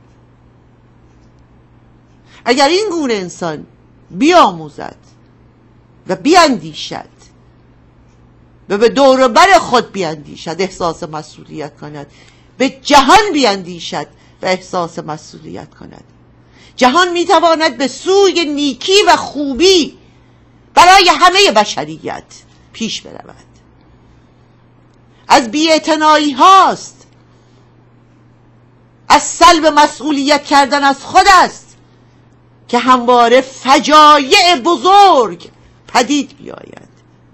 اگر این گونه انسان بیاموزد و بیاندیشد و به دور بر خود بیاندیشد، احساس مسئولیت کند، به جهان بیاندیشد و احساس مسئولیت کند، جهان میتواند به سوی نیکی و خوبی برای همه بشریت پیش برود. از بی‌اعتنایی هاست، از سلب مسئولیت کردن از خود است که همواره فجایع بزرگ پدید بیاید.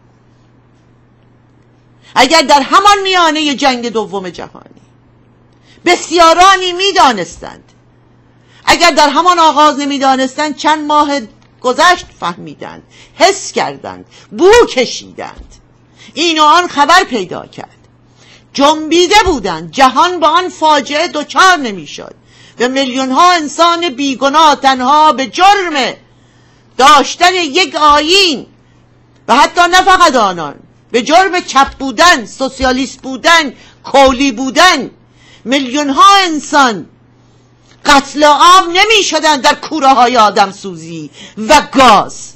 اگر در همان میانه جنگ دوم جهانی بسیارانی میدانستند، اگر در همان آغاز نمیدانستند، چند ماه گذشت فهمیدند، حس کردند، بو کشیدند، این و آن خبر پیدا کرد، جنبیده بودند، جهان با آن فاجعه دچار نمیشد و میلیون ها انسان بیگناه تنها به جرم داشتن یک آیین و حتی نه فقط آنان، به جرم چپ بودن، سوسیالیست بودن، کولی بودن میلیون ها انسان قتل عام نمی شدن در کوره های آدم سوزی و گاز.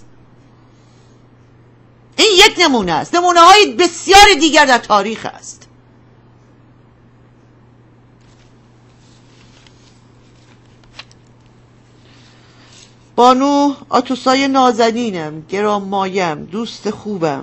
این یک نمونه است. نمونه های بسیار دیگر در تاریخ است. بانو آتوسای نازنینم، گرانمایم، دوست خوبم،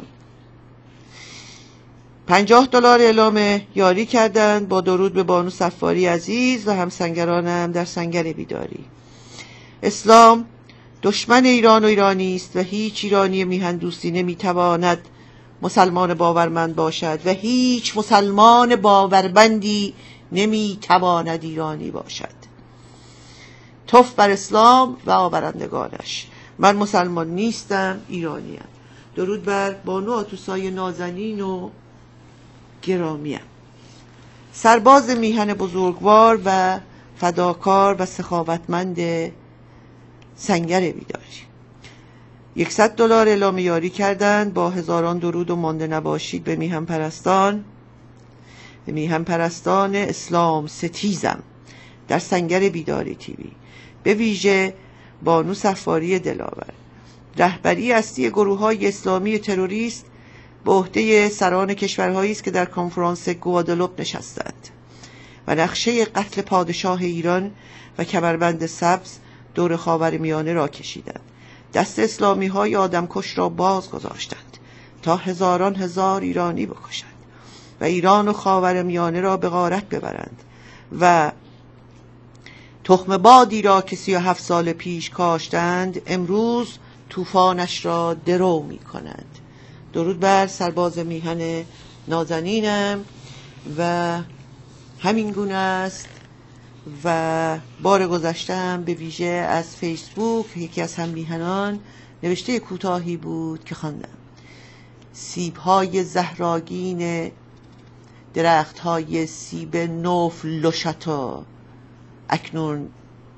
پنجاه دلار اعلام یاری کردند با درود به بانو صفاری عزیز و همسنگرانم در سنگر بیداری. اسلام دشمن ایران و ایرانی است و هیچ ایرانی میهن دوستی نمیتواند مسلمان باورمند باشد و هیچ مسلمان باورمندی نمیتواند ایرانی باشد. توف بر اسلام و آورندگانش. من مسلمان نیستم، ایرانیم. درود بر بانو آتوسای نازنین و گرامیم، سرباز میهن بزرگوار و فداکار و سخاوتمند سنگر بیداری. یکصد دلار اعلام یاری کردند با هزاران درود و مانده نباشید به میهن پرستان، به میهن پرستان اسلام ستیزم در سنگر بیداری تیوی، به ویژه بانو صفاری دلاور. رهبری اصلی گروه های اسلامی تروریست به عهده سران کشورهایی است که در کنفرانس گوادلوپ نشستند و نقشه قتل پادشاه ایران و کمربند سبز دور خاورمیانه را کشیدند. دست اسلامی های آدمکش را باز گذاشتند تا هزاران هزار ایرانی بکشند و ایران و خاورمیانه را به غارت ببرند و تخم بادی را که سی و هفت سال پیش کاشتند امروز طوفانش را درو می کنند. درود بر سرباز میهن نازنینم و همین گونه است. و بار گذشتم به ویژه از فیسبوک یکی از هم میهنان نوشته کوتاهی بود که خواندم: سیب‌های زهراگین درخت‌های سیب نوف لوشاتا اکنون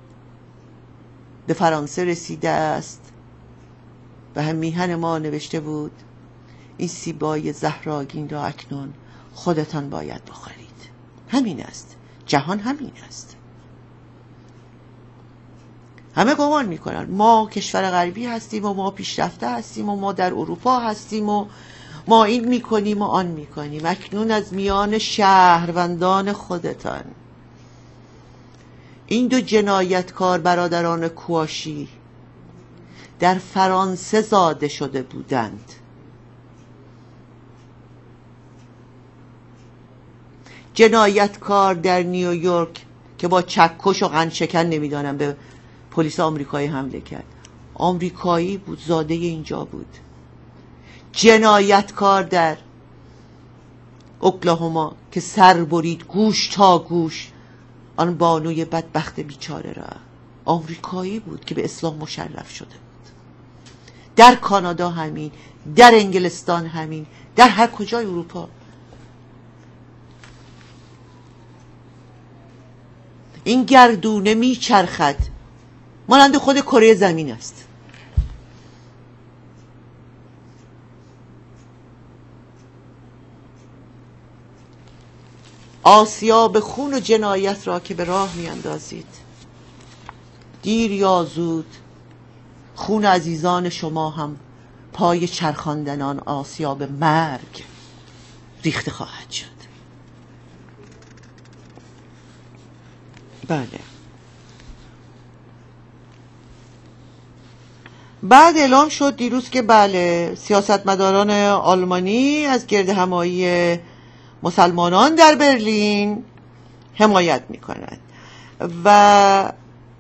به فرانسه رسیده است. و هم میهن ما نوشته بود این سیب‌های زهراگین را اکنون خودتان باید بخورید. همین است، جهان همین است. همه گمان میکنن ما کشور غربی هستیم و ما پیشرفته هستیم و ما در اروپا هستیم و ما این میکنیم و آن میکنیم. اکنون از میان شهروندان خودتان این دو جنایتکار برادران کواشی در فرانسه زاده شده بودند. جنایتکار در نیویورک که با چکش و قندشکن نمیدانم به پلیس آمریکایی حمله کرد، آمریکایی بود، زاده اینجا بود. جنایتکار در اوکلاهوما که سر برید گوش تا گوش آن بانوی بدبخت بیچاره را، آمریکایی بود که به اسلام مشرف شده بود. در کانادا همین، در انگلستان همین، در هر کجای اروپا. این گردونه میچرخد، مانند خود کره زمین است. آسیاب خون و جنایت را که به راه میاندازید، دیر یا زود خون عزیزان شما هم پای چرخاندن آن آسیاب مرگ ریخته خواهد شد. بله. بعد اعلام شد دیروز که بله سیاستمداران آلمانی از گرد همایی مسلمانان در برلین حمایت میکنند و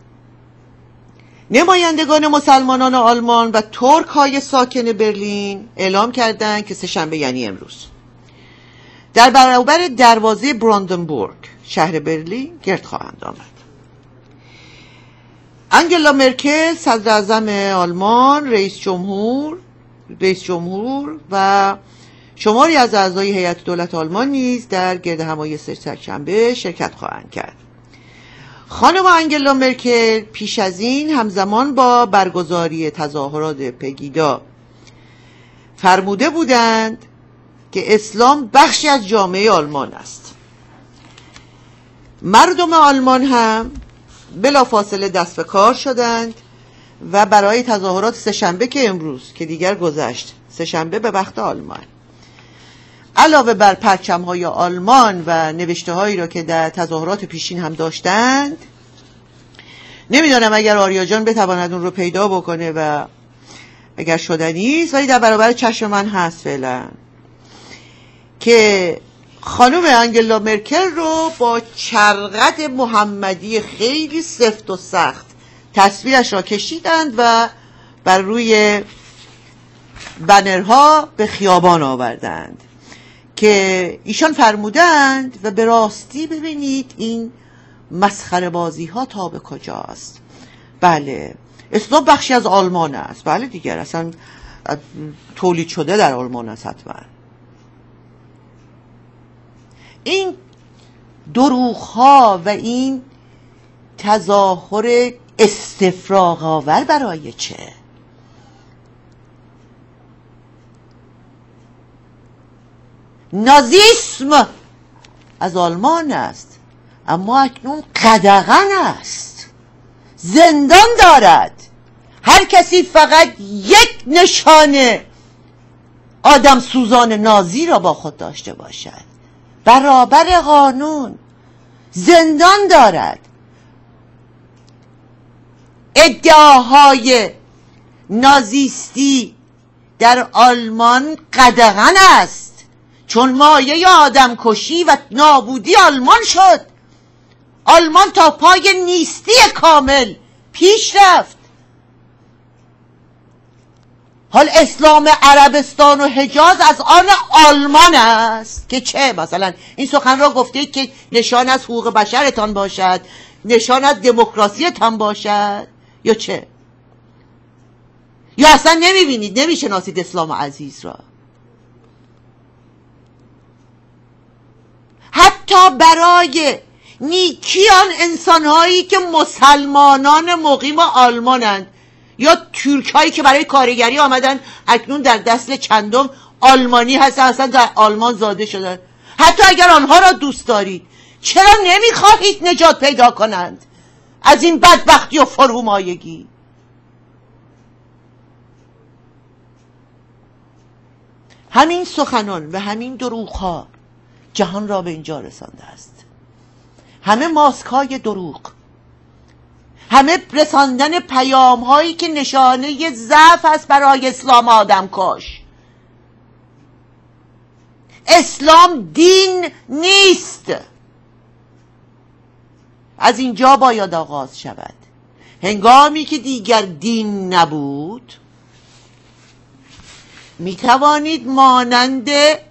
نمایندگان مسلمانان آلمان و ترک های ساکن برلین اعلام کردند که سه‌شنبه یعنی امروز در برابر دروازه براندنبورگ شهر برلین گرد خواهند آمد. انگلا مرکل صدر اعظم آلمان، رئیس جمهور رئیس جمهور و شماری از اعضای هیئت دولت آلمان نیز در گرد همایی سه‌شنبه شرکت خواهند کرد. خانم انگلا مرکل پیش از این همزمان با برگزاری تظاهرات پگیدا فرموده بودند که اسلام بخشی از جامعه آلمان است. مردم آلمان هم بلافاصله دست به کار شدند و برای تظاهرات سه‌شنبه که امروز که دیگر گذشت، سه‌شنبه به وقت آلمان، علاوه بر پرچم‌های آلمان و نوشته‌هایی را که در تظاهرات پیشین هم داشتند، نمیدانم اگر آریا جان بتواند اون رو پیدا بکنه و اگر شدنی است، ولی در برابر چشم من هست فعلا، که خانم انگلا مرکل رو با چرخت محمدی خیلی سفت و سخت تصویرش را کشیدند و بر روی بنرها به خیابان آوردند که ایشان فرمودند و به راستی ببینید این مسخره بازی ها تا به کجاست. بله، اسلام بخشی از آلمان است. بله دیگر، اصلا تولید شده در آلمان است حتما. این دروغ ها و این تظاهر استفراغ آور برای چه؟ نازیسم از آلمان است، اما اکنون قدغن است، زندان دارد. هر کسی فقط یک نشانه آدم سوزان نازی را با خود داشته باشد، برابر قانون زندان دارد. ادعاهای نازیستی در آلمان قدغن است، چون مایه آدم کشی و نابودی آلمان شد. آلمان تا پای نیستی کامل پیش رفت. حال اسلام عربستان و حجاز از آن آلمان است که چه؟ مثلا این سخن را گفتید که نشان از حقوق بشرتان باشد، نشان از دموکراسیتان باشد، یا چه؟ یا اصلا نمیبینید، نمیشناسید اسلام عزیز را؟ حتی برای نیکیان انسانهایی که مسلمانان مقیم آلمانند یا ترک هایی که برای کارگری آمدن اکنون در دست چندم آلمانی هستن، اصلا در آلمان زاده شدن، حتی اگر آنها را دوست دارید چرا نمیخواهید نجات پیدا کنند از این بدبختی و فرومایگی؟ همین سخنان و همین دروغ ها جهان را به اینجا رسانده است. همه ماسک های دروغ، همه رساندن پیام هایی که نشانه ضعف است برای اسلام آدم کش. اسلام دین نیست. از اینجا باید آغاز شود. هنگامی که دیگر دین نبود، می توانید مانند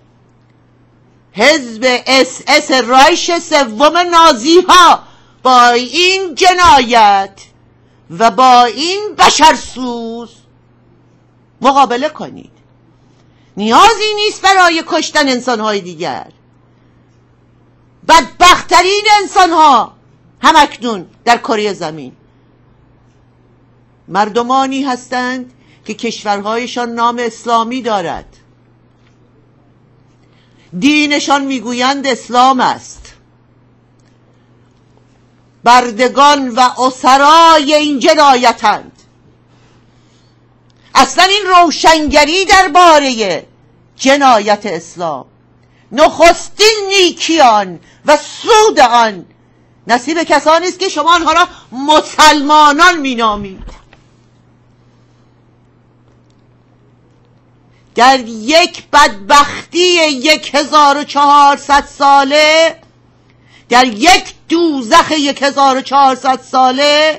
حزب اس اس رایش سوم نازی ها با این جنایت و با این بشرسوز مقابله کنید. نیازی نیست برای کشتن انسانهای دیگر. بدبخترین انسانها هم اکنون در کره زمین مردمانی هستند که کشورهایشان نام اسلامی دارد، دینشان میگویند اسلام است، بردگان و اسرای این جنایتند. اصلا این روشنگری درباره جنایت اسلام، نخستین نیکی آن و سود آن نصیب کسانی است که شما آنها را مسلمانان مینامید. در یک بدبختی یک هزار و چهارصد ساله، در یک دوزخ یک هزار و چهارصد ساله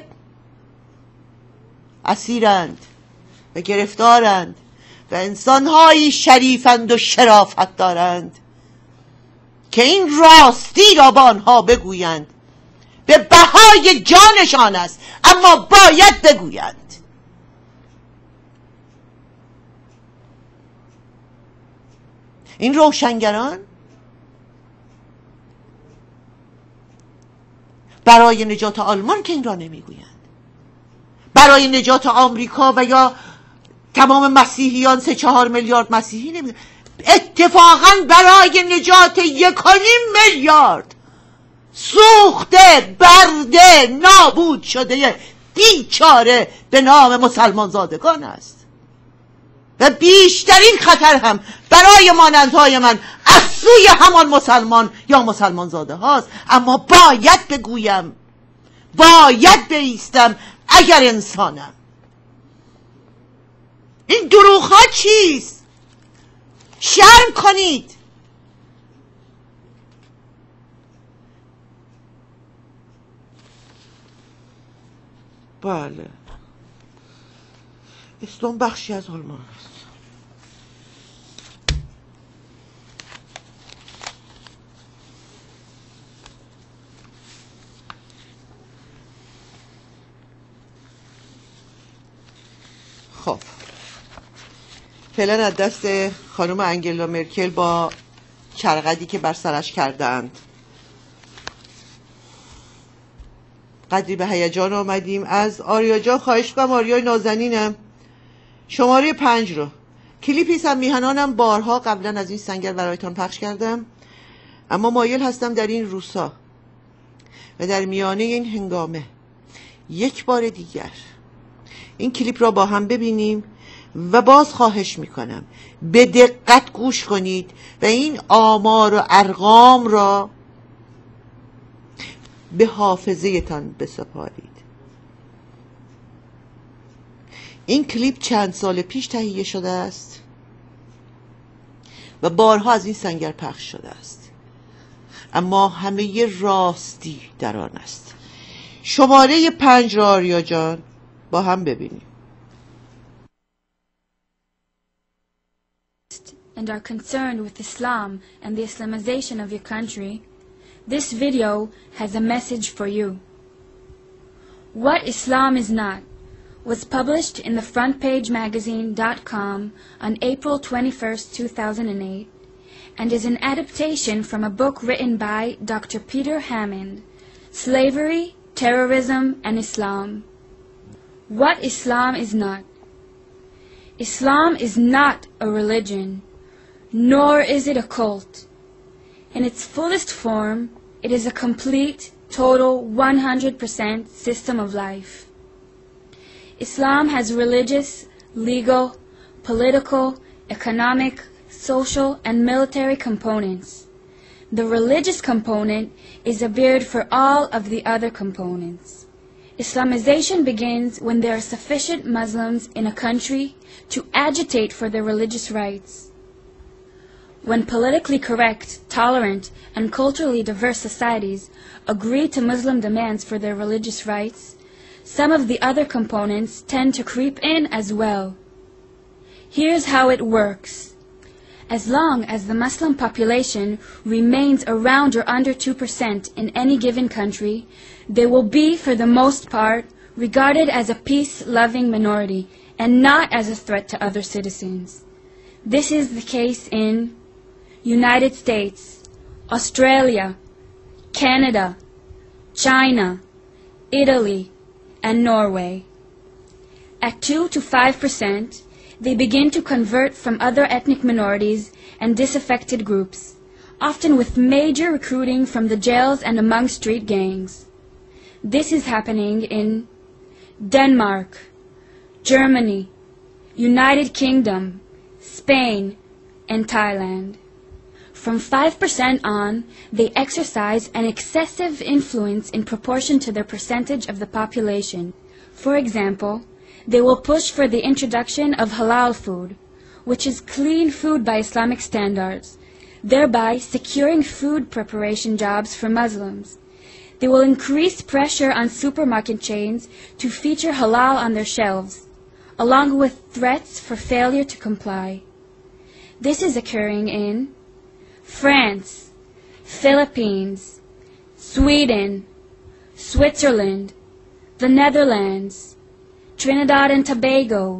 اسیرند و گرفتارند و انسانهایی شریفند و شرافت دارند که این راستی را با آنها بگویند. به بهای جانشان است، اما باید بگویند. این روشنگران برای نجات آلمان که این را نمیگویند، برای نجات آمریکا و یا تمام مسیحیان، سه چهار میلیارد مسیحی نمیگویند. اتفاقا برای نجات یک و نیم میلیارد سوخته، برده، نابود شده بیچاره به نام مسلمان زادگان است و بیشترین خطر هم برای مانندهای من از سوی همان مسلمان یا مسلمان زاده هاست. اما باید بگویم، باید بایستم اگر انسانم. این دروغ ها چیست؟ شرم کنید. بله، اسلام بخشی از آلمان است. خب فعلا از دست خانم انگلا مرکل با چرقدی که بر سرش کردند قدری به هیجان آمدیم. از آریا جان خواهش کنم، آریای نازنینم، شماره پنج رو کلیپی از میهنانم بارها قبلا از این سنگر برایتان پخش کردم، اما مایل هستم در این روزها و در میانه این هنگامه یک بار دیگر این کلیپ را با هم ببینیم و باز خواهش میکنم به دقت گوش کنید و این آمار و ارقام را به حافظه تان بسپارید. این کلیپ چند سال پیش تهیه شده است و بارها از این سنگر پخش شده است، اما همه راستی در آن است. شماره پنج را آریا جان با هم ببینیم. And are concerned with Islam and the Islamization of your country, this video has a message for you. What Islam is Not was published in the front page magazine dot com on April twenty-first, two thousand eight, and is an adaptation from a book written by Doctor Peter Hammond, Slavery, Terrorism, and Islam. What Islam is not. Islam is not a religion, nor is it a cult. In its fullest form, it is a complete, total, one hundred percent system of life. Islam has religious, legal, political, economic, social, and military components. The religious component is a beard for all of the other components. Islamization begins when there are sufficient Muslims in a country to agitate for their religious rights. When politically correct, tolerant, and culturally diverse societies agree to Muslim demands for their religious rights, some of the other components tend to creep in as well. Here's how it works. As long as the Muslim population remains around or under two percent in any given country, they will be, for the most part, regarded as a peace-loving minority and not as a threat to other citizens. This is the case in United States, Australia, Canada, China, Italy, and Norway. At two to five percent, they begin to convert from other ethnic minorities and disaffected groups, often with major recruiting from the jails and among street gangs. This is happening in Denmark, Germany, United Kingdom, Spain, and Thailand. From five percent on, they exercise an excessive influence in proportion to their percentage of the population. For example, they will push for the introduction of halal food, which is clean food by Islamic standards, thereby securing food preparation jobs for Muslims. They will increase pressure on supermarket chains to feature halal on their shelves, along with threats for failure to comply. This is occurring in France, Philippines, Sweden, Switzerland, the Netherlands, Trinidad and Tobago.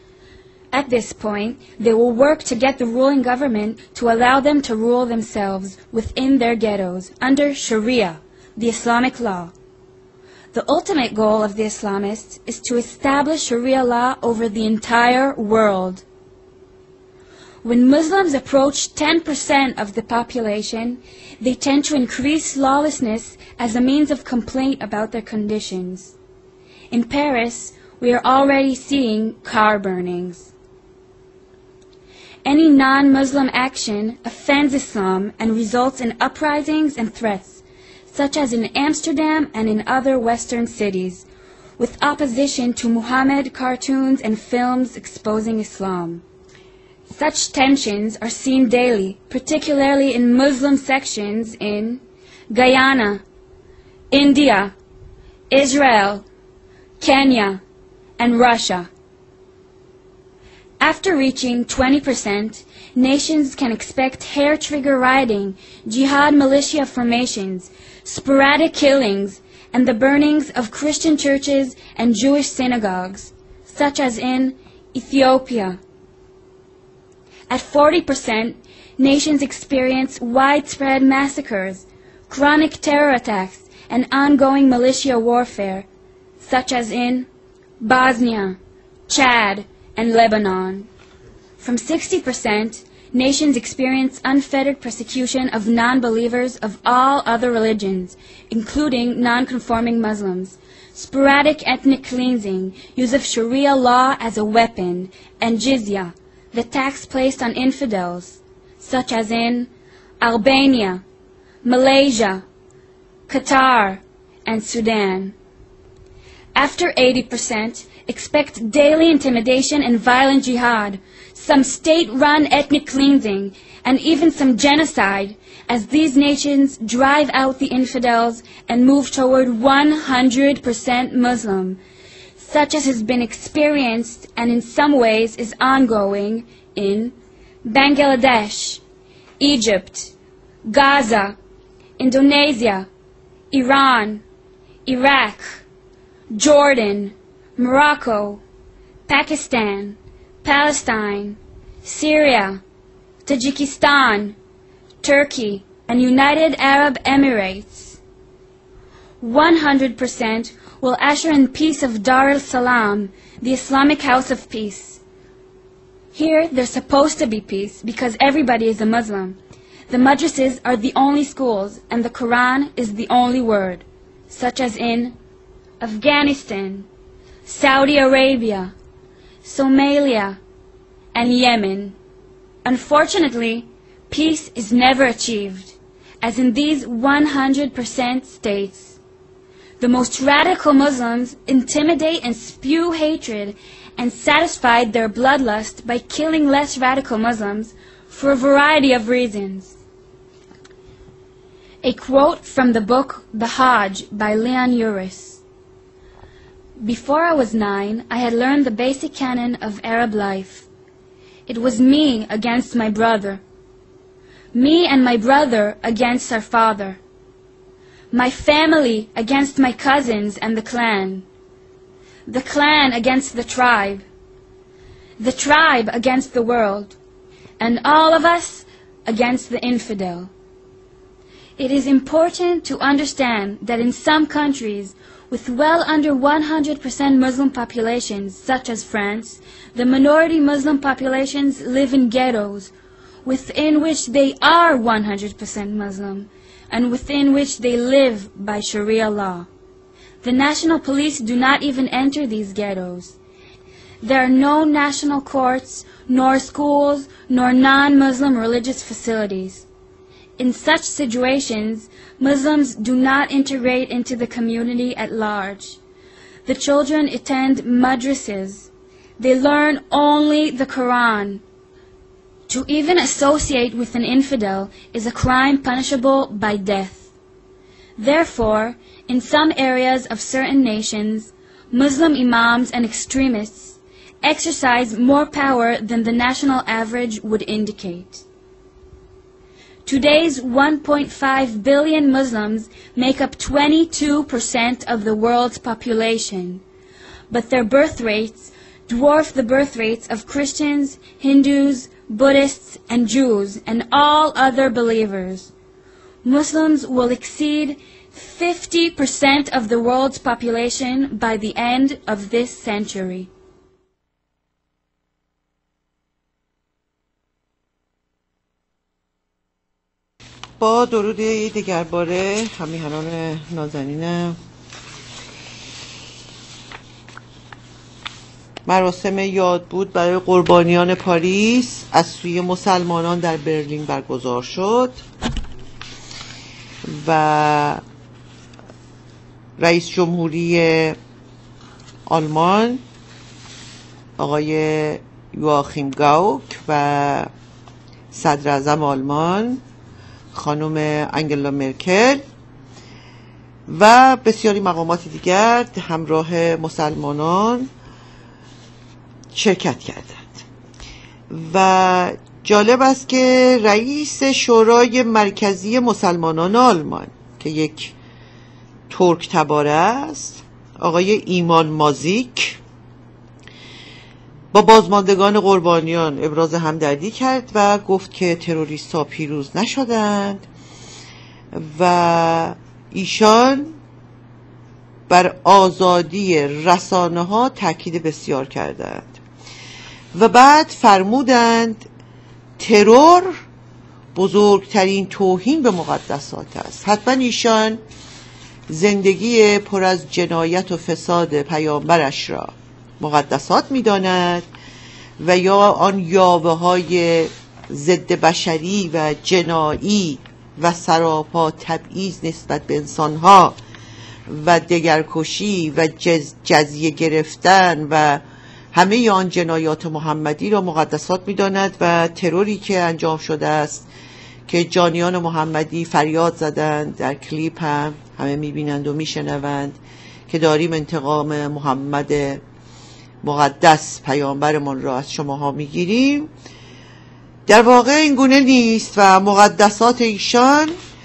At this point, they will work to get the ruling government to allow them to rule themselves within their ghettos under Sharia, the Islamic law. The ultimate goal of the Islamists is to establish Sharia law over the entire world. When Muslims approach ten percent of the population, they tend to increase lawlessness as a means of complaint about their conditions. In Paris, we are already seeing car burnings. Any non-Muslim action offends Islam and results in uprisings and threats, such as in Amsterdam and in other Western cities, with opposition to Muhammad cartoons and films exposing Islam. Such tensions are seen daily, particularly in Muslim sections in Guyana, India, Israel, Kenya, and Russia. After reaching twenty percent, nations can expect hair-trigger rioting, jihad militia formations, sporadic killings, and the burnings of Christian churches and Jewish synagogues, such as in Ethiopia. At forty percent, nations experience widespread massacres, chronic terror attacks, and ongoing militia warfare, such as in Bosnia, Chad, and Lebanon. From sixty percent, nations experience unfettered persecution of non-believers of all other religions, including non-conforming Muslims, sporadic ethnic cleansing, use of Sharia law as a weapon, and jizya, the tax placed on infidels, such as in Albania, Malaysia, Qatar, and Sudan. After eighty percent, expect daily intimidation and violent jihad, some state-run ethnic cleansing, and even some genocide, as these nations drive out the infidels and move toward one hundred percent Muslim, such as has been experienced and in some ways is ongoing in Bangladesh, Egypt, Gaza, Indonesia, Iran, Iraq, Jordan, Morocco, Pakistan, Palestine, Syria, Tajikistan, Turkey, and United Arab Emirates. one hundred percent will usher in peace of Dar el-Salam, the Islamic House of Peace. Here there's supposed to be peace because everybody is a Muslim. The madrasas are the only schools and the Quran is the only word, such as in Afghanistan, Saudi Arabia, Somalia, and Yemen. Unfortunately, peace is never achieved, as in these one hundred percent states. The most radical Muslims intimidate and spew hatred and satisfy their bloodlust by killing less radical Muslims for a variety of reasons. A quote from the book The Hajj by Leon Uris. Before I was nine, I had learned the basic canon of Arab life. It was me against my brother. Me and my brother against our father. My family against my cousins and the clan. The clan against the tribe. The tribe against the world. And all of us against the infidel. It is important to understand that in some countries with well under one hundred percent Muslim populations, such as France, the minority Muslim populations live in ghettos, within which they are one hundred percent Muslim, and within which they live by Sharia law. The national police do not even enter these ghettos. There are no national courts, nor schools, nor non-Muslim religious facilities. In such situations, Muslims do not integrate into the community at large. The children attend madrasas. They learn only the Quran. To even associate with an infidel is a crime punishable by death. Therefore, in some areas of certain nations, Muslim imams and extremists exercise more power than the national average would indicate. Today's one point five billion Muslims make up twenty-two percent of the world's population, but their birth rates dwarf the birth rates of Christians, Hindus, Buddhists, and Jews, and all other believers. Muslims will exceed fifty percent of the world's population by the end of this century. با درود دگرباره همیهنان نازنینم، مراسم یاد بود برای قربانیان پاریس از سوی مسلمانان در برلین برگزار شد و رئیس جمهوری آلمان آقای یواخیم گاوک و صدر اعظم آلمان خانم انگلا مرکل و بسیاری مقامات دیگر همراه مسلمانان شرکت کردند. و جالب است که رئیس شورای مرکزی مسلمانان آلمان که یک ترک تباره است، آقای ایمان مازیک، با بازماندگان قربانیان ابراز همدردی کرد و گفت که تروریست‌ها پیروز نشدند و ایشان بر آزادی رسانه‌ها تاکید بسیار کردند و بعد فرمودند ترور بزرگترین توهین به مقدسات است. حتما ایشان زندگی پر از جنایت و فساد پیامبرش را مقدسات می‌داند و یا آن یاوه های ضد بشری و جنایی و سراپا تبعیض نسبت به انسانها و دگرکشی و جز جزیه گرفتن و همه آن جنایات محمدی را مقدسات می‌داند و تروری که انجام شده است که جانیان محمدی فریاد زدند، در کلیپ هم همه می‌بینند و می‌شنوند که داریم انتقام محمد مقدس پیامبرمان را از شماها میگیریم، در واقع این گونه نیست و مقدسات ایشان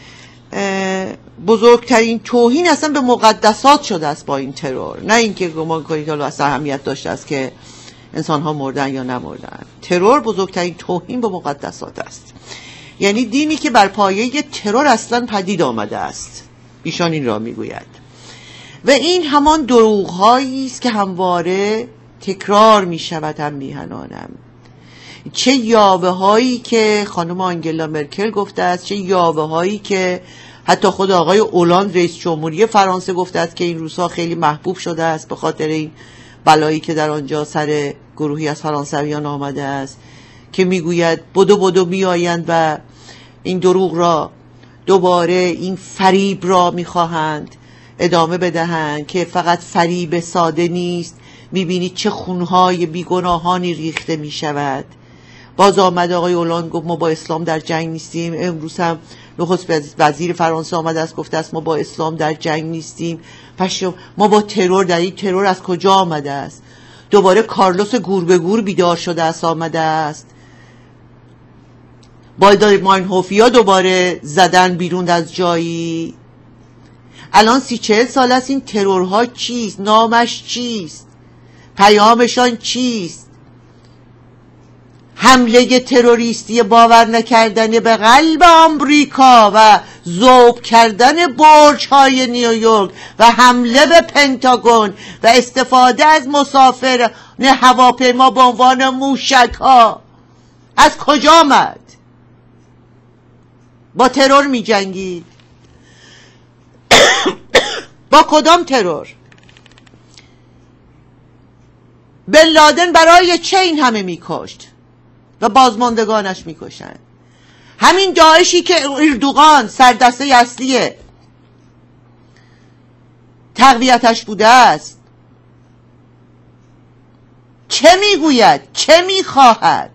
بزرگترین توهین اصلا به مقدسات شده است با این ترور، نه اینکه گمان کنید حالا اصلا اهمیت داشته است که انسان ها مردن یا نمردن. ترور بزرگترین توهین به مقدسات است، یعنی دینی که بر پایه ترور اصلا پدید آمده است، ایشان این را میگوید. و این همان دروغ هایی است که همواره تکرار می شود. هم میهنانم، چه یاوه هایی که خانم آنگلا مرکل گفته است، چه یاوه هایی که حتی خود آقای اولاند رئیس جمهوری فرانسه گفته است که این روزها خیلی محبوب شده است به خاطر این بلایی که در آنجا سر گروهی از فرانسویان آمده است، که میگوید بدو بدو میآیند و این دروغ را دوباره، این فریب را میخواهند ادامه بدهند که فقط فریب ساده نیست، میبینید چه خونهای بیگناهانی ریخته میشود. باز آمد آقای اولاند گفت ما با اسلام در جنگ نیستیم. امروز هم نخست وزیر فرانسه آمده است گفته است ما با اسلام در جنگ نیستیم. پس ما با ترور، در این ترور از کجا آمده است؟ دوباره کارلوس گور به گور بیدار شده است، آمده است با ماینهوفیا دوباره زدن بیرون از جایی. الان سی چهل سال است این ترورها چیست؟ نامش چیست؟ پیامشان چیست؟ حمله تروریستی باور نکردن به قلب آمریکا و ذوب کردن برج‌های نیویورک و حمله به پنتاگون و استفاده از مسافران هواپیما به عنوان موشک‌ها از کجا آمد؟ با ترور می جنگید. با کدام ترور؟ بن لادن برای چه این همه میکشت و بازماندگانش میکشند؟ همین داعشی که اردوغان سردسته اصلی تقویتش بوده است چه میگوید؟ چه میخواهد؟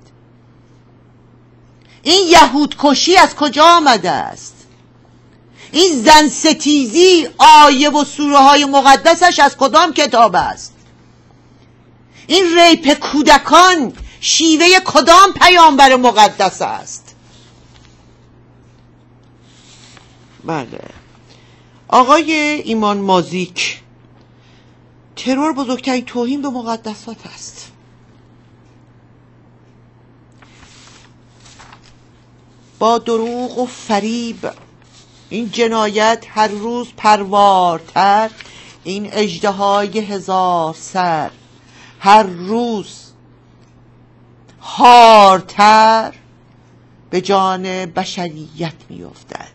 این یهود کشی از کجا آمده است؟ این زن ستیزی آیه و سوره های مقدسش از کدام کتاب است؟ این ریپ کودکان شیوه کدام پیامبر مقدس است؟ بله آقای ایمان مازیک، ترور بزرگترین توهین به مقدسات است. با دروغ و فریب این جنایت هر روز پروارتر، این اژدهای هزار سر هر روز هارتر به جان بشریت میافتد.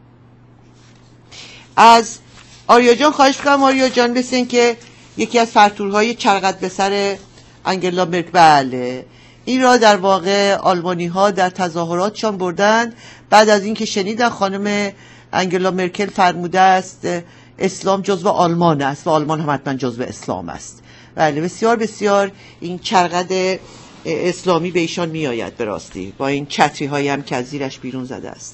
از آریا جان خواهش میکنم. آریا جان مثل که یکی از فرتورهای چرقت به سر انگلا مرکل، بله این را در واقع آلمانی ها در تظاهراتشان بردن بعد از اینکه شنیدن خانم انگلا مرکل فرموده است اسلام جزو آلمان است و آلمان هم حتما جزو اسلام است. بله بسیار بسیار این چرقد اسلامی به ایشان می آید به راستی، با این چتری هایی هم که از زیرش بیرون زده است.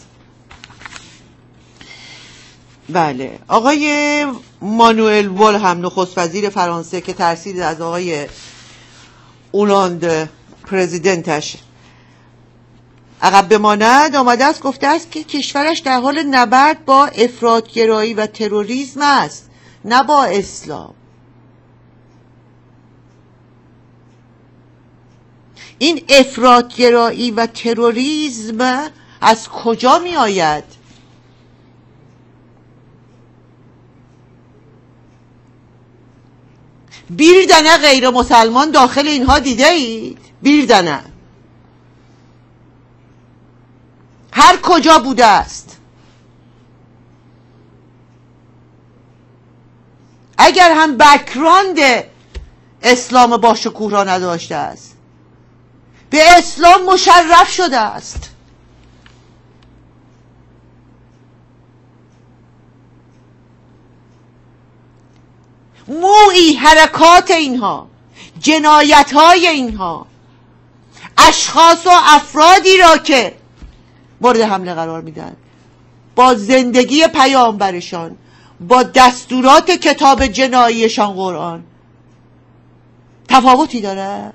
بله آقای مانوئل وول هم نخست وزیر فرانسه که ترسید از آقای اولاند پرزیدنتش عقب بماند آمده است گفته است که کشورش در حال نبرد با افراطگرایی و تروریسم است، نه با اسلام. این افراطگرایی و تروریسم از کجا می آید؟ بیردنه غیر مسلمان داخل اینها دیده اید؟ بیردنه هر کجا بوده است. اگر هم بک‌گراند اسلام با شکوه را نداشته است، به اسلام مشرف شده است. موئی حرکات اینها، جنایت های اینها، اشخاص و افرادی را که مورد حمله قرار میدن با زندگی پیامبرشان، با دستورات کتاب جناییشان قرآن تفاوتی داره؟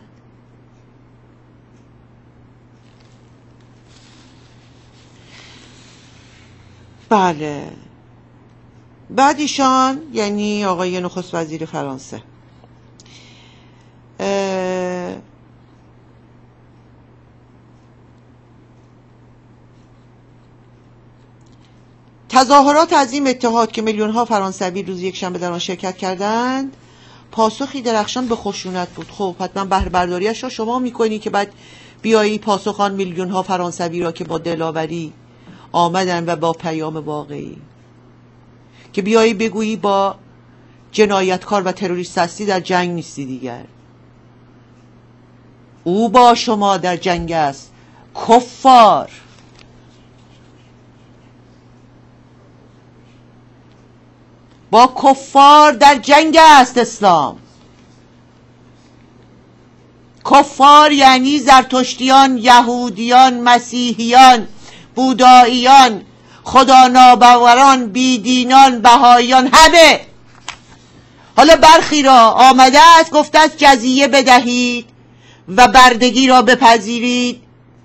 بله. بعد ایشان یعنی آقای نخست وزیر فرانسه تظاهرات عظیم اتحاد که میلیون ها فرانسوی روز یک شنبه در آن شرکت کردند پاسخی درخشان به خشونت بود. خب حتما بهره برداریش را شما میکنی که بعد بیایی پاسخ آن میلیون ها فرانسوی را که با دلاوری آمدن و با پیام واقعی که بیایی بگویی با جنایتکار و تروریست هستی در جنگ نیستی دیگر، او با شما در جنگ است. کفار با کفار در جنگ است اسلام. کفار یعنی زرتشتیان، یهودیان، مسیحیان، بوداییان، خدا ناباوران، بیدینان، بهاییان، همه. حالا برخی را آمده است گفته است جزیه بدهید و بردگی را بپذیرید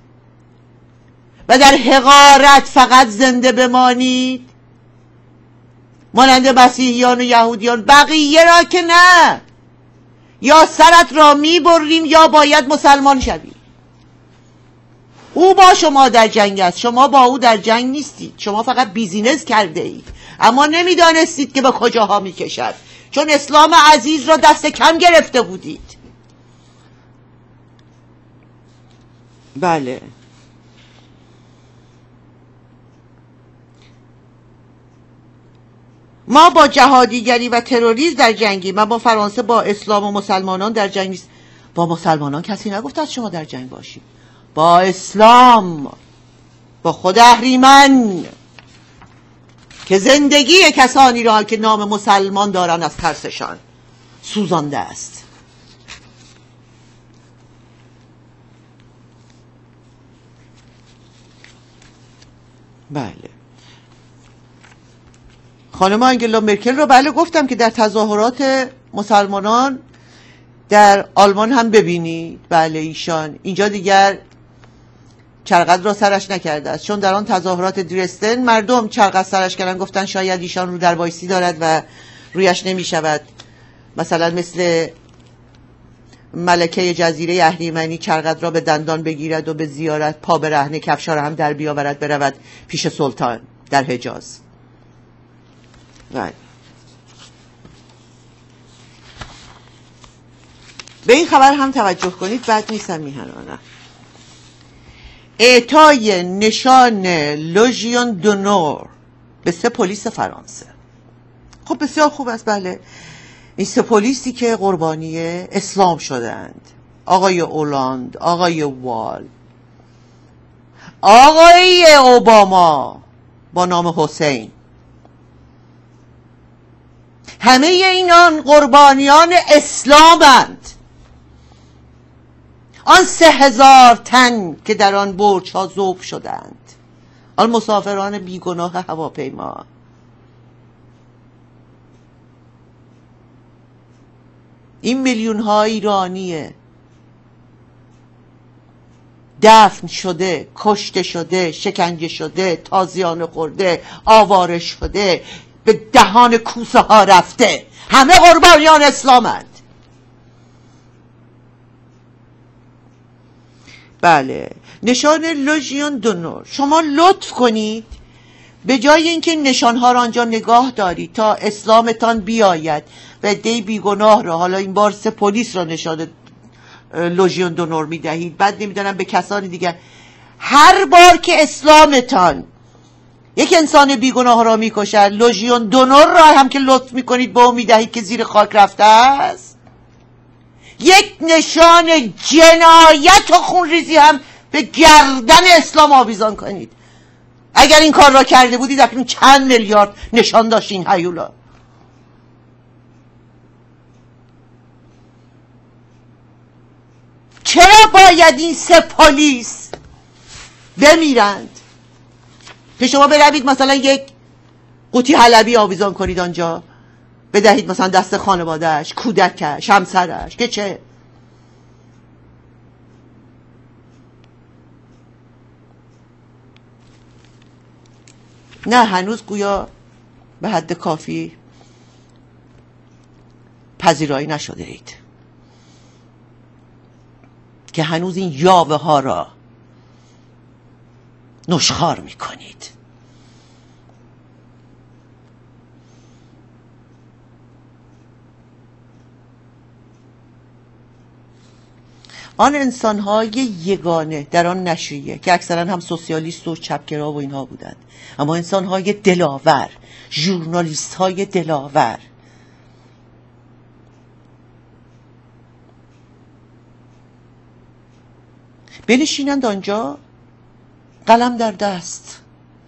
و در حقارت فقط زنده بمانید مانند مسیحیان و یهودیان. بقیه را که نه، یا سرت را میبریم یا باید مسلمان شوی. او با شما در جنگ است، شما با او در جنگ نیستید. شما فقط بیزینس کرده اید اما نمیدانستید که به کجاها میکشد، چون اسلام عزیز را دست کم گرفته بودید. بله ما با جهادیگری و تروریسم در جنگیم، اما فرانسه با اسلام و مسلمانان در جنگ نیست. با مسلمانان کسی نگفت از شما در جنگ باشید، با اسلام، با خود اهریمن که زندگی کسانی را که نام مسلمان دارن از ترسشان سوزانده است. بله خانم انگلا مرکل رو بله گفتم که در تظاهرات مسلمانان در آلمان هم ببینید. بله ایشان اینجا دیگر چرقد را سرش نکرده است، چون در آن تظاهرات درستن مردم چرقد سرش کردن، گفتن شاید ایشان رو در وایسی دارد و رویش نمی شود، مثلا مثل ملکه جزیره اهریمنی چرقد را به دندان بگیرد و به زیارت پا برهنه کفشا را هم در بیاورد برود پیش سلطان در حجاز. بله به این خبر هم توجه کنید، بعد نیستم میهنانم. اعطای نشان لژیون دونور به سه پلیس فرانسه. خب بسیار خوب است. بله، این سه پلیسی که قربانی اسلام شدند، آقای اولاند، آقای وال، آقای اوباما با نام حسین، همه اینان قربانیان اسلامند. آن سه هزار تن که در آن برج ها ذوب شدند، آن مسافران بیگناه هواپیما، این میلیون ها ایرانی دفن شده، کشته شده، شکنجه شده، تازیانه خورده، آواره شده، به دهان کوسه ها رفته، همه قربانیان اسلامند. بله، نشان لژیون دونور. شما لطف کنید به جای اینکه نشانها را آنجا نگاه دارید تا اسلامتان بیاید و عده بیگناه را، حالا این بار سه پلیس را نشان لژیون دونور میدهید، بعد نمیدونم به کسان دیگر، هر بار که اسلامتان یک انسان بیگناه را میکشد، لژیون دونور را هم که لطف میکنید به اون میدهید که زیر خاک رفته است. یک نشان جنایت و خونریزی هم به گردن اسلام آویزان کنید. اگر این کار را کرده بودید اکنون چند میلیارد نشان داشت این هیولا. چرا باید این سه پلیس بمیرند که شما بروید مثلا یک قوطی حلبی آویزان کنید آنجا، بدهید مثلا دست خانوادهش، کودکش، همسرش، که چه؟ نه، هنوز گویا به حد کافی پذیرایی نشده اید که هنوز این یاوه ها را نشخوار میکنید. آن انسان‌های یگانه در آن نشریه که اکثرا هم سوسیالیست و چپگرا و اینها بودند، اما انسان‌های دلاور، ژورنالیست‌های دلاور، بنشینند آنجا قلم در دست،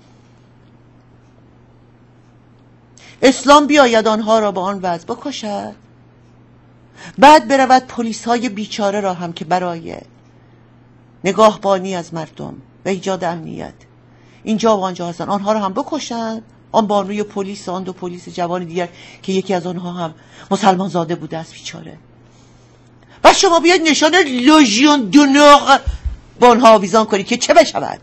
اسلام بیاید آنها را به آن وضع بکشد، بعد برود پلیس های بیچاره را هم که برای نگاهبانی از مردم و ایجاد امنیت اینجا و آنجا هستن، آنها را هم بکشند. آن بانوی پلیس، آن دو پلیس جوان دیگر که یکی از آنها هم مسلمان زاده بوده است بیچاره. و شما بیاید نشان لژیون دونور با آنها آویزان کنید که چه بشود؟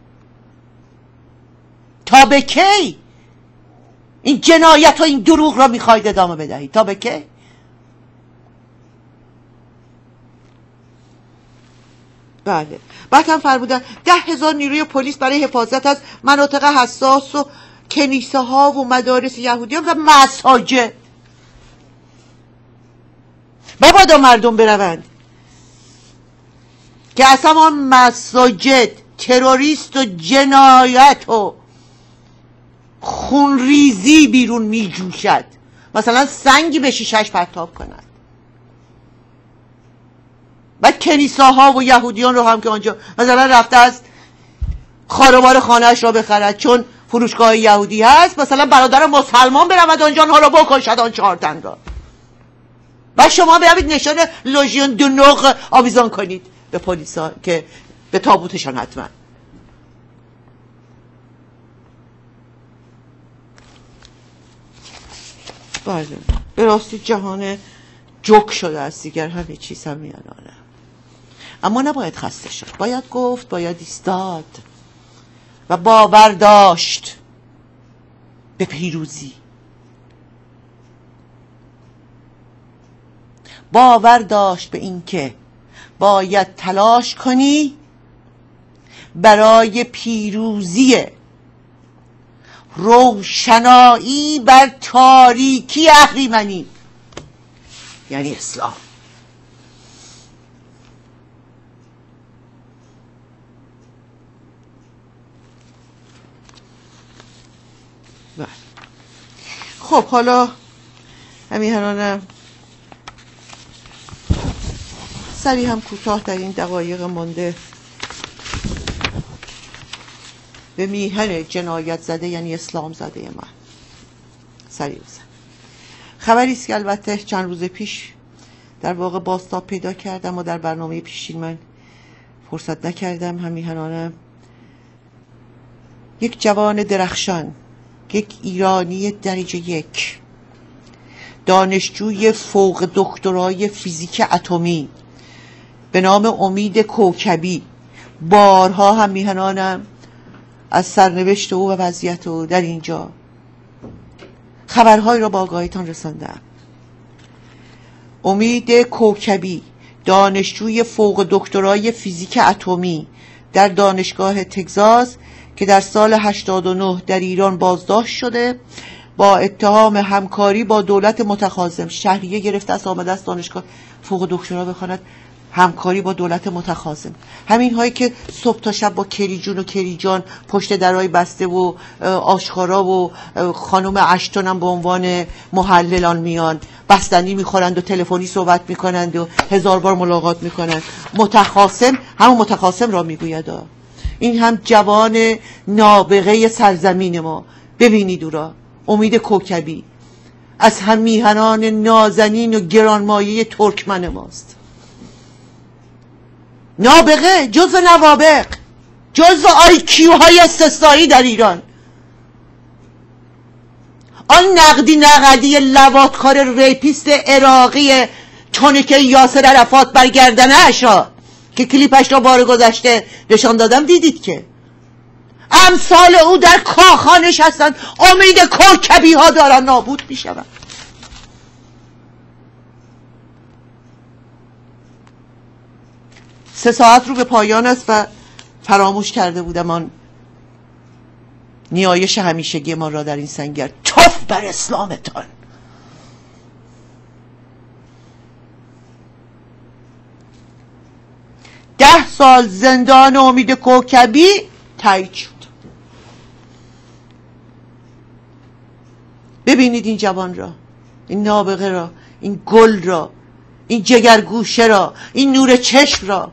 تا به کی این جنایت و این دروغ را میخواید ادامه بدهید؟ تا به کی؟ بله. بعد هم فرمودن ده هزار نیروی پلیس برای حفاظت از مناطق حساس و کنیسه ها و مدارس یهودیان و مساجد. مبادا مردم بروند که اصلا آن مساجد تروریست و جنایت و خونریزی بیرون می جوشد، مثلا سنگی به شیشش پرتاب کنند. و کنیسه ها و یهودیان رو هم که آنجا مثلا رفته است خاروبار خانهش را بخرد چون فروشگاه یهودی هست، مثلا برادر مسلمان برود آنجا آنها را بکشد، آن چهار تن را. و شما بروید نشان لژیون دونور آویزان کنید به پلیسا که به تابوتشان حتما. بله، به راستی جهان جوک شده است دیگر، همه چیز هم میانانه. اما نباید خسته شد، باید گفت، باید ایستاد و باور داشت به پیروزی، باور داشت به این که باید تلاش کنی برای پیروزی، روشنایی بر تاریکی اهریمنی، یعنی اسلام. خب حالا همیهنانم سری هم کوتاه در این دقایق مانده به میهن جنایت زده یعنی اسلام زده من سری بزن. خبری است که البته چند روز پیش در واقع بازتاب پیدا کردم و در برنامه پیشین من فرصت نکردم. همیهنانم یک جوان درخشان، یک ایرانی درجه یک، دانشجوی فوق دکترای فیزیک اتمی به نام امید کوکبی، بارها هم میهنانم از سرنوشت او و وضعیت او در اینجا خبرهایی را با آگاهیتان رساندم. امید کوکبی، دانشجوی فوق دکترای فیزیک اتمی در دانشگاه تگزاس که در سال هشتاد و نه در ایران بازداشت شده، با اتهام همکاری با دولت متخاصم شهریه گرفته است، آمده است دانشگاه فوق دکترا بخواند، همکاری با دولت متخاصم. همین هایی که صبح تا شب با کریجون و کریجان پشت درای بسته و آشکارا و خانم اشتون هم به عنوان محللان میان، بستنی میخورند و تلفنی صحبت میکنند و هزار بار ملاقات میکنند. متخاصم همون متخاصم را میگوید. این هم جوان نابغه سرزمین ما. ببینید او را، امید کوکبی، از هم میهنان نازنین و گرانمایه ترکمن ماست. نابغه، جزو نوابغ، جزو آیکیو های استثنایی در ایران. آن نقدی نقدی لواطکار ریپیست عراقی چونکه یاسر عرفات برگردنه اشا که کلیپش را بار گذشته نشان دادم، دیدید که امثال او در کاخانش هستند. امید کوکبی ها دارن نابود می شوند. سه ساعت رو به پایان است و فراموش کرده بودم آن نیایش همیشگی ما را در این سنگر. توف بر اسلامتان. ده سال زندان امید کوکبی تایید شد. ببینید این جوان را، این نابغه را، این گل را، این جگرگوشه را، این نور چشم را.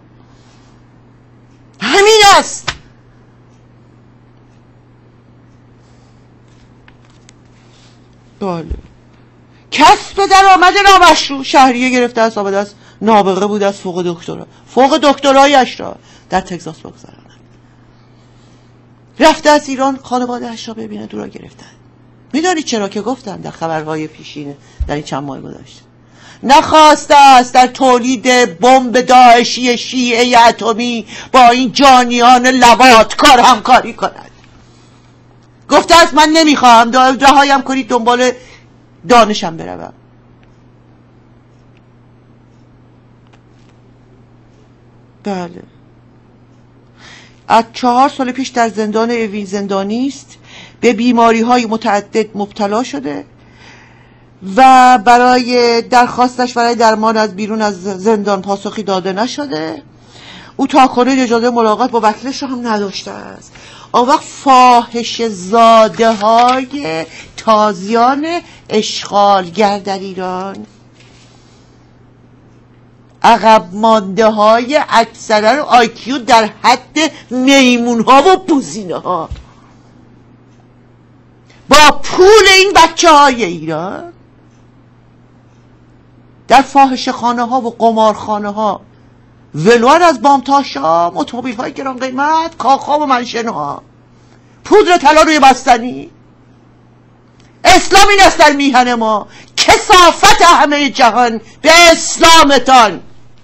همین است. بله، کسب درآمد نامشروع شهریه گرفته است، آمده است نابغه بوده است فوق دکترا، فوق دکترایش را در تگزاس بگذارند. رفته از ایران خانواده‌اش را ببینه، دورا گرفتن. میدانی چرا؟ که گفتم در خبرهای پیشینه در این چند ماه گذشته نخواسته است در تولید بمب داعشی شیعه اتمی با این جانیان لواطکار همکاری کند. گفته است من نمیخواهم، رهایم کنید دنبال دانشم بروم. بله، از چهار سال پیش در زندان اوین زندانی است. به بیماری های متعدد مبتلا شده و برای درخواستش برای درمان از بیرون از زندان پاسخی داده نشده. او تا کنون اجازه ملاقات با وکیلش رو هم نداشته است. آن وقت فاحش زاده های تازیان اشغالگر در ایران، عقب مانده های اکثرا آیکیو در حد میمون ها و بوزینه ها، با پول این بچه های ایران در فاحش خانه ها و قمارخانه ها، ولوان از بام تا شام، اتومبیل های گران قیمت، کاخ و منشن ها، پودر طلا روی بستنی. اسلام این است در میهن ما. کثافت همه جهان به اسلامتان.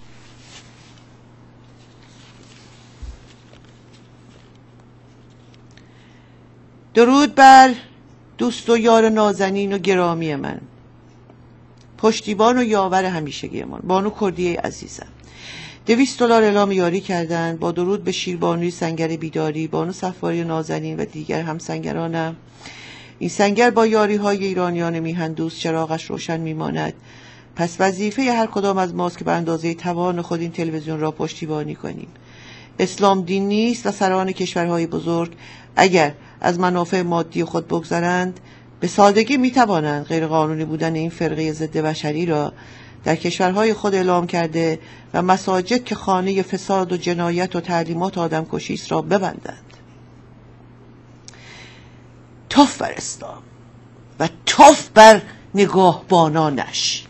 درود بر دوست و یار نازنین و گرامی من، پشتیبان و یاور همیشگی من، بانو کردی عزیزم. دویست دلار اعلام یاری کردند. با درود به شیربانوی سنگر بیداری، بانو صفاری نازنین و دیگر همسنگرانم. این سنگر با یاری های ایرانیان میهن دوست چراغش روشن میماند. پس وظیفه هر کدام از ماست که به اندازه توان خود این تلویزیون را پشتیبانی کنیم. اسلام دین نیست و سران کشورهای بزرگ اگر از منافع مادی خود بگذرند به سادگی می توانند غیرقانونی بودن این فرقه ضد بشری را در کشورهای خود اعلام کرده و مساجد که خانه فساد و جنایت و تعلیمات آدمکشی است را ببندند. تف بر اسلام و تف بر نگاهبانانش.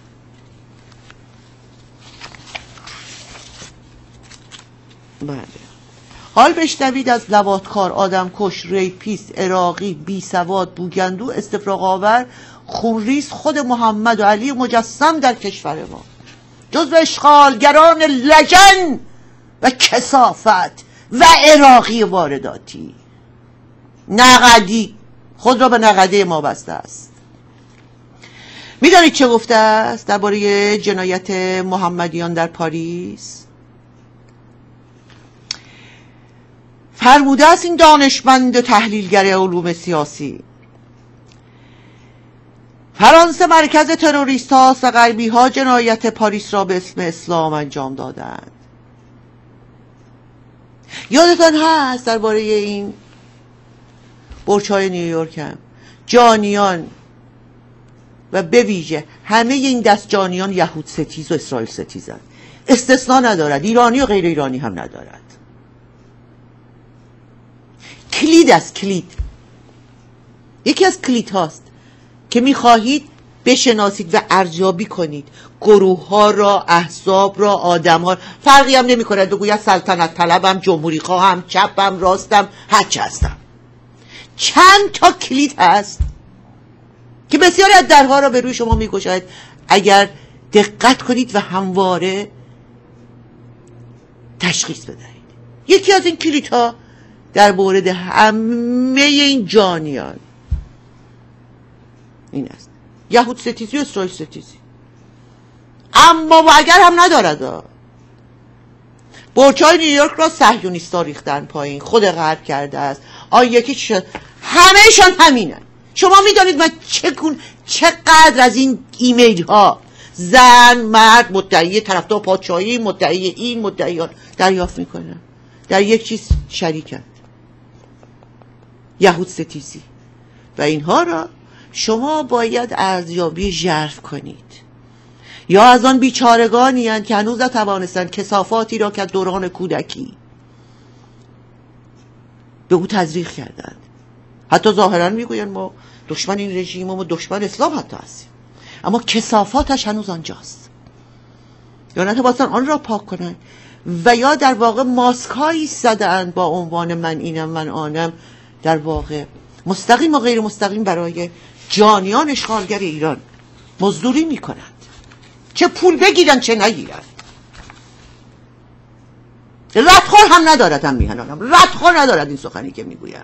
بله. حال بشنوید از لواطکار، آدمکش، ریپیست، عراقی، بی سواد، بوگندو، استفراغ آور، خونریز خود محمد و علی مجسم در کشور ما، جزو اشغالگران لجن و کثافت و عراقی وارداتی نقدی خود را به نقده ما بسته است. میدانید چه گفته است درباره جنایت محمدیان در پاریس؟ فرموده است این دانشمند تحلیلگر علوم سیاسی: فرانسه مرکز تروریست هاست و غربی ها جنایت پاریس را به اسم اسلام انجام دادند. یادتان هست درباره این برج‌های نیویورک هم جانیان و به ویژه همه این دست جانیان یهود ستیز و اسرائیل ستیزند، استثناء ندارد، ایرانی و غیر ایرانی هم ندارد. کلید است، کلید، یکی از کلید هاست که میخواهید بشناسید و ارزیابی کنید گروه ها را، احزاب را، آدم ها. فرقی هم نمی کند بگوید سلطنت طلبم، جمهوری خواهم، چپم، راستم، هرچه هستم. چند تا کلید هست که بسیاری از درها را به روی شما میگشاید اگر دقت کنید و همواره تشخیص بدهید. یکی از این کلیدها در مورد همه این جانیان این است: یهود ستیزی و اسرائیل ستیزی. اما و اگر هم ندارد. برج‌های نیویورک را صهیونیست‌ها ریختن پایین، خود غرب کرده است. آن یکی چی شد؟ همه‌شان همینن. شما میدانید من چگونه چقدر از این ایمیل ها زن، مرد، مدعی طرفدار پادشاهی، مدعی این، مدعی آن دریافت میکنم. در یک چیز شریکند: یهود ستیزی. و اینها را شما باید ارزیابی ژرف کنید. یا از آن بیچارگانی اند که هنوز نتوانستند کثافاتی را که دوران کودکی به او تزریق کردند. حتی ظاهرا میگویند ما دشمن این رژیم و دشمن اسلام حتی هستیم، اما کثافاتش هنوز آنجاست. یا نتوانستند آن را پاک کنند و یا در واقع ماسک هایی زدند با عنوان من اینم من آنم، در واقع مستقیم و غیر مستقیم برای جانیان اشغالگر ایران مزدوری میکنند، چه پول بگیرن چه نگیرن. ردخور هم ندارد، هم میهنانم ردخور ندارد این سخنی که میگویم.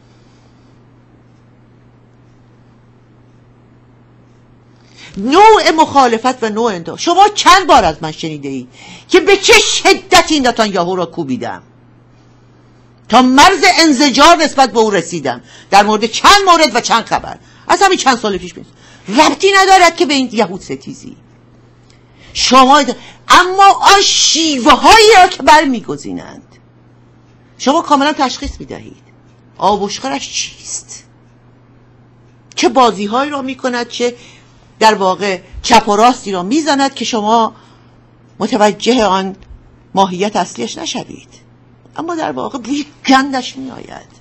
نوع مخالفت و نوع انتها. شما چند بار از من شنیده اید که به چه شدتی نتانیاهو را کوبیدم، تا مرز انزجار نسبت به او رسیدم در مورد چند مورد و چند خبر از همین چند سال پیش. ربطی ندارد که به این یهود ستیزی شما، اما آن شیوه هایی را که برمیگزینند شما کاملا تشخیص میدهید آبوشخرش چیست، چه بازی هایی را میکند، چه در واقع چپ و راستی را میزند که شما متوجه آن ماهیت اصلیش نشوید، اما در واقع بوی گندش میآید.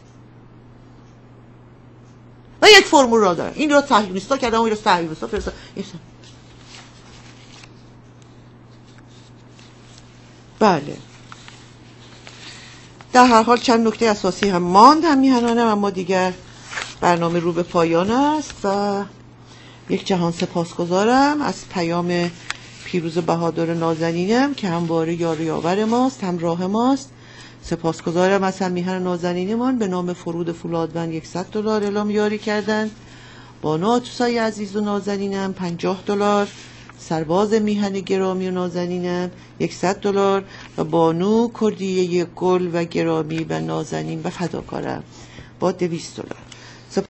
و یک فرمول را دارن: این را صهیونیست‌ها کردن، اون را صهیونیست‌ها فرستادن. بله، در هر حال چند نکته اساسی هم ماند هم میهنانم، اما دیگر برنامه رو به پایان است و یک جهان سپاسگزارم از پیام پیروز بهادر نازنینم که همواره یار یاور ماست، همراه ماست. سپاسگزارم از هم میهن نازنینمان به نام فرود فولادوند صد دلار اعلام یاری کردند. بانو آتوسای عزیز و نازنینم پنجاه دلار، سرباز میهن گرامی و نازنینم صد دلار و بانو کردیه گل و گرامی و نازنین و فداکارم با دویست دلار.